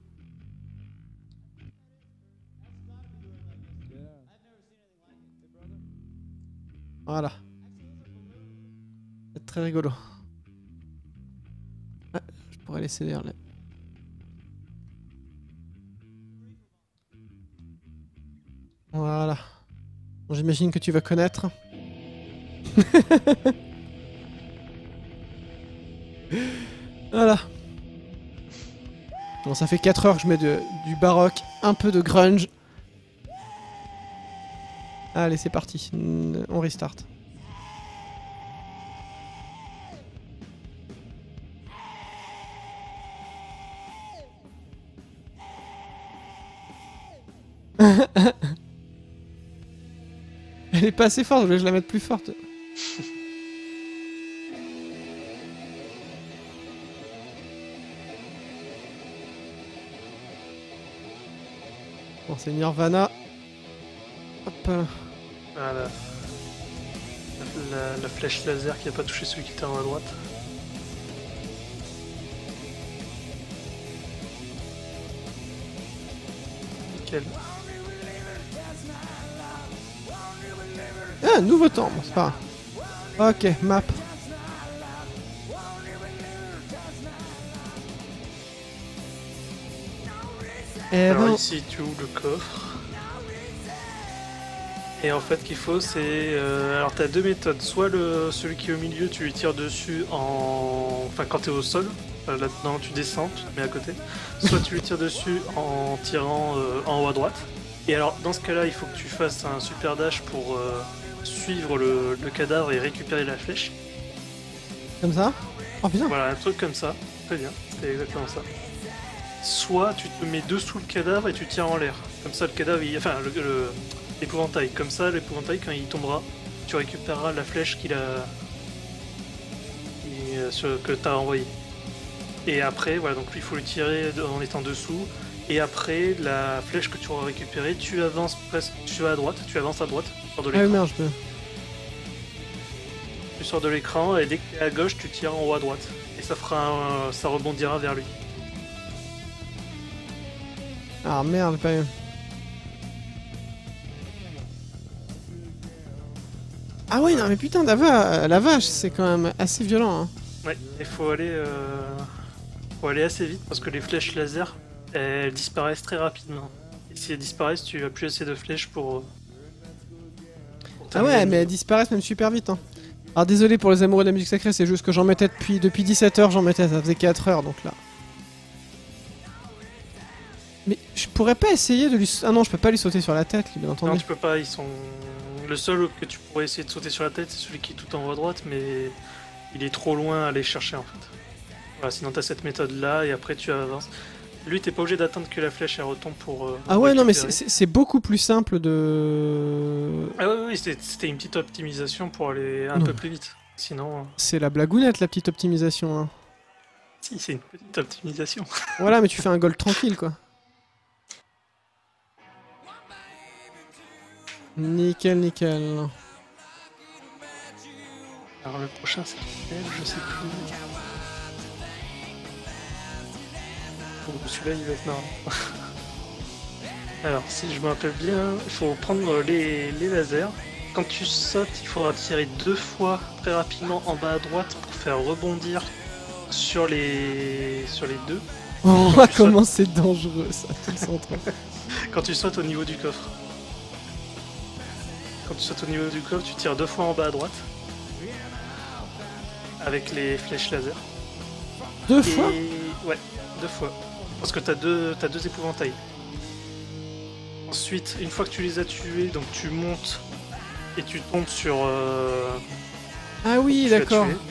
Voilà. C'est très rigolo. Ah, je pourrais laisser derrière là. Voilà. Bon, j'imagine que tu vas connaître. Voilà. Bon, ça fait quatre heures que je mets de- du baroque, un peu de grunge. Allez, c'est parti. Mm, On restart. Elle est pas assez forte, je voulais que je la mette plus forte. Bon, c'est Nirvana. Hop. Voilà. La, la- la flèche laser qui a pas touché celui qui était en haut à droite. Nickel. Ah, nouveau temps, bon, c'est pas grave. Ok, map. Eh Alors ben... ici, tu ouvres le coffre. Et en fait, qu'il faut, c'est... Euh, alors, tu as deux méthodes. Soit le, celui qui est au milieu, tu lui tires dessus en... Enfin, quand tu es au sol. Euh, Là-dedans, tu descends, tu te mets à côté. Soit tu lui tires dessus en tirant euh, en haut à droite. Et alors, dans ce cas-là, il faut que tu fasses un super dash pour euh, suivre le, le cadavre et récupérer la flèche. Comme ça? Oh putain. Voilà, un truc comme ça. Très bien, c'est exactement ça. Soit tu te mets dessous le cadavre et tu tires en l'air. Comme ça, le cadavre, il... enfin, le... le... l'épouvantail. Comme ça, l'épouvantail, quand il tombera, tu récupéreras la flèche qu'il a... qui, euh, sur- que tu as envoyée. Et après, voilà, donc il faut le tirer de- en étant dessous. Et après, la flèche que tu auras récupérée, tu avances presque... Tu vas à droite, tu avances à droite, tu sors de Ah oui, l'écran. merde, je peux. Tu sors de l'écran et dès que tu es à gauche, tu tires en haut à droite. Et ça fera un- ça rebondira vers lui. Ah merde, pas eu. Ah ouais, non mais putain, la, va- la vache, c'est quand même assez violent. Hein. Ouais, il faut aller, euh, faut aller assez vite parce que les flèches laser, elles disparaissent très rapidement. Et si elles disparaissent, tu as plus assez de flèches pour. euh, pour Ah terminer ouais, le mais elles niveau. disparaissent même super vite. Hein. Alors désolé pour les amoureux de la musique sacrée, c'est juste que j'en mettais depuis, depuis dix-sept heures, j'en mettais, ça faisait quatre heures donc là. Mais je pourrais pas essayer de lui... Ah non, je peux pas lui sauter sur la tête, lui, bien Non, entendu. tu peux pas, ils sont. Le seul que tu pourrais essayer de sauter sur la tête, c'est celui qui est tout en haut à droite, mais il est trop loin à aller chercher en fait. Voilà, sinon t'as cette méthode là et après tu avances. Lui, t'es pas obligé d'attendre que la flèche elle retombe pour. euh, Ah ouais, non mais récupérer. c'est- c'est c'est beaucoup plus simple de... Ah oui, oui, c'était c'était une petite optimisation pour aller un Non. peu plus vite. Sinon, euh, C'est la blagounette, la petite optimisation. Hein. si, c'est une petite optimisation. Voilà, mais tu fais un gold tranquille, quoi. Nickel, nickel. Alors le prochain c'est lequel, je sais plus. Oh, celui-là il va être marrant. Alors si je me rappelle bien, il faut prendre les, les lasers. Quand tu sautes, il faudra tirer deux fois très rapidement en bas à droite pour faire rebondir sur les sur les deux. Oh, Quand tu comment c'est dangereux, ça, tout le centre. Quand tu sautes au niveau du coffre. Quand tu sautes au niveau du coffre, tu tires deux fois en bas à droite. Avec les flèches laser. Deux fois? Et... Ouais, deux fois. Parce que t'as deux, t'as deux épouvantails. Ensuite, une fois que tu les as tués, donc tu montes et tu tombes sur... Euh... Ah oui, tu l'as d'accord. tué.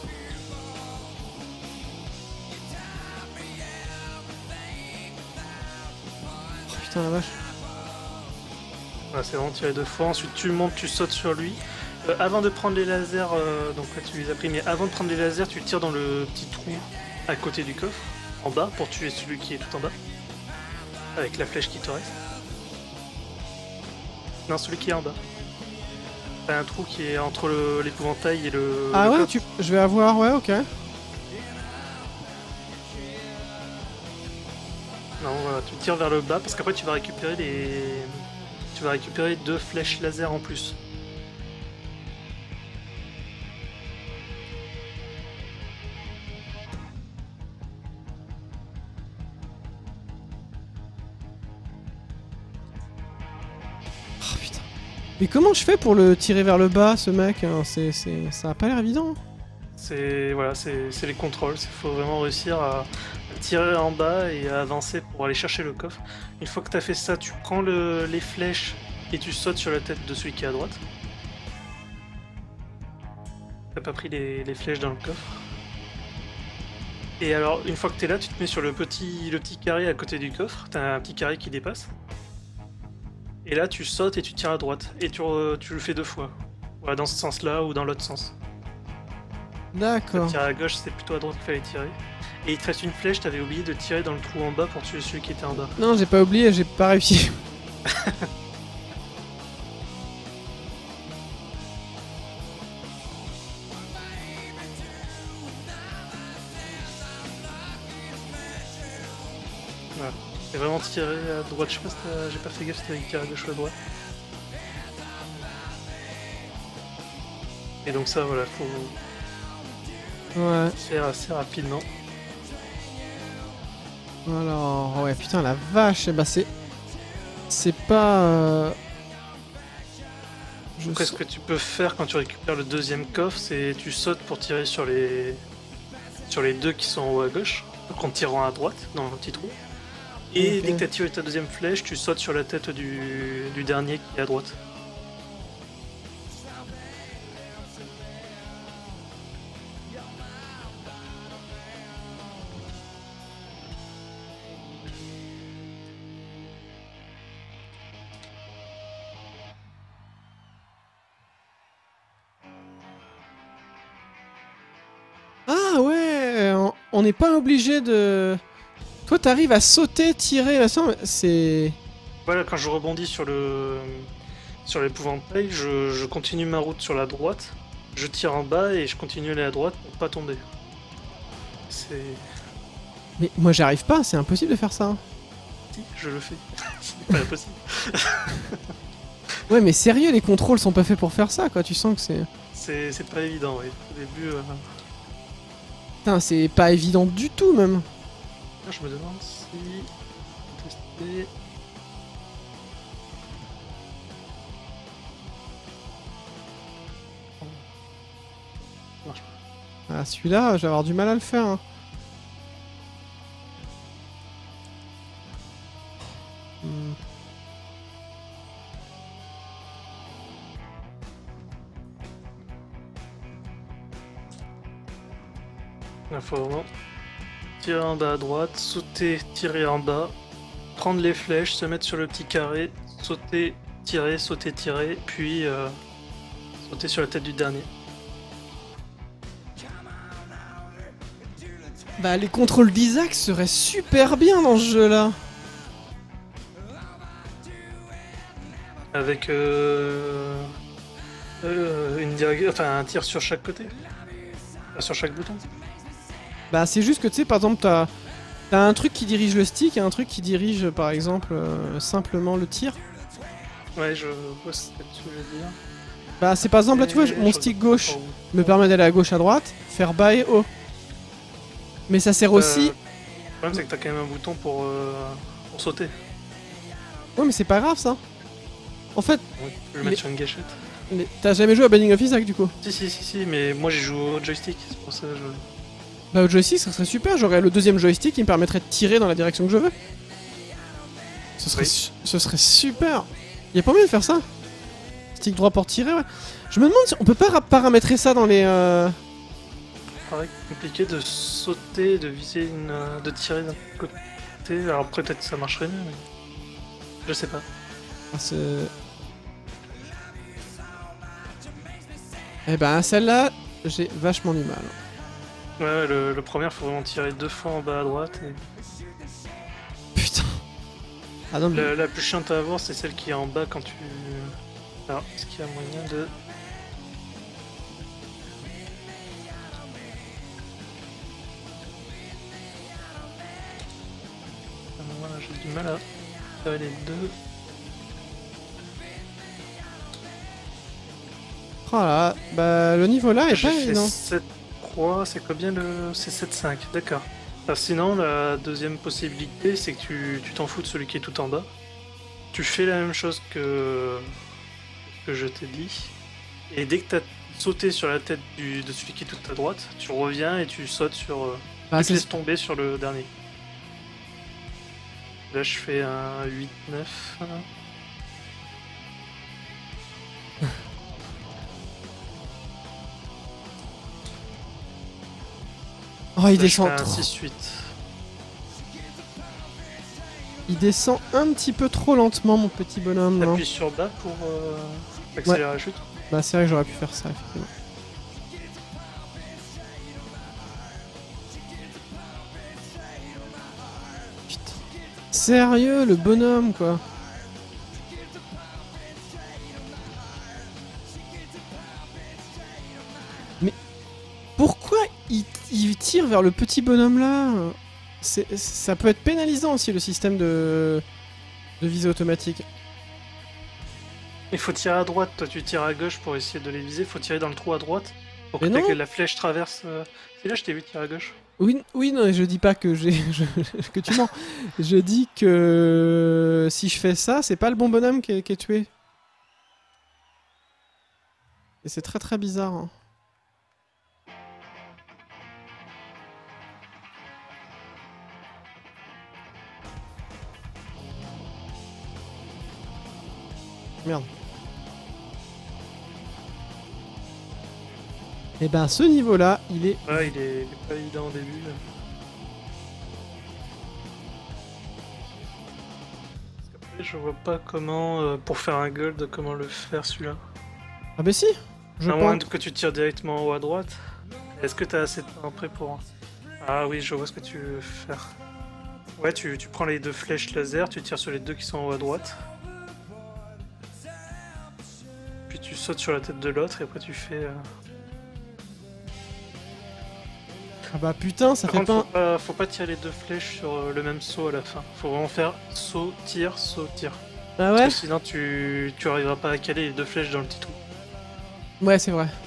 Oh putain, la vache. Voilà, c'est vraiment tiré deux fois. Ensuite, tu montes, tu sautes sur lui. Euh, avant de prendre les lasers, euh, donc là tu les as pris, mais avant de prendre les lasers, tu tires dans le petit trou à côté du coffre, en bas, pour tuer celui qui est tout en bas. Avec la flèche qui te reste. Non, celui qui est en bas. T'as un trou qui est entre le- l'épouvantail et le. Ah le ouais, coffre. tu... je vais avoir, ouais, ok. Non, voilà, tu tires vers le bas parce qu'après tu vas récupérer les. Tu vas récupérer deux flèches laser en plus. Oh putain. Mais comment je fais pour le tirer vers le bas, ce mec hein, c'est, c'est... Ça a pas l'air évident. hein. C'est voilà, c'est c'est les contrôles. Il faut vraiment réussir à tirer en bas et à avancer pour aller chercher le coffre. Une fois que tu as fait ça, tu prends le- les flèches et tu sautes sur la tête de celui qui est à droite. T'as pas pris les, les flèches dans le coffre. Et alors, une fois que t'es là, tu te mets sur le petit, le petit carré à côté du coffre. T'as un petit carré qui dépasse. Et là, tu sautes et tu tires à droite. Et tu, re- tu le fais deux fois. Voilà, dans ce sens-là ou dans l'autre sens. D'accord. Tirer à gauche, c'est plutôt à droite qu'il fallait tirer. Et il te reste une flèche, t'avais oublié de tirer dans le trou en bas pour tuer celui qui était en bas. Non, j'ai pas oublié, j'ai pas réussi. Voilà. C'est vraiment tiré à droite. Je sais pas si t'as- j'ai pas fait gaffe si t'avais tiré à gauche ou à droite. Et donc ça, voilà, faut Ouais. faire assez rapidement. Alors, ouais, putain, la vache, eh bah c'est... C'est pas... Euh... Je Après, sais- ce que tu peux faire quand tu récupères le deuxième coffre, c'est tu sautes pour tirer sur les sur les deux qui sont en haut à gauche, donc en tirant à droite dans le petit trou. Et Ok. dès que tu as tiré ta deuxième flèche, tu sautes sur la tête du, du dernier qui est à droite. Ah ouais, on- on n'est pas obligé de... Toi, t'arrives à sauter, tirer, là, ça, c'est... Voilà, quand je rebondis sur le sur l'épouvantail, je, je continue ma route sur la droite, je tire en bas et je continue à aller à droite pour pas tomber. C'est... Mais moi, j'arrive pas, c'est impossible de faire ça. hein. Si, je le fais. C'est pas possible. Ouais, mais sérieux, les contrôles sont pas faits pour faire ça, quoi. Tu sens que c'est... C'est c'est pas évident, oui. Au début, euh, Putain, c'est pas évident du tout, même. là, je me demande si... Tester... Ça marche pas. Ah, celui-là, je vais avoir du mal à le faire. hein. Hmm. Il faut vraiment tirer en bas à droite, sauter, tirer en bas, prendre les flèches, se mettre sur le petit carré, sauter, tirer, sauter, tirer, puis euh, sauter sur la tête du dernier. Bah, les contrôles d'Isaac seraient super bien dans ce jeu-là. Avec euh, euh, une direct... enfin, un tir sur chaque côté, Enfin, sur chaque bouton. Bah, c'est juste que, tu sais, par exemple, t'as... T'as un truc qui dirige le stick et un truc qui dirige, par exemple, euh, simplement le tir. Ouais, je vois ce que tu veux dire. Bah, c'est par exemple, là, tu vois, Et mon je stick regarde gauche pas où. me permet d'aller à gauche, à droite, faire bas et haut. Mais ça sert aussi... Euh, le problème, c'est que t'as quand même un bouton pour, euh, pour sauter. Ouais, mais c'est pas grave, ça. En fait, Ouais, tu peux le Les- mettre sur une gâchette. les- t'as jamais joué à Binding of Isaac, du coup? Si, si, si, si, mais moi j'ai joué au joystick, c'est pour ça que je... Bah, au joystick, ça serait super. J'aurais le deuxième joystick qui me permettrait de tirer dans la direction que je veux. Ce serait, Oui. su- ce serait super. Y a pas moyen de faire ça? Stick droit pour tirer, ouais. Je me demande si on peut pas ra- paramétrer ça dans les... Euh... paraît compliqué de sauter, de viser une... euh, de tirer d'un côté. Alors après peut-être que ça marcherait mieux, mais... Je sais pas. ah, c'est- Eh ben, celle-là, j'ai vachement du mal. Ouais, ouais, le, le premier, faut vraiment tirer deux fois en bas à droite. Et... Putain. Ah non, mais... La, la plus chiante à avoir, c'est celle qui est en bas quand tu... Alors, est-ce qu'il y a moyen de... Ah, voilà, j'ai du mal à faire les deux. Oh là, bah le niveau là est J'ai pas fait évident. sept trois, c'est combien le... C'est sept cinq, d'accord. Alors, sinon, la deuxième possibilité, c'est que tu tu t'en fous de celui qui est tout en bas. Tu fais la même chose que, que je t'ai dit. Et dès que tu as sauté sur la tête du... de celui qui est tout à droite, tu reviens et tu sautes sur... euh, Bah, tu te c'est- laisses tomber sur le dernier. Là, je fais un huit neuf. Oh, il Là, je descend fais un trop. six huit. Il descend un petit peu trop lentement, mon petit bonhomme. non T'appuies sur bas pour euh, accélérer la chute. Bah, c'est vrai que j'aurais pu faire ça, effectivement. Putain. Sérieux, le bonhomme, quoi. Mais pourquoi il, il tire vers le petit bonhomme là? C'est, ça peut être pénalisant aussi le système de, de visée automatique. Il faut tirer à droite, toi tu tires à gauche pour essayer de les viser, faut tirer dans le trou à droite pour que, Mais non. que la flèche traverse. Euh... C'est là je t'ai vu tirer à gauche. Oui, oui, non, je dis pas que j'ai je- que tu mens. Je dis que si je fais ça, c'est pas le bon bonhomme qui est, qui est tué. Et c'est très très bizarre. Hein. Merde. Et ben ce niveau-là, il est... Ouais, il est, il est pas évident au début. Là. Parce qu'après, je vois pas comment, euh, pour faire un gold, comment le faire celui-là. Ah bah si je À moins pense... que tu tires directement en haut à droite. Est-ce que t'as assez de temps après pour... Ah oui, je vois ce que tu veux faire. Ouais, tu, tu prends les deux flèches laser, tu tires sur les deux qui sont en haut à droite. Puis tu sautes sur la tête de l'autre et après tu fais... Euh... Ah bah putain, ça Par fait contre, pas... faut pas, faut pas tirer les deux flèches sur euh, le même saut à la fin. Faut vraiment faire saut, tir, saut, tir. Ah ouais. Parce que sinon tu, tu arriveras pas à caler les deux flèches dans le petit trou. Ouais, c'est vrai.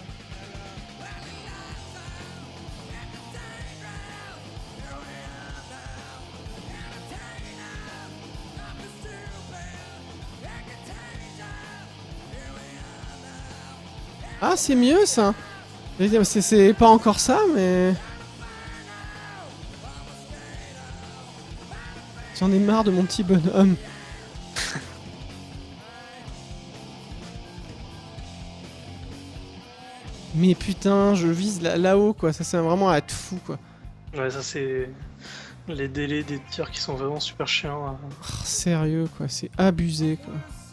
Ah, c'est mieux ça. C'est c'est pas encore ça, mais... J'en ai marre de mon petit bonhomme. Mais putain, je vise là- là-haut, quoi. Ça, c'est vraiment à être fou, quoi. Ouais, ça c'est les délais des tirs qui sont vraiment super chiants. hein. Oh, sérieux, quoi. C'est abusé, quoi.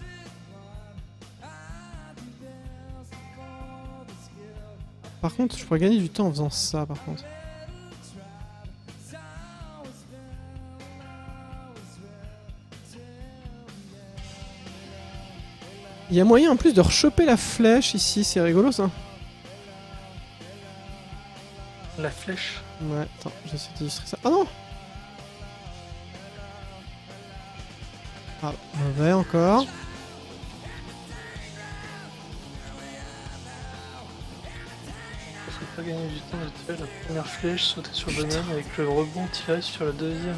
Par contre, je pourrais gagner du temps en faisant ça, par contre. Il y a moyen en plus de rechoper la flèche ici, c'est rigolo ça. La flèche. Ouais, attends, j'essaie d'illustrer ça. Ah non. Ah, mauvais encore. Faut pas gagner du temps de tirer la première flèche, sauter sur le bonhomme avec le rebond tiré sur la deuxième.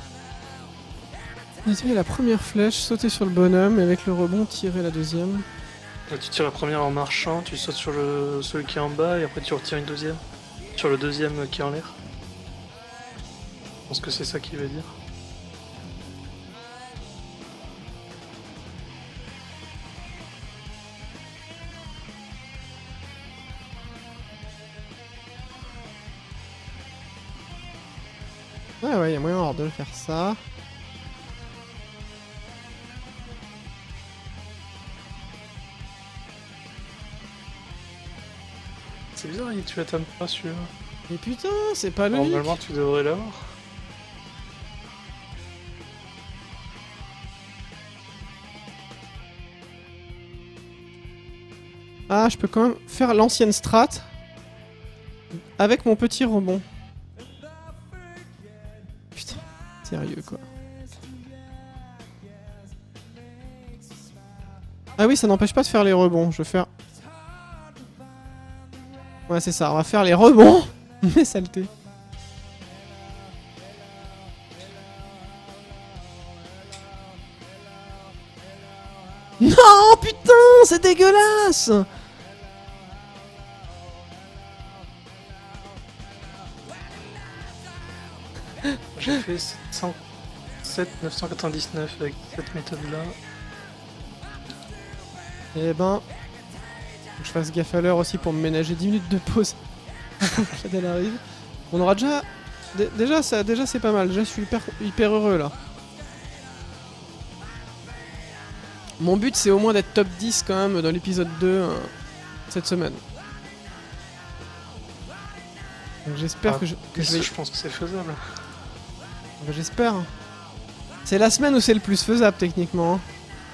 Tirer la première flèche, sauter sur le bonhomme et avec le rebond tirer la deuxième. Là, tu tires la première en marchant, tu sautes sur le celui qui est en bas et après tu retires une deuxième. Sur le deuxième qui est en l'air. Je pense que c'est ça qu'il veut dire. Ouais, ouais, il y a moyen alors de le faire ça. C'est bizarre, il- tu l'atteins pas celui-là. Mais putain, c'est pas logique. Normalement tu devrais l'avoir. Ah, je peux quand même faire l'ancienne strat avec mon petit rebond. Putain, sérieux quoi. Ah oui, ça n'empêche pas de faire les rebonds. Je vais faire... Ouais, c'est ça, on va faire les rebonds. Mais saleté. Non, putain, c'est dégueulasse. J'ai fait sept cent sept neuf cent quatre-vingt-dix-neuf avec cette méthode-là. Eh ben... Faut que je fasse gaffe à l'heure aussi pour me ménager dix minutes de pause. Quand elle arrive. On aura déjà... Dé- Déjà, ça, déjà c'est pas mal. Déjà, je suis hyper, hyper heureux là. Mon but, c'est au moins d'être top dix quand même dans l'épisode deux euh, cette semaine. Donc j'espère Ah, que je, que je Ça, vais... je pense que c'est faisable. Bah, j'espère. C'est la semaine où c'est le plus faisable techniquement. hein.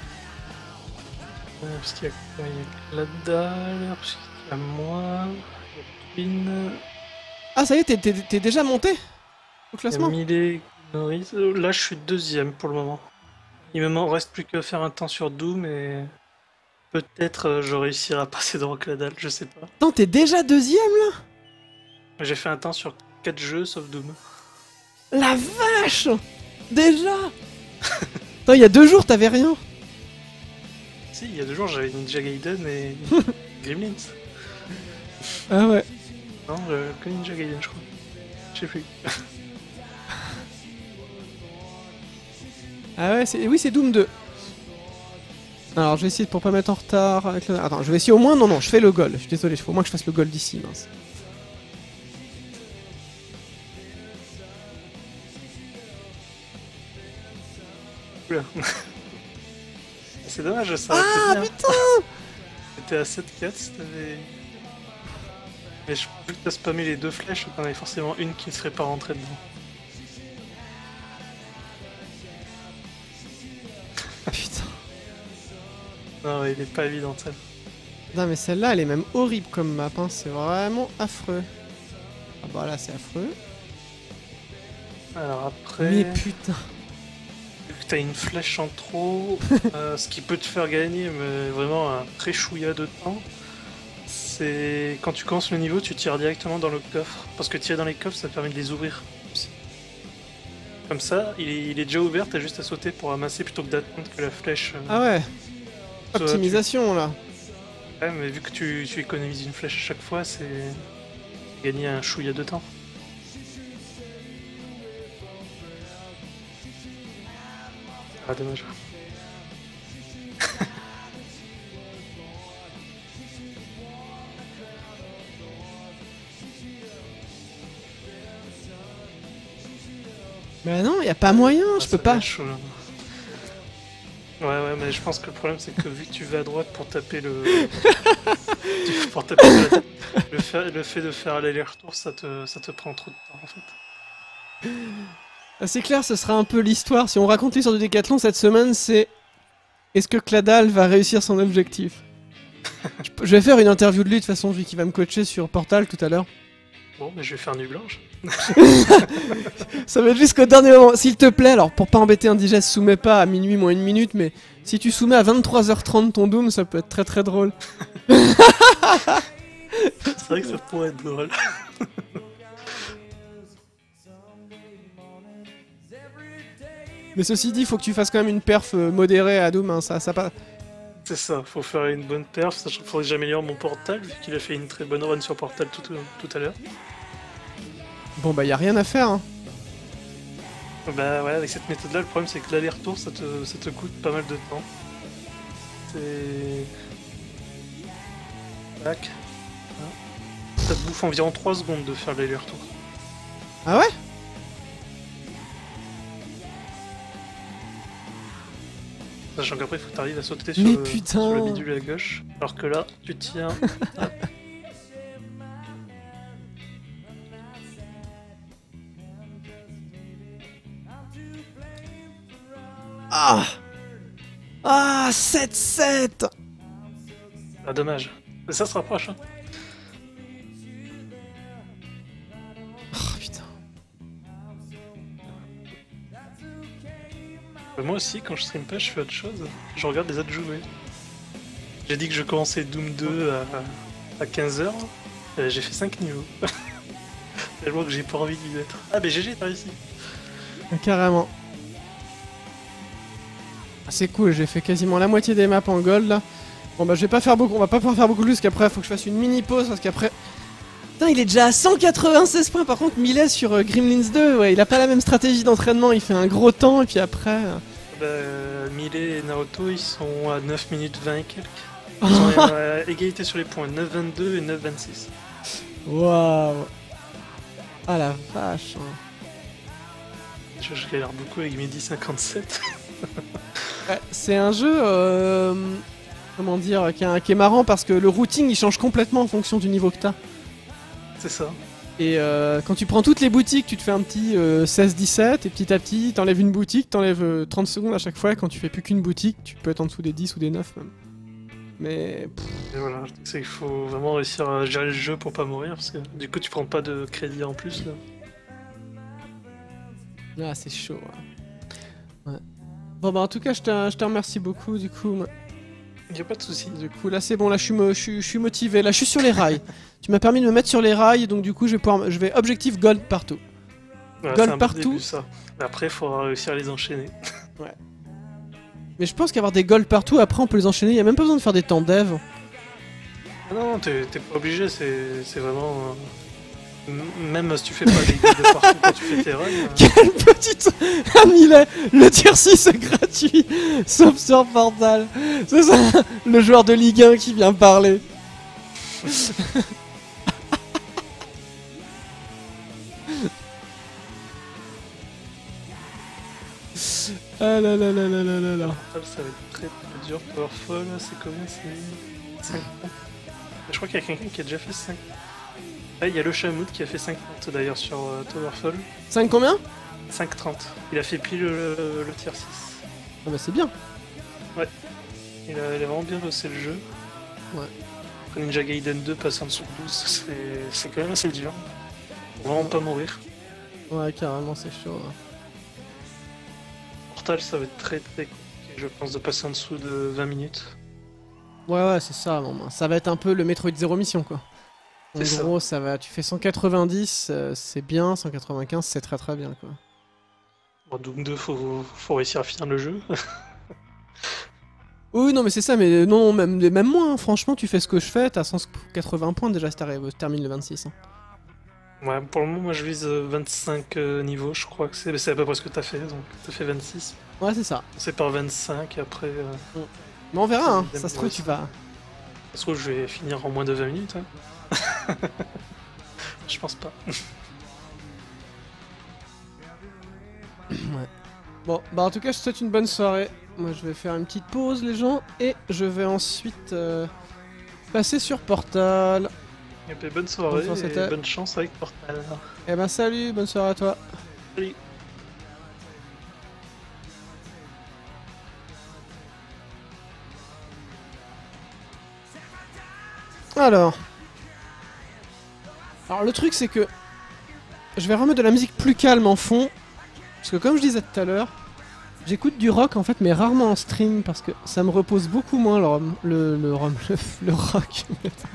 Euh, parce qu'il y a, il y a la dalle, parce qu'il y a moi, il y a Twin, Ah, ça y est, t'es- t'es t'es déjà monté au il y a classement? Millet, Norris. Euh, Là, je suis deuxième pour le moment. Il me m'en reste plus qu'à faire un temps sur Doom et peut-être euh, je réussirai à passer devant Cladal, je sais pas. Attends, t'es déjà deuxième là? J'ai fait un temps sur quatre jeux sauf Doom. La vache! Déjà? Attends, il y a deux jours, t'avais rien? Si, il y a deux jours j'avais Ninja Gaiden et Gremlins. Ah ouais. Non, euh, que Ninja Gaiden je crois. Je sais plus. Ah ouais, c'est... oui, c'est Doom deux. Alors, je vais essayer pour pas mettre en retard avec le... Attends, je vais essayer au moins... Non, non, je fais le goal. Je suis désolé, il faut au moins que je fasse le goal d'ici, mince. Oula. C'est dommage, ça. Ah, bien. putain! C'était à sept quatre si t'avais... Mais je vu que t'as spammé les deux flèches, t'en avais forcément une qui ne serait pas rentrée dedans. Putain. Non, il est pas évident celle. Non, mais celle-là, elle est même horrible comme map, hein. C'est vraiment affreux. Ah bah là, c'est affreux. Alors après... Mais putain. Vu que t'as une flèche en trop, euh, ce qui peut te faire gagner, mais vraiment un très chouïa de temps, c'est quand tu commences le niveau, tu tires directement dans le coffre. Parce que tirer dans les coffres, ça te permet de les ouvrir aussi. Comme ça, il est, il est déjà ouvert, t'as juste à sauter pour ramasser plutôt que d'attendre que la flèche... euh, Ah ouais. soit- Optimisation, là. Ouais, mais vu que tu, tu économises une flèche à chaque fois, c'est gagner un chouïa de temps. Ah, dommage. Mais non, y a pas moyen, Ah, je ça peux pas. va être chaud, là. Ouais, ouais, mais je pense que le problème c'est que vu que tu vas à droite pour taper le. pour taper sur la tête, le fait, le fait de faire l'aller-retour, ça te, ça te prend trop de temps en fait. Ah, c'est clair, ce sera un peu l'histoire. Si on raconte l'histoire du Décathlon cette semaine, c'est... Est-ce que Cladal va réussir son objectif? je, peux- je vais faire une interview de lui de toute façon, vu qu'il va me coacher sur Portal tout à l'heure. Bon, mais je vais faire nuit blanche. Ça va être jusqu'au dernier moment. S'il te plaît, alors pour pas embêter Indigest, soumets pas à minuit moins une minute, mais si tu soumets à vingt-trois heures trente ton Doom, ça peut être très très drôle. C'est vrai que ça pourrait être drôle. Mais ceci dit, faut que tu fasses quand même une perf euh, modérée à Doom, hein, ça, ça pas... C'est ça, faut faire une bonne perf, sachant qu'il faudrait que j'améliore mon Portal, vu qu'il a fait une très bonne run sur Portal tout, tout à l'heure. Bon bah y a rien à faire, hein. Bah ouais, avec cette méthode là, le problème c'est que l'aller-retour ça te, ça te coûte pas mal de temps. C'est... Tac. Hein. Ça te bouffe environ trois secondes de faire l'aller-retour. Ah ouais? Sachant qu'après il faut que tu arrives à sauter sur, Mais le, putain. sur le bidule à gauche. Alors que là, tu tiens... Hop. Ah Ah sept sept. Ah dommage. Mais ça se rapproche hein. Oh putain. Euh, Moi aussi, quand je stream pas, je fais autre chose. Je regarde les autres jouer. J'ai dit que je commençais Doom deux à, à quinze heures. Euh, j'ai fait cinq niveaux. Tellement que j'ai pas envie d'y être. Ah mais G G, t'as réussi. Carrément. Ah, c'est cool, j'ai fait quasiment la moitié des maps en gold là. Bon bah je vais pas faire beaucoup, on va pas pouvoir faire beaucoup plus parce qu'après faut que je fasse une mini pause parce qu'après... Putain il est déjà à cent quatre-vingt-seize points par contre Milet sur euh, Gremlins deux, ouais il a pas la même stratégie d'entraînement, il fait un gros temps et puis après... euh, Bah, Millet et Naruto, ils sont à neuf minutes vingt et quelques. Ils sont à égalité sur les points, neuf vingt-deux et neuf vingt-six. Waouh. Ah la vache. hein. Je, je galère beaucoup avec Midi cinquante-sept. Ouais, c'est un jeu, euh, comment dire, qui, est- qui est marrant parce que le routing il change complètement en fonction du niveau que t'as. C'est ça. Et euh, quand tu prends toutes les boutiques, tu te fais un petit euh, seize dix-sept et petit à petit t'enlèves une boutique, t'enlèves euh, trente secondes à chaque fois et quand tu fais plus qu'une boutique, tu peux être en dessous des dix ou des neuf même. Mais... pff, Et voilà, c'est qu'il faut vraiment réussir à gérer le jeu pour pas mourir, parce que du coup tu prends pas de crédit en plus là. ah c'est chaud. Ouais. Ouais. Bon bah en tout cas je te, je te remercie beaucoup du coup. Y a pas de souci. Du coup, là, c'est bon, là, je suis, mo- je, suis, je suis motivé. Là, je suis sur les rails. Tu m'as permis de me mettre sur les rails, donc du coup, je vais pouvoir, je vais objectif gold partout. Voilà, Gold c'est un bon partout. début, ça. Après, il faudra réussir à les enchaîner. Mais je pense qu'avoir des golds partout, après, on peut les enchaîner. Y a même pas besoin de faire des temps dev. Ah non, t'es t'es pas obligé, c'est c'est vraiment... euh, m- Même si tu fais pas des guides de partout quand tu fais tes runs... euh, Quelle petite Amilet. Le tier six est gratuit, sauf sur Portal. C'est ça, le joueur de Ligue un qui vient parler. Ah là là là là là là là. Portal, ça va être très très dur. Powerful, c'est combien? C'est cinq points. Je crois qu'il y a quelqu'un qui a déjà fait cinq. Ah, il y a le Shamoud qui a fait cinq trente d'ailleurs sur euh, Towerfall. cinq combien? cinq trente. Il a fait pile le, le tier six. Ah bah c'est bien. Il a, il a vraiment bien bossé le jeu. Ouais. Après Ninja Gaiden deux passe en dessous de douze, c'est c'est quand même assez dur. Faut vraiment pas mourir. Ouais, carrément, c'est chaud. hein. Portal, ça va être très très compliqué, je pense, de passer en dessous de vingt minutes. Ouais, ouais, c'est ça. Bon, bah, ça va être un peu le Metroid Zero Mission, quoi. En C'est ça. gros, ça. va. Tu fais cent quatre-vingt-dix, euh, c'est bien. cent quatre-vingt-quinze, c'est très très bien, quoi. Bon, Doom deux, faut, faut réussir à finir le jeu. Oui, non, mais c'est ça. Mais non, même, même moins. hein. Franchement, tu fais ce que je fais. T'as cent quatre-vingts points déjà si t'arrives- termines le vingt-six. hein. Ouais, pour le moment, moi je vise euh, vingt-cinq euh, niveaux, je crois que c'est c'est à peu près ce que t'as fait, donc t'as fait vingt-six. Ouais, c'est ça. C'est par vingt-cinq, et après, euh, Mais on verra. Hein. Ouais, Ça se trouve, tu vas. ça se trouve, je vais finir en moins de vingt minutes. Hein. Je pense pas. Ouais. Bon, bah en tout cas, je te souhaite une bonne soirée. Moi, je vais faire une petite pause, les gens, et je vais ensuite euh, passer sur Portal. Et puis, bonne soirée Enfin, et c'était- bonne chance avec Portal. Eh ben, salut, bonne soirée à toi. Salut. Alors. Alors, le truc, c'est que je vais remettre de la musique plus calme en fond. Parce que, comme je disais tout à l'heure, j'écoute du rock en fait, mais rarement en stream parce que ça me repose beaucoup moins le rom. Le, le rom. Le, le rock.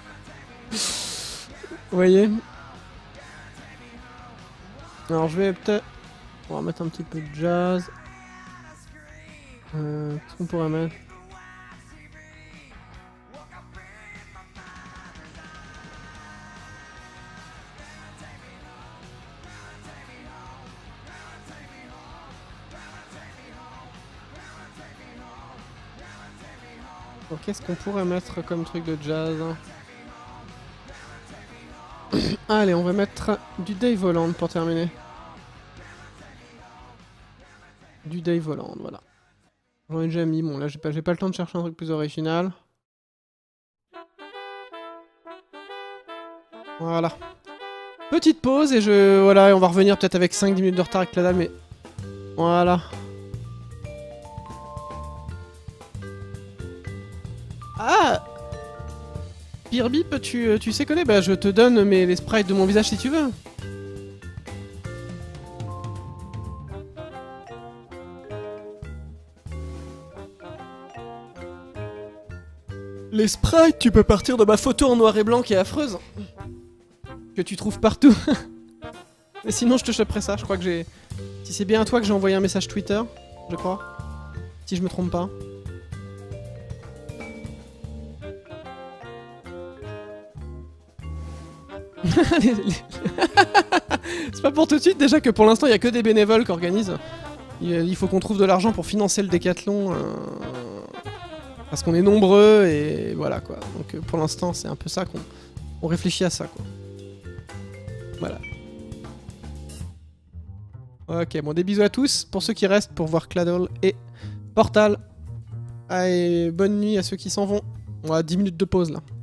Vous voyez? Alors, je vais peut-être. On va mettre un petit peu de jazz. Euh, Qu'est-ce qu'on pourrait mettre? Bon, qu'est-ce qu'on pourrait mettre comme truc de jazz? Allez, on va mettre du Dave Holland pour terminer. Du Dave Holland, voilà. J'en ai déjà mis, bon là j'ai pas, j'ai pas le temps de chercher un truc plus original. Voilà. Petite pause et je... Voilà, et on va revenir peut-être avec cinq dix minutes de retard avec la dalle, mais... Voilà. Ah Birbip, tu, tu sais coller? Bah je te donne mes, les sprites de mon visage si tu veux. Les sprites, tu peux partir de ma photo en noir et blanc qui est affreuse. Que tu trouves partout. Mais sinon je te choperai ça, je crois que j'ai... Si c'est bien à toi que j'ai envoyé un message Twitter, je crois. Si je me trompe pas. Les- les- C'est pas pour tout de suite, déjà que pour l'instant il y a que des bénévoles qui organisent. Il il faut qu'on trouve de l'argent pour financer le décathlon. euh, Parce qu'on est nombreux et voilà quoi. Donc euh, pour l'instant c'est un peu ça qu'on on réfléchit à ça quoi. Voilà. Ok, bon des bisous à tous. Pour ceux qui restent pour voir Claddle et Portal. Allez, bonne nuit à ceux qui s'en vont. On a dix minutes de pause là.